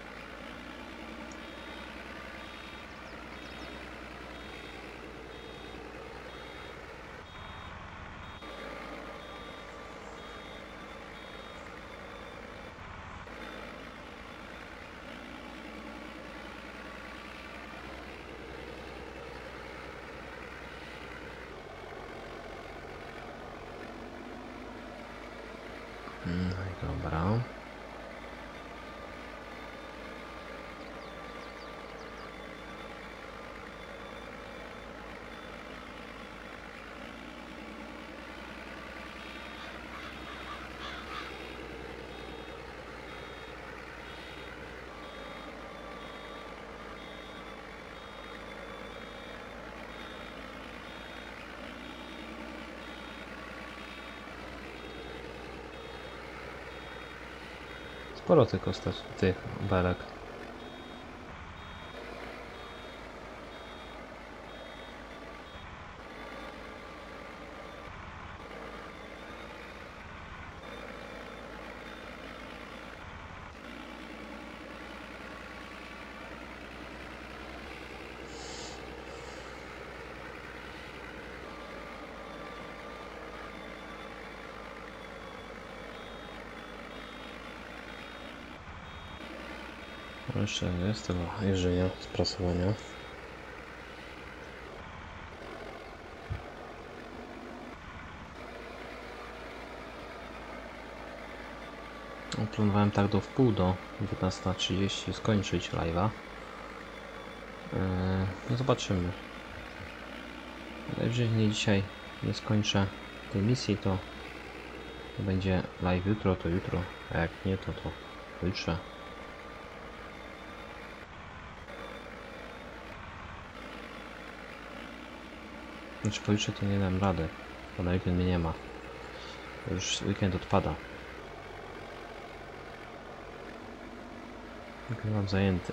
No i dobra. Sporo tylko stać tych belek. Jeszcze jest tego jeżdżenia, sprasowania. Planowałem tak do wpół do dziewiętnasta trzydzieści skończyć live'a. Yy, no zobaczymy. Ale jeżeli nie dzisiaj nie skończę tej misji, to będzie live jutro, to jutro, a jak nie, to to jutrze. Znaczy pojutrze to nie dam rady, bo na weekend mnie nie ma. Już weekend odpada. Weekend mam zajęty.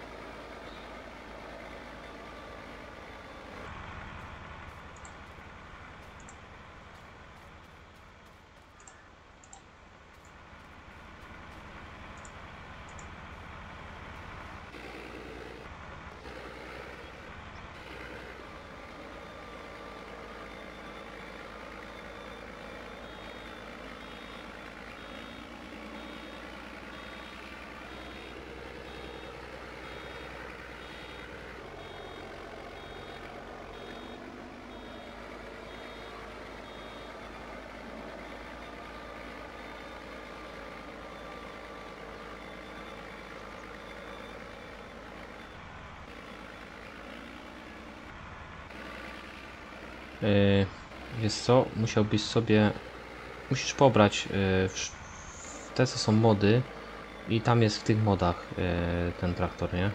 Yy, wiesz co, musiałbyś sobie, musisz pobrać yy, w, te co są mody i tam jest w tych modach yy, ten traktor, nie?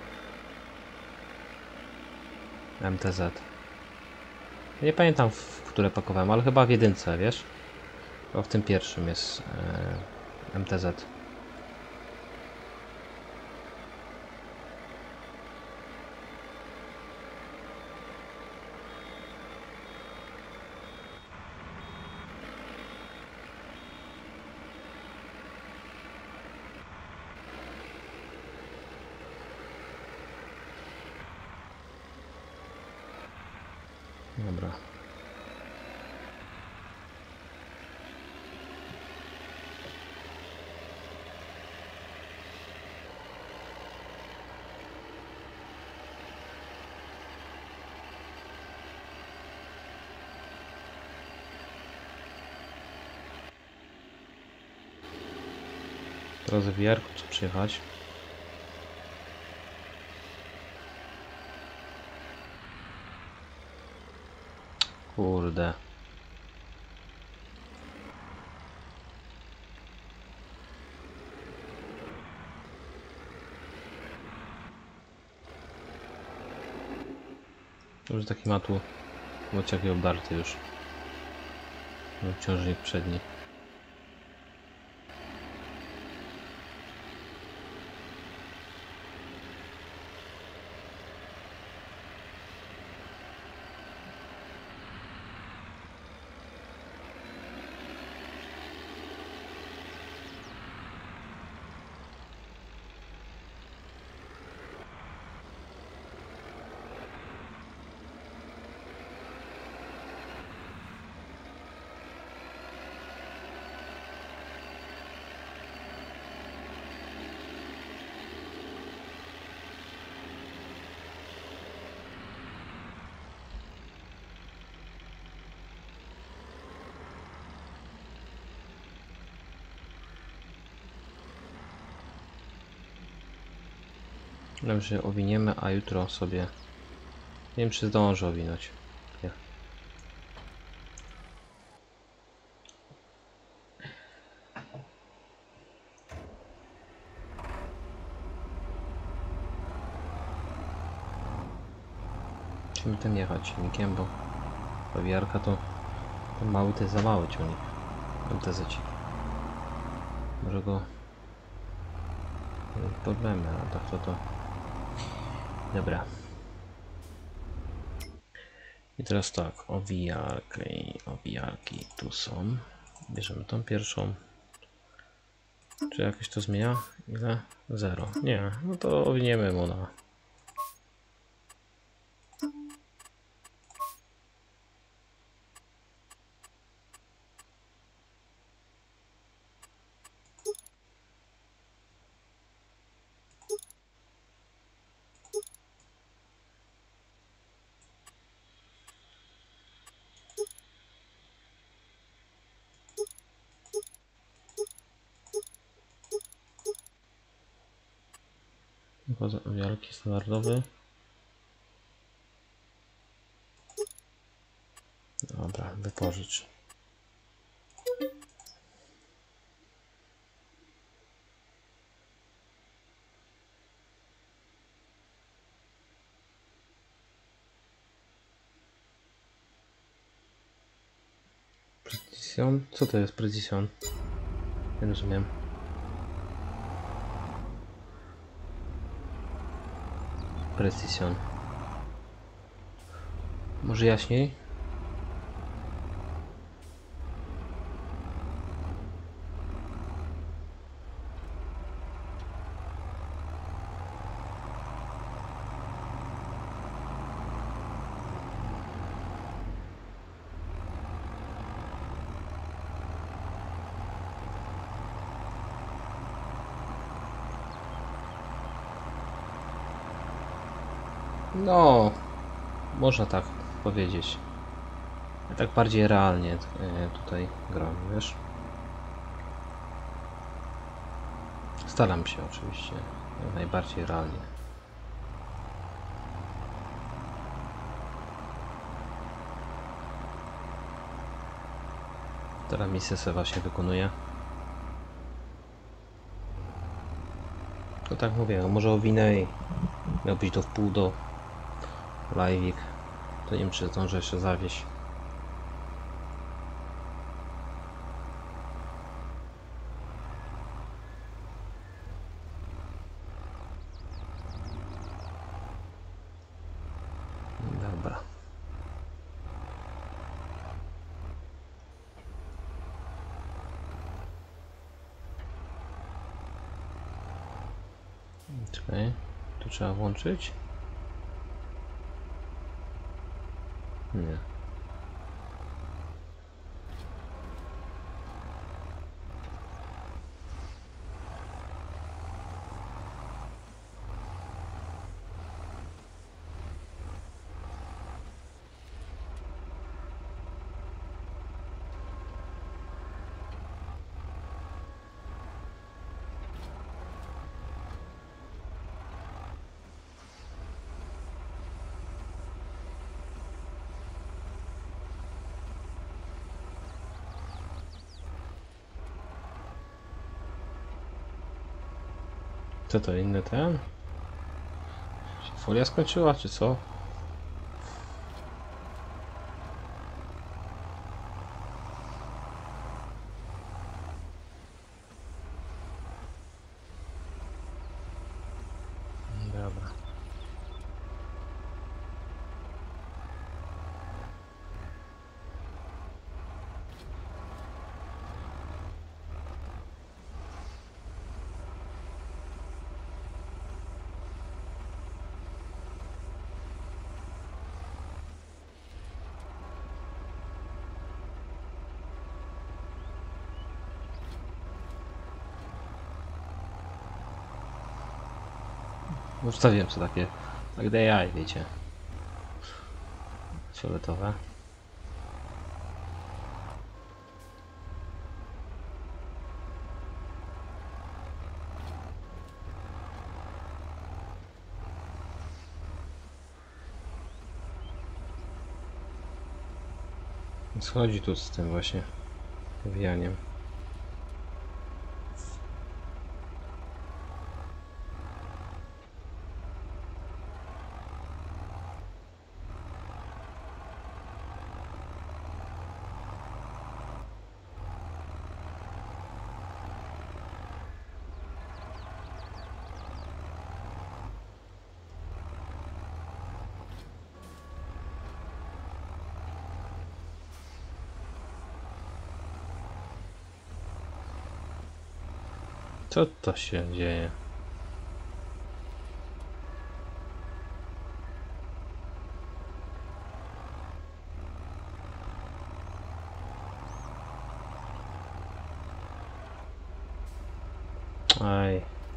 M T Z. Nie pamiętam w które pakowałem, ale chyba w jedynce, wiesz? Bo w tym pierwszym jest yy, M T Z. Dobra. Teraz w Jarku co przyjechać. Kurde. Już taki ma tu bociaki obdarty już. Ciążnik przedni. Dobrze, owiniemy, a jutro sobie... Nie wiem, czy zdążę owinąć. Nie. Musimy tym jechać silnikiem, bo pawiarka to... Ten mały to jest za mały ciągnik. M T Z. Może go problemy, a tak to to... Dobra. I teraz tak, owijarki, owijarki tu są. Bierzemy tą pierwszą. Czy jakieś to zmienia? Ile? Zero. Nie, no to owiniemy mu na... Owijarki standardowy. Dobra, wypożycz. Precision? Co to jest Precision? Nie rozumiem. Precision. Może jaśniej? No, można tak powiedzieć. Ja tak bardziej realnie tutaj gram, wiesz? Staram się oczywiście, jak najbardziej realnie. Teraz misję se właśnie wykonuje. To tak mówię, może owinę i miał być do wpół do live'ik. To nie wiem, czy zdążę jeszcze zawieść. Dobra. Czekaj, tu trzeba włączyć? Nie. Co to, inny ten? Się folia skończyła, czy co? Dobra. Ustawiłem sobie takie, tak D A I, wiecie, fioletowe. Schodzi tu z tym właśnie owijaniem. Co to się dzieje? Aj.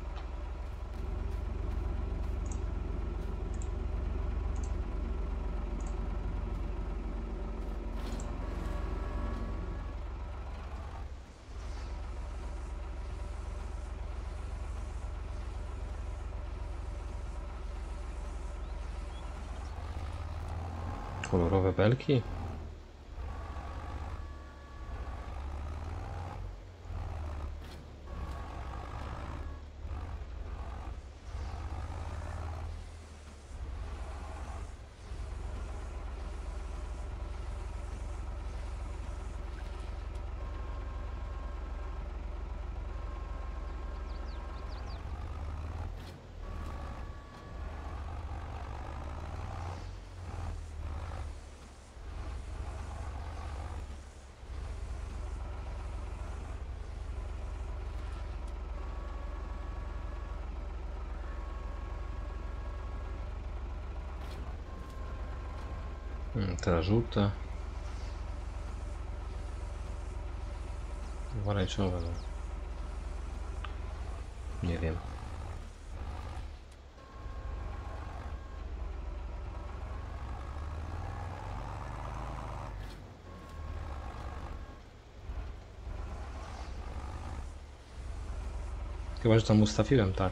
Kolorowe belki? Hmm, teraz żółte. Pomarańczowe. No. Nie wiem. Chyba, że tam ustawiłem, tak.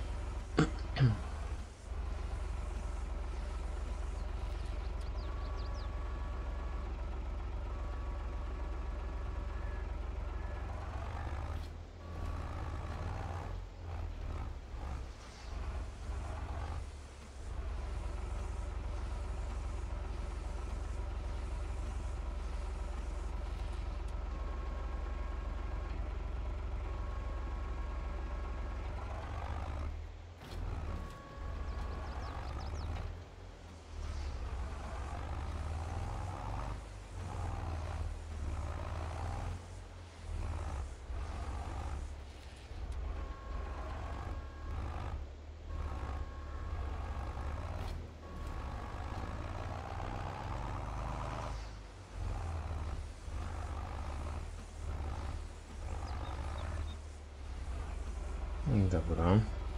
Dobra.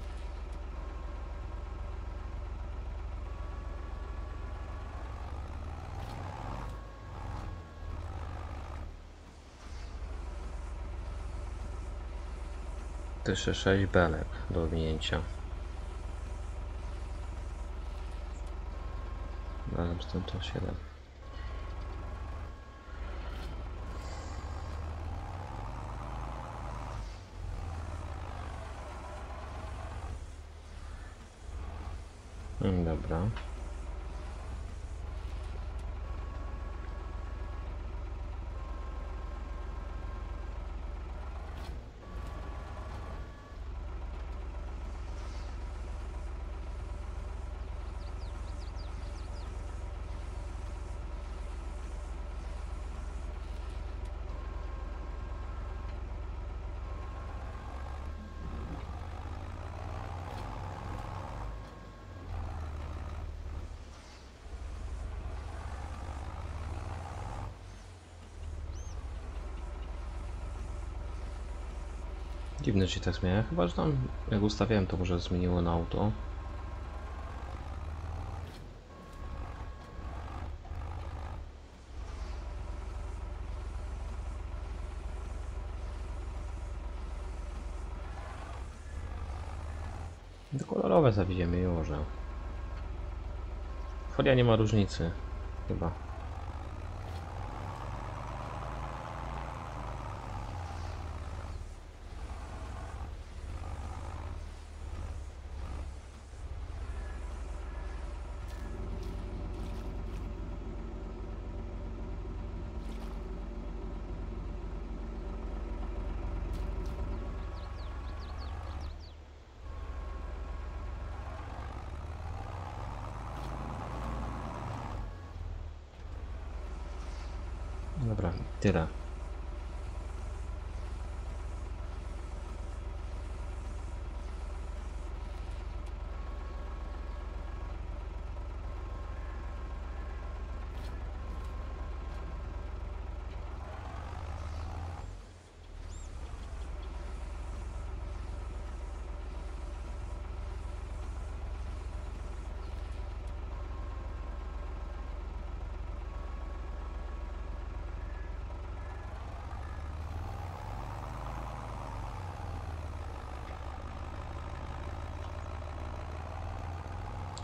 To jeszcze sześć belek do owinięcia. Razem z tym to siedem. Dobra. Dziwne, że się tak zmienia. Chyba, że tam jak ustawiałem, to może zmieniło na auto. To kolorowe zawieziemy i może. Folia nie ma różnicy. Chyba. Dobra, tyle.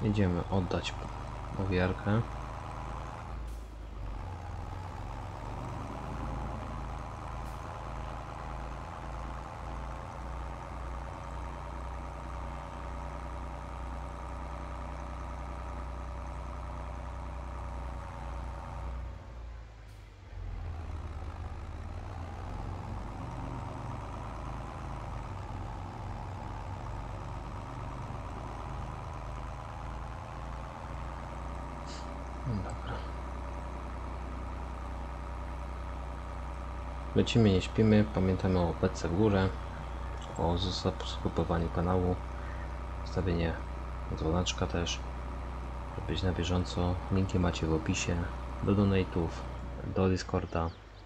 Jedziemy oddać owiarkę. Dobra. Lecimy, nie śpimy, pamiętamy o łapce w górę, o subskrybowaniu kanału, ustawienie dzwoneczka też, żeby być na bieżąco. Linki macie w opisie do donate'ów, do Discorda,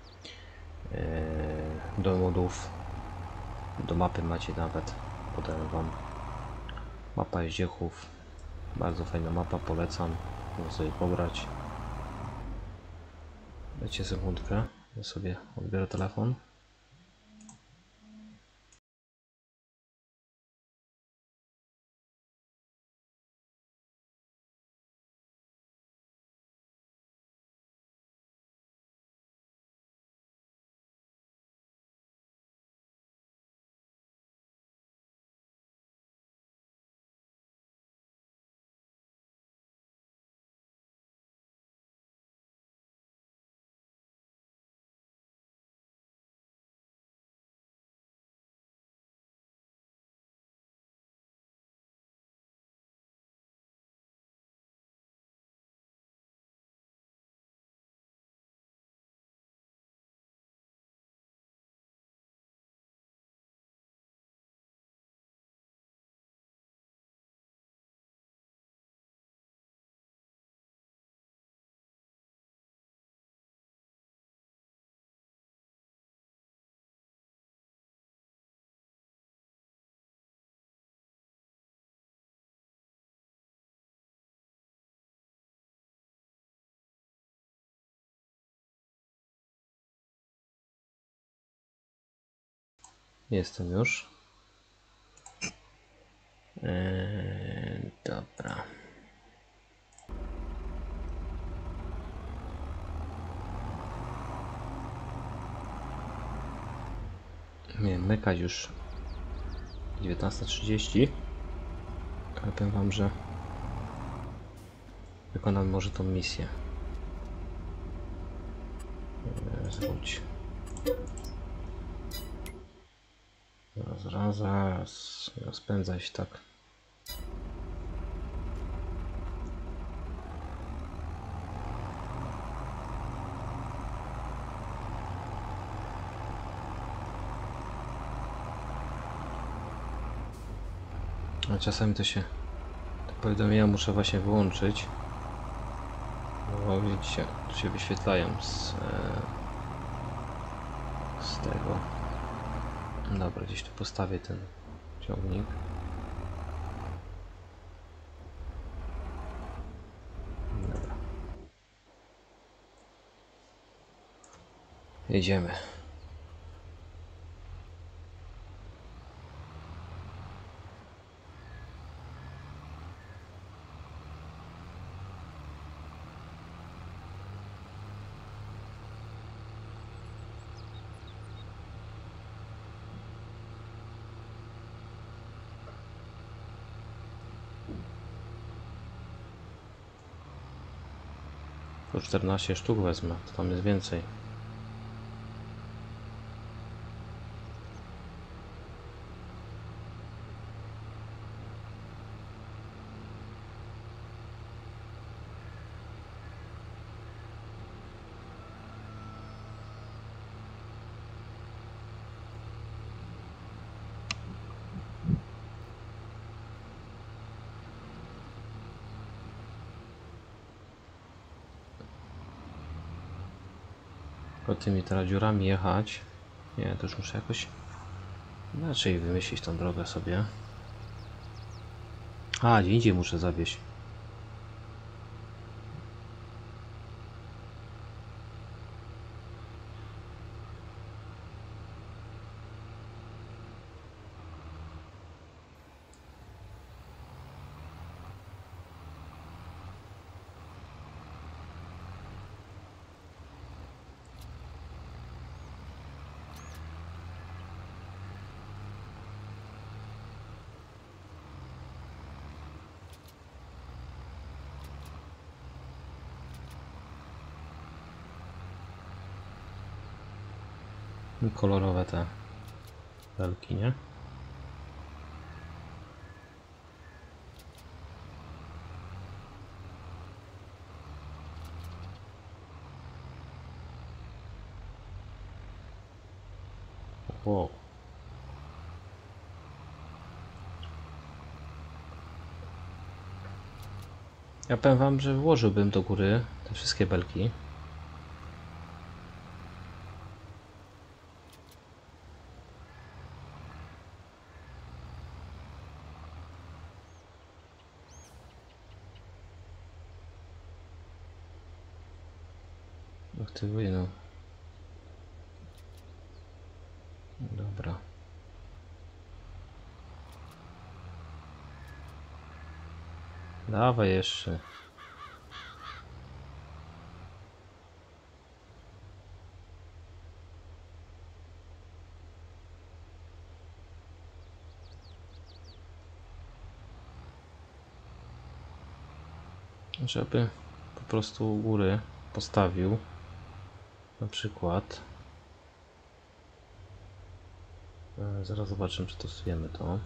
do modów, do mapy macie nawet, podam wam. Mapa Jeździechów, bardzo fajna mapa, polecam, można sobie pobrać. Dajcie sekundkę, ja sobie odbiorę telefon. Jestem już. Eee, dobra. Miałem mykać już dziewiętnasta trzydzieści, ale powiem wam, że wykonam może tą misję. Eee, zwróć. Zaraz, zaraz, zaraz. Rozpędzaj się tak. A czasami to się, te powiadomienia muszę właśnie wyłączyć, bo widzicie, tu się wyświetlają z, e, z tego. Dobra, gdzieś tu postawię ten ciągnik. Dobra. Jedziemy. Po czternaście sztuk wezmę, to tam jest więcej. Po tymi teraz dziurami jechać. Nie, to już muszę jakoś inaczej wymyślić tą drogę sobie. A, gdzie indziej muszę zawieźć. kolorowe te belki, nie? Wow. Ja powiem wam, że włożyłbym do góry te wszystkie belki. Aktywuję, no. Dobra. Dawaj jeszcze. Żeby po prostu u góry postawił na przykład. E, zaraz zobaczymy, czy stosujemy to.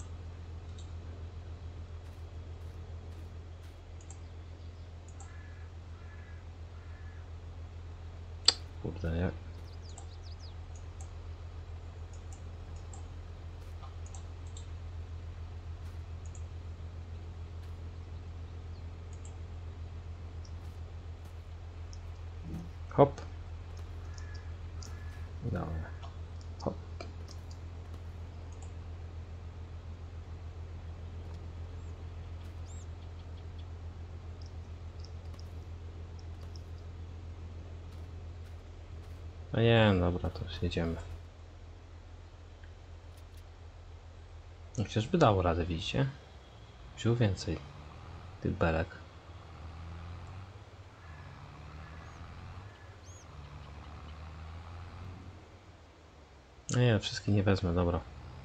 Kurde, jak... Hop. Dobra. Hop. No nie, dobra, to już jedziemy. No przecież by dało radę, widzicie? Wziął więcej tych belek. No nie, wszystkie nie wezmę, dobra.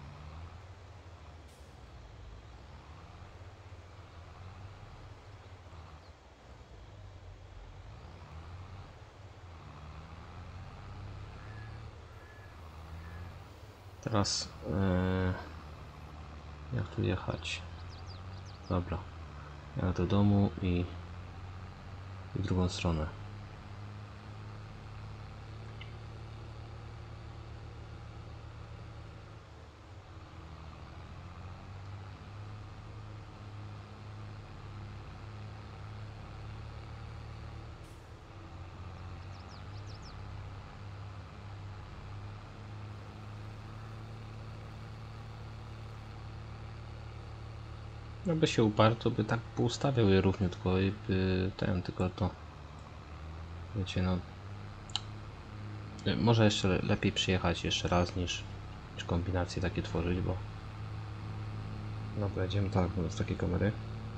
Teraz yy, jak tu jechać? Dobra, ja do domu i w drugą stronę. No by się uparł, to by tak poustawiał je równiutko i by ten, tylko to wiecie, no może jeszcze lepiej przyjechać jeszcze raz niż, niż kombinacje takie tworzyć, bo no pojedziemy tak, no z takiej kamery.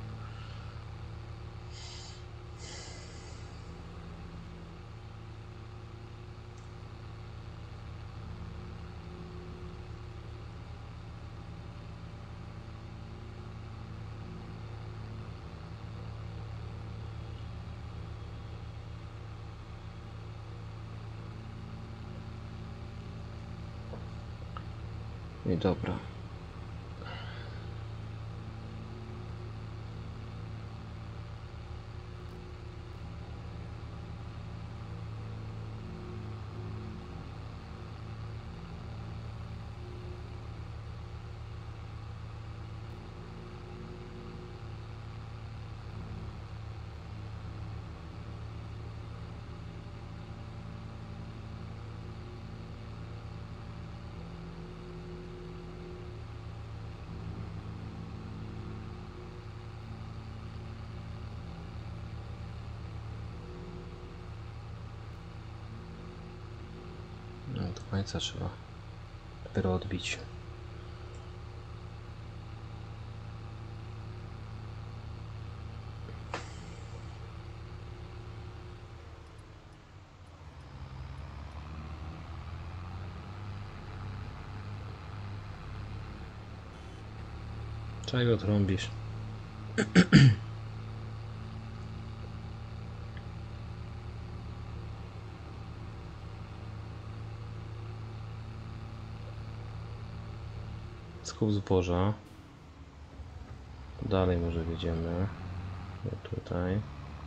I dobra. No, do końca trzeba dopiero odbić. Czego trąbisz? Skup zboża. Dalej może wjedziemy. Nie tutaj.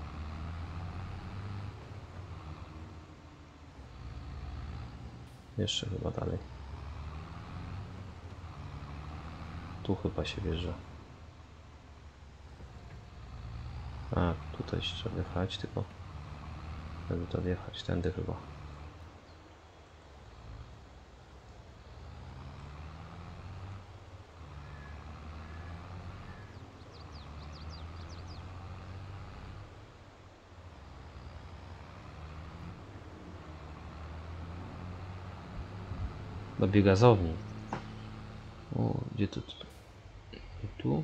Jeszcze chyba dalej. Tu chyba się wjeżdża. A, tutaj trzeba wjechać, tylko żeby to wjechać, tędy chyba. Do biogazowni. O, gdzie to? Tu? tu?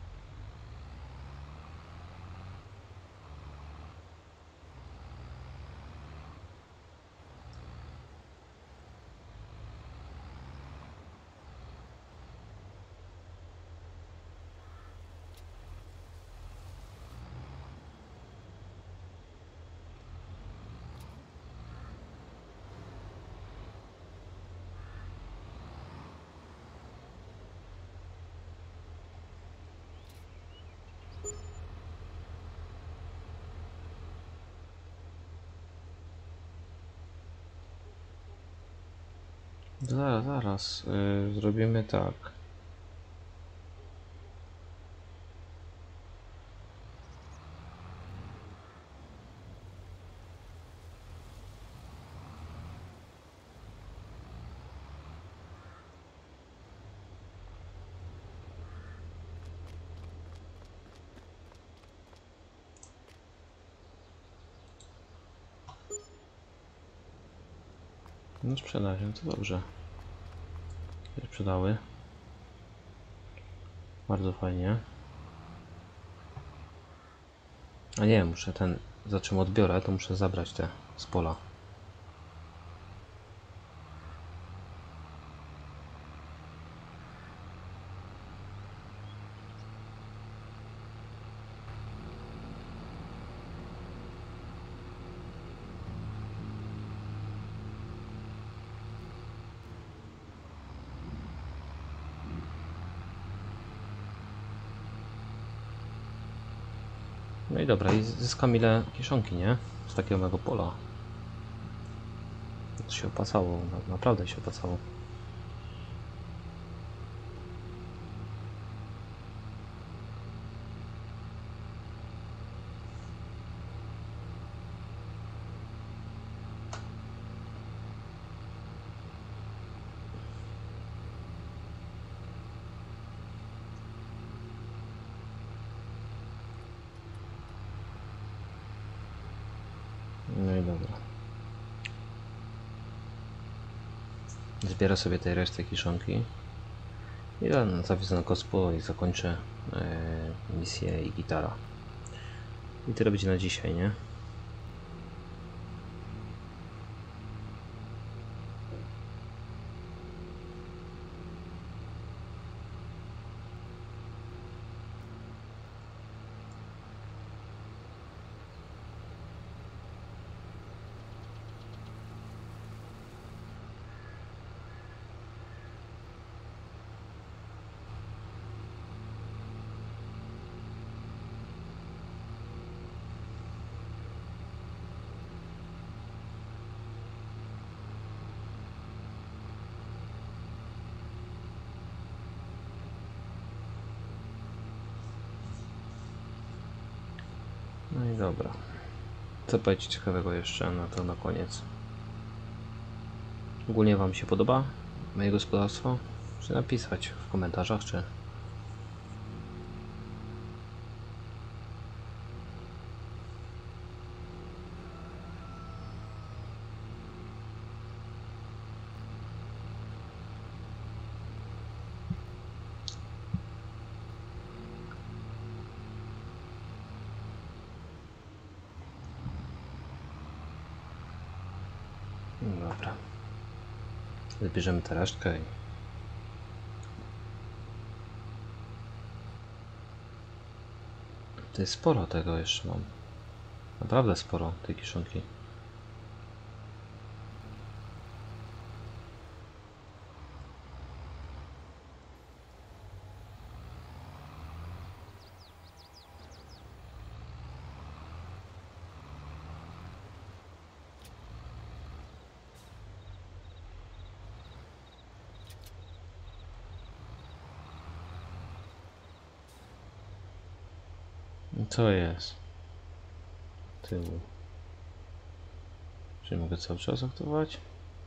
Zaraz, zaraz. Yy, zrobimy tak. No sprzeda się, to dobrze. Się sprzedały. Bardzo fajnie. A nie, muszę ten, za czym odbiorę, to muszę zabrać te z pola. No i dobra, i zyskam ile kieszonki, nie? Z takiego mego pola. To się opłacało, naprawdę się opłacało. No i dobra. Zbierę sobie tej reszty kiszonki. I dan zawiozę na gospo i zakończę e, misję i gitara. I tyle będzie na dzisiaj, nie? No i dobra. Co powiedzieć ciekawego jeszcze na to na koniec? Ogólnie Wam się podoba moje gospodarstwo? Czy napisać w komentarzach, czy... No dobra. Zbierzemy tę resztkę i... To jest sporo tego jeszcze mam. Naprawdę sporo tej kiszonki. Co jest? Tyłu. Czy mogę cały czas aktywować?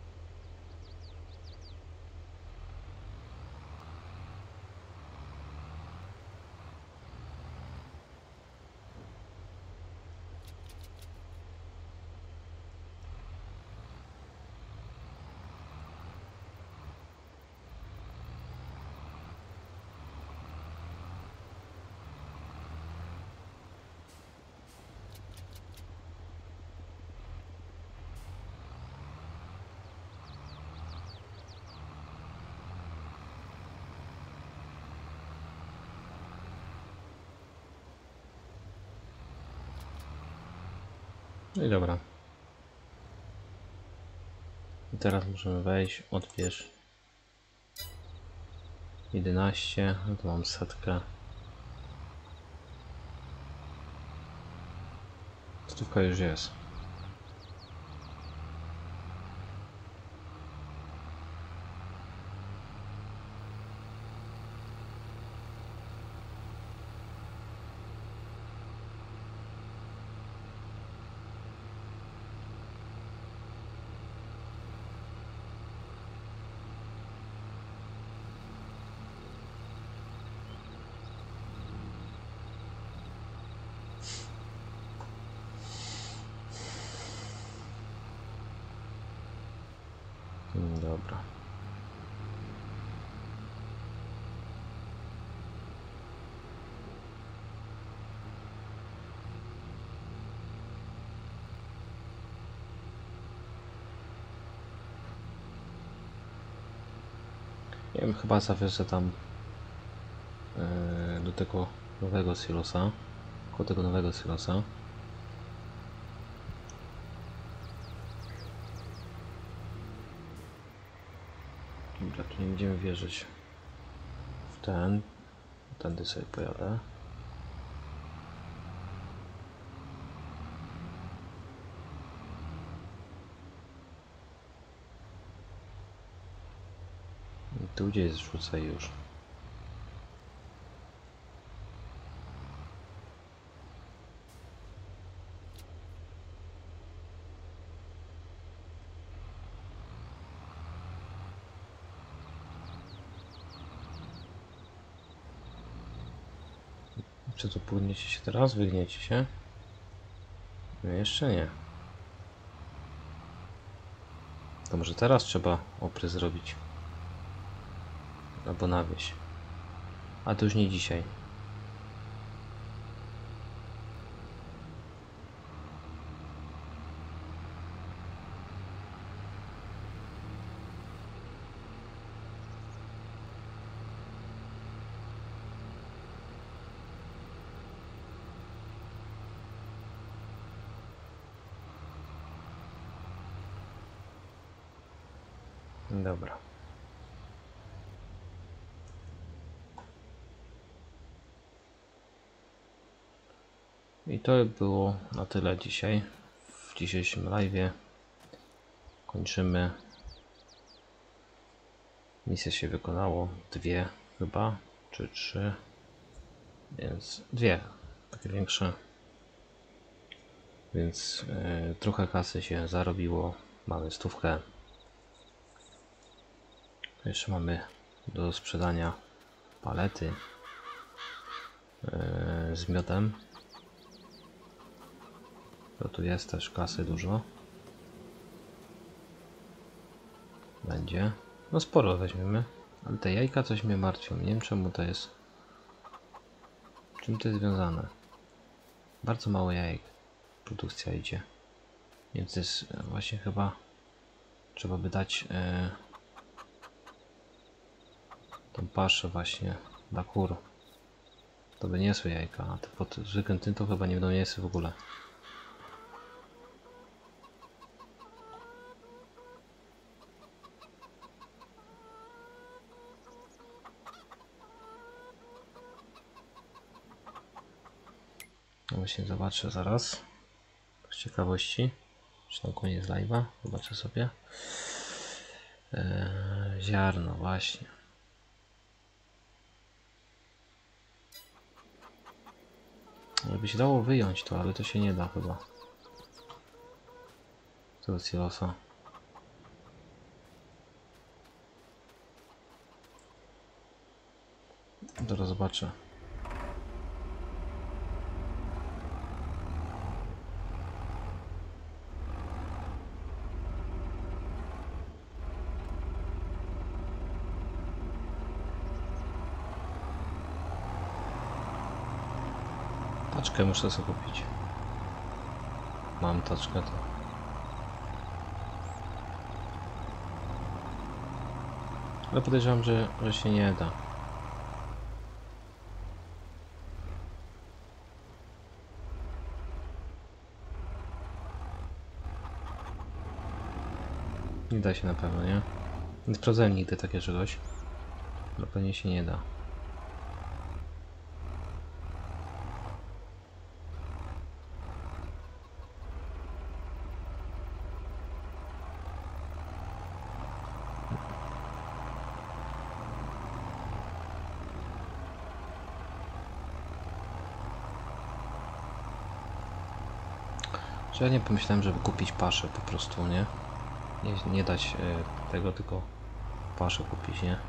No i dobra. I teraz możemy wejść, odbierz jedenaście, no to mam setkę. Stówka już jest. Dobra. Nie wiem, chyba zawiozę tam yy, do tego nowego silosa. Koło tego nowego silosa. Dobra, tu nie będziemy wierzyć w ten. Tędy sobie pojadę. I tu gdzie jest rzucaj już. Czy tu płyniecie się teraz? Wygniecie się? No jeszcze nie. To może teraz trzeba opry zrobić. Albo nawieźć. A to już nie dzisiaj. Dobra. I to było na tyle dzisiaj w dzisiejszym live'ie. Kończymy. Misja się wykonało. Dwie chyba, czy trzy. Więc dwie. Takie większe. Więc yy, trochę kasy się zarobiło. Mamy stówkę. Jeszcze mamy do sprzedania palety yy, z miodem. To tu jest też kasy dużo. Będzie. No sporo weźmiemy. Ale te jajka coś mnie martwią. Nie wiem czemu to jest. Czym to jest związane? Bardzo mało jajek. Produkcja idzie. Więc to jest właśnie chyba trzeba by dać yy, tą paszę właśnie dla kur. To by niosły jajka, a te pod zwykłym tym to chyba nie będą niesły w ogóle. No właśnie zobaczę zaraz. Z ciekawości. Czy na koniec live'a. Zobaczę sobie. Eee, ziarno właśnie. Jakby się dało wyjąć to, ale to się nie da chyba. To silosa. Teraz zobaczę. Taczkę muszę sobie kupić. Mam taczkę to. Ale podejrzewam, że, że się nie da. Nie da się na pewno, nie? Nie sprawdzałem nigdy takie czegoś. Ale pewnie się nie da. Że ja nie pomyślałem, żeby kupić paszę po prostu, nie? Nie, nie dać e, tego, tylko paszę kupić, nie?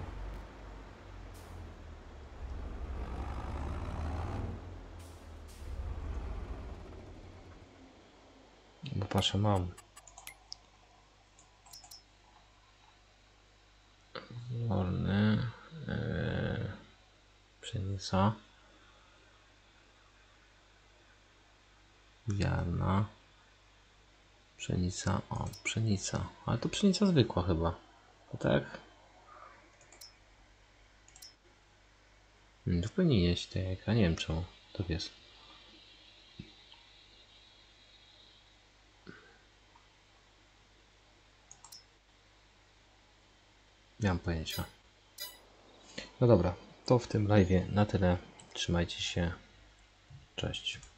Bo paszę mam. Wolny. E, pszenica. Wiarna. Pszenica, o, pszenica. Ale to pszenica zwykła chyba. A tak? Hmm, to powinien jeść te jajka, nie wiem czemu tak jest. Nie mam pojęcia. No dobra, to w tym live'ie na tyle. Trzymajcie się. Cześć.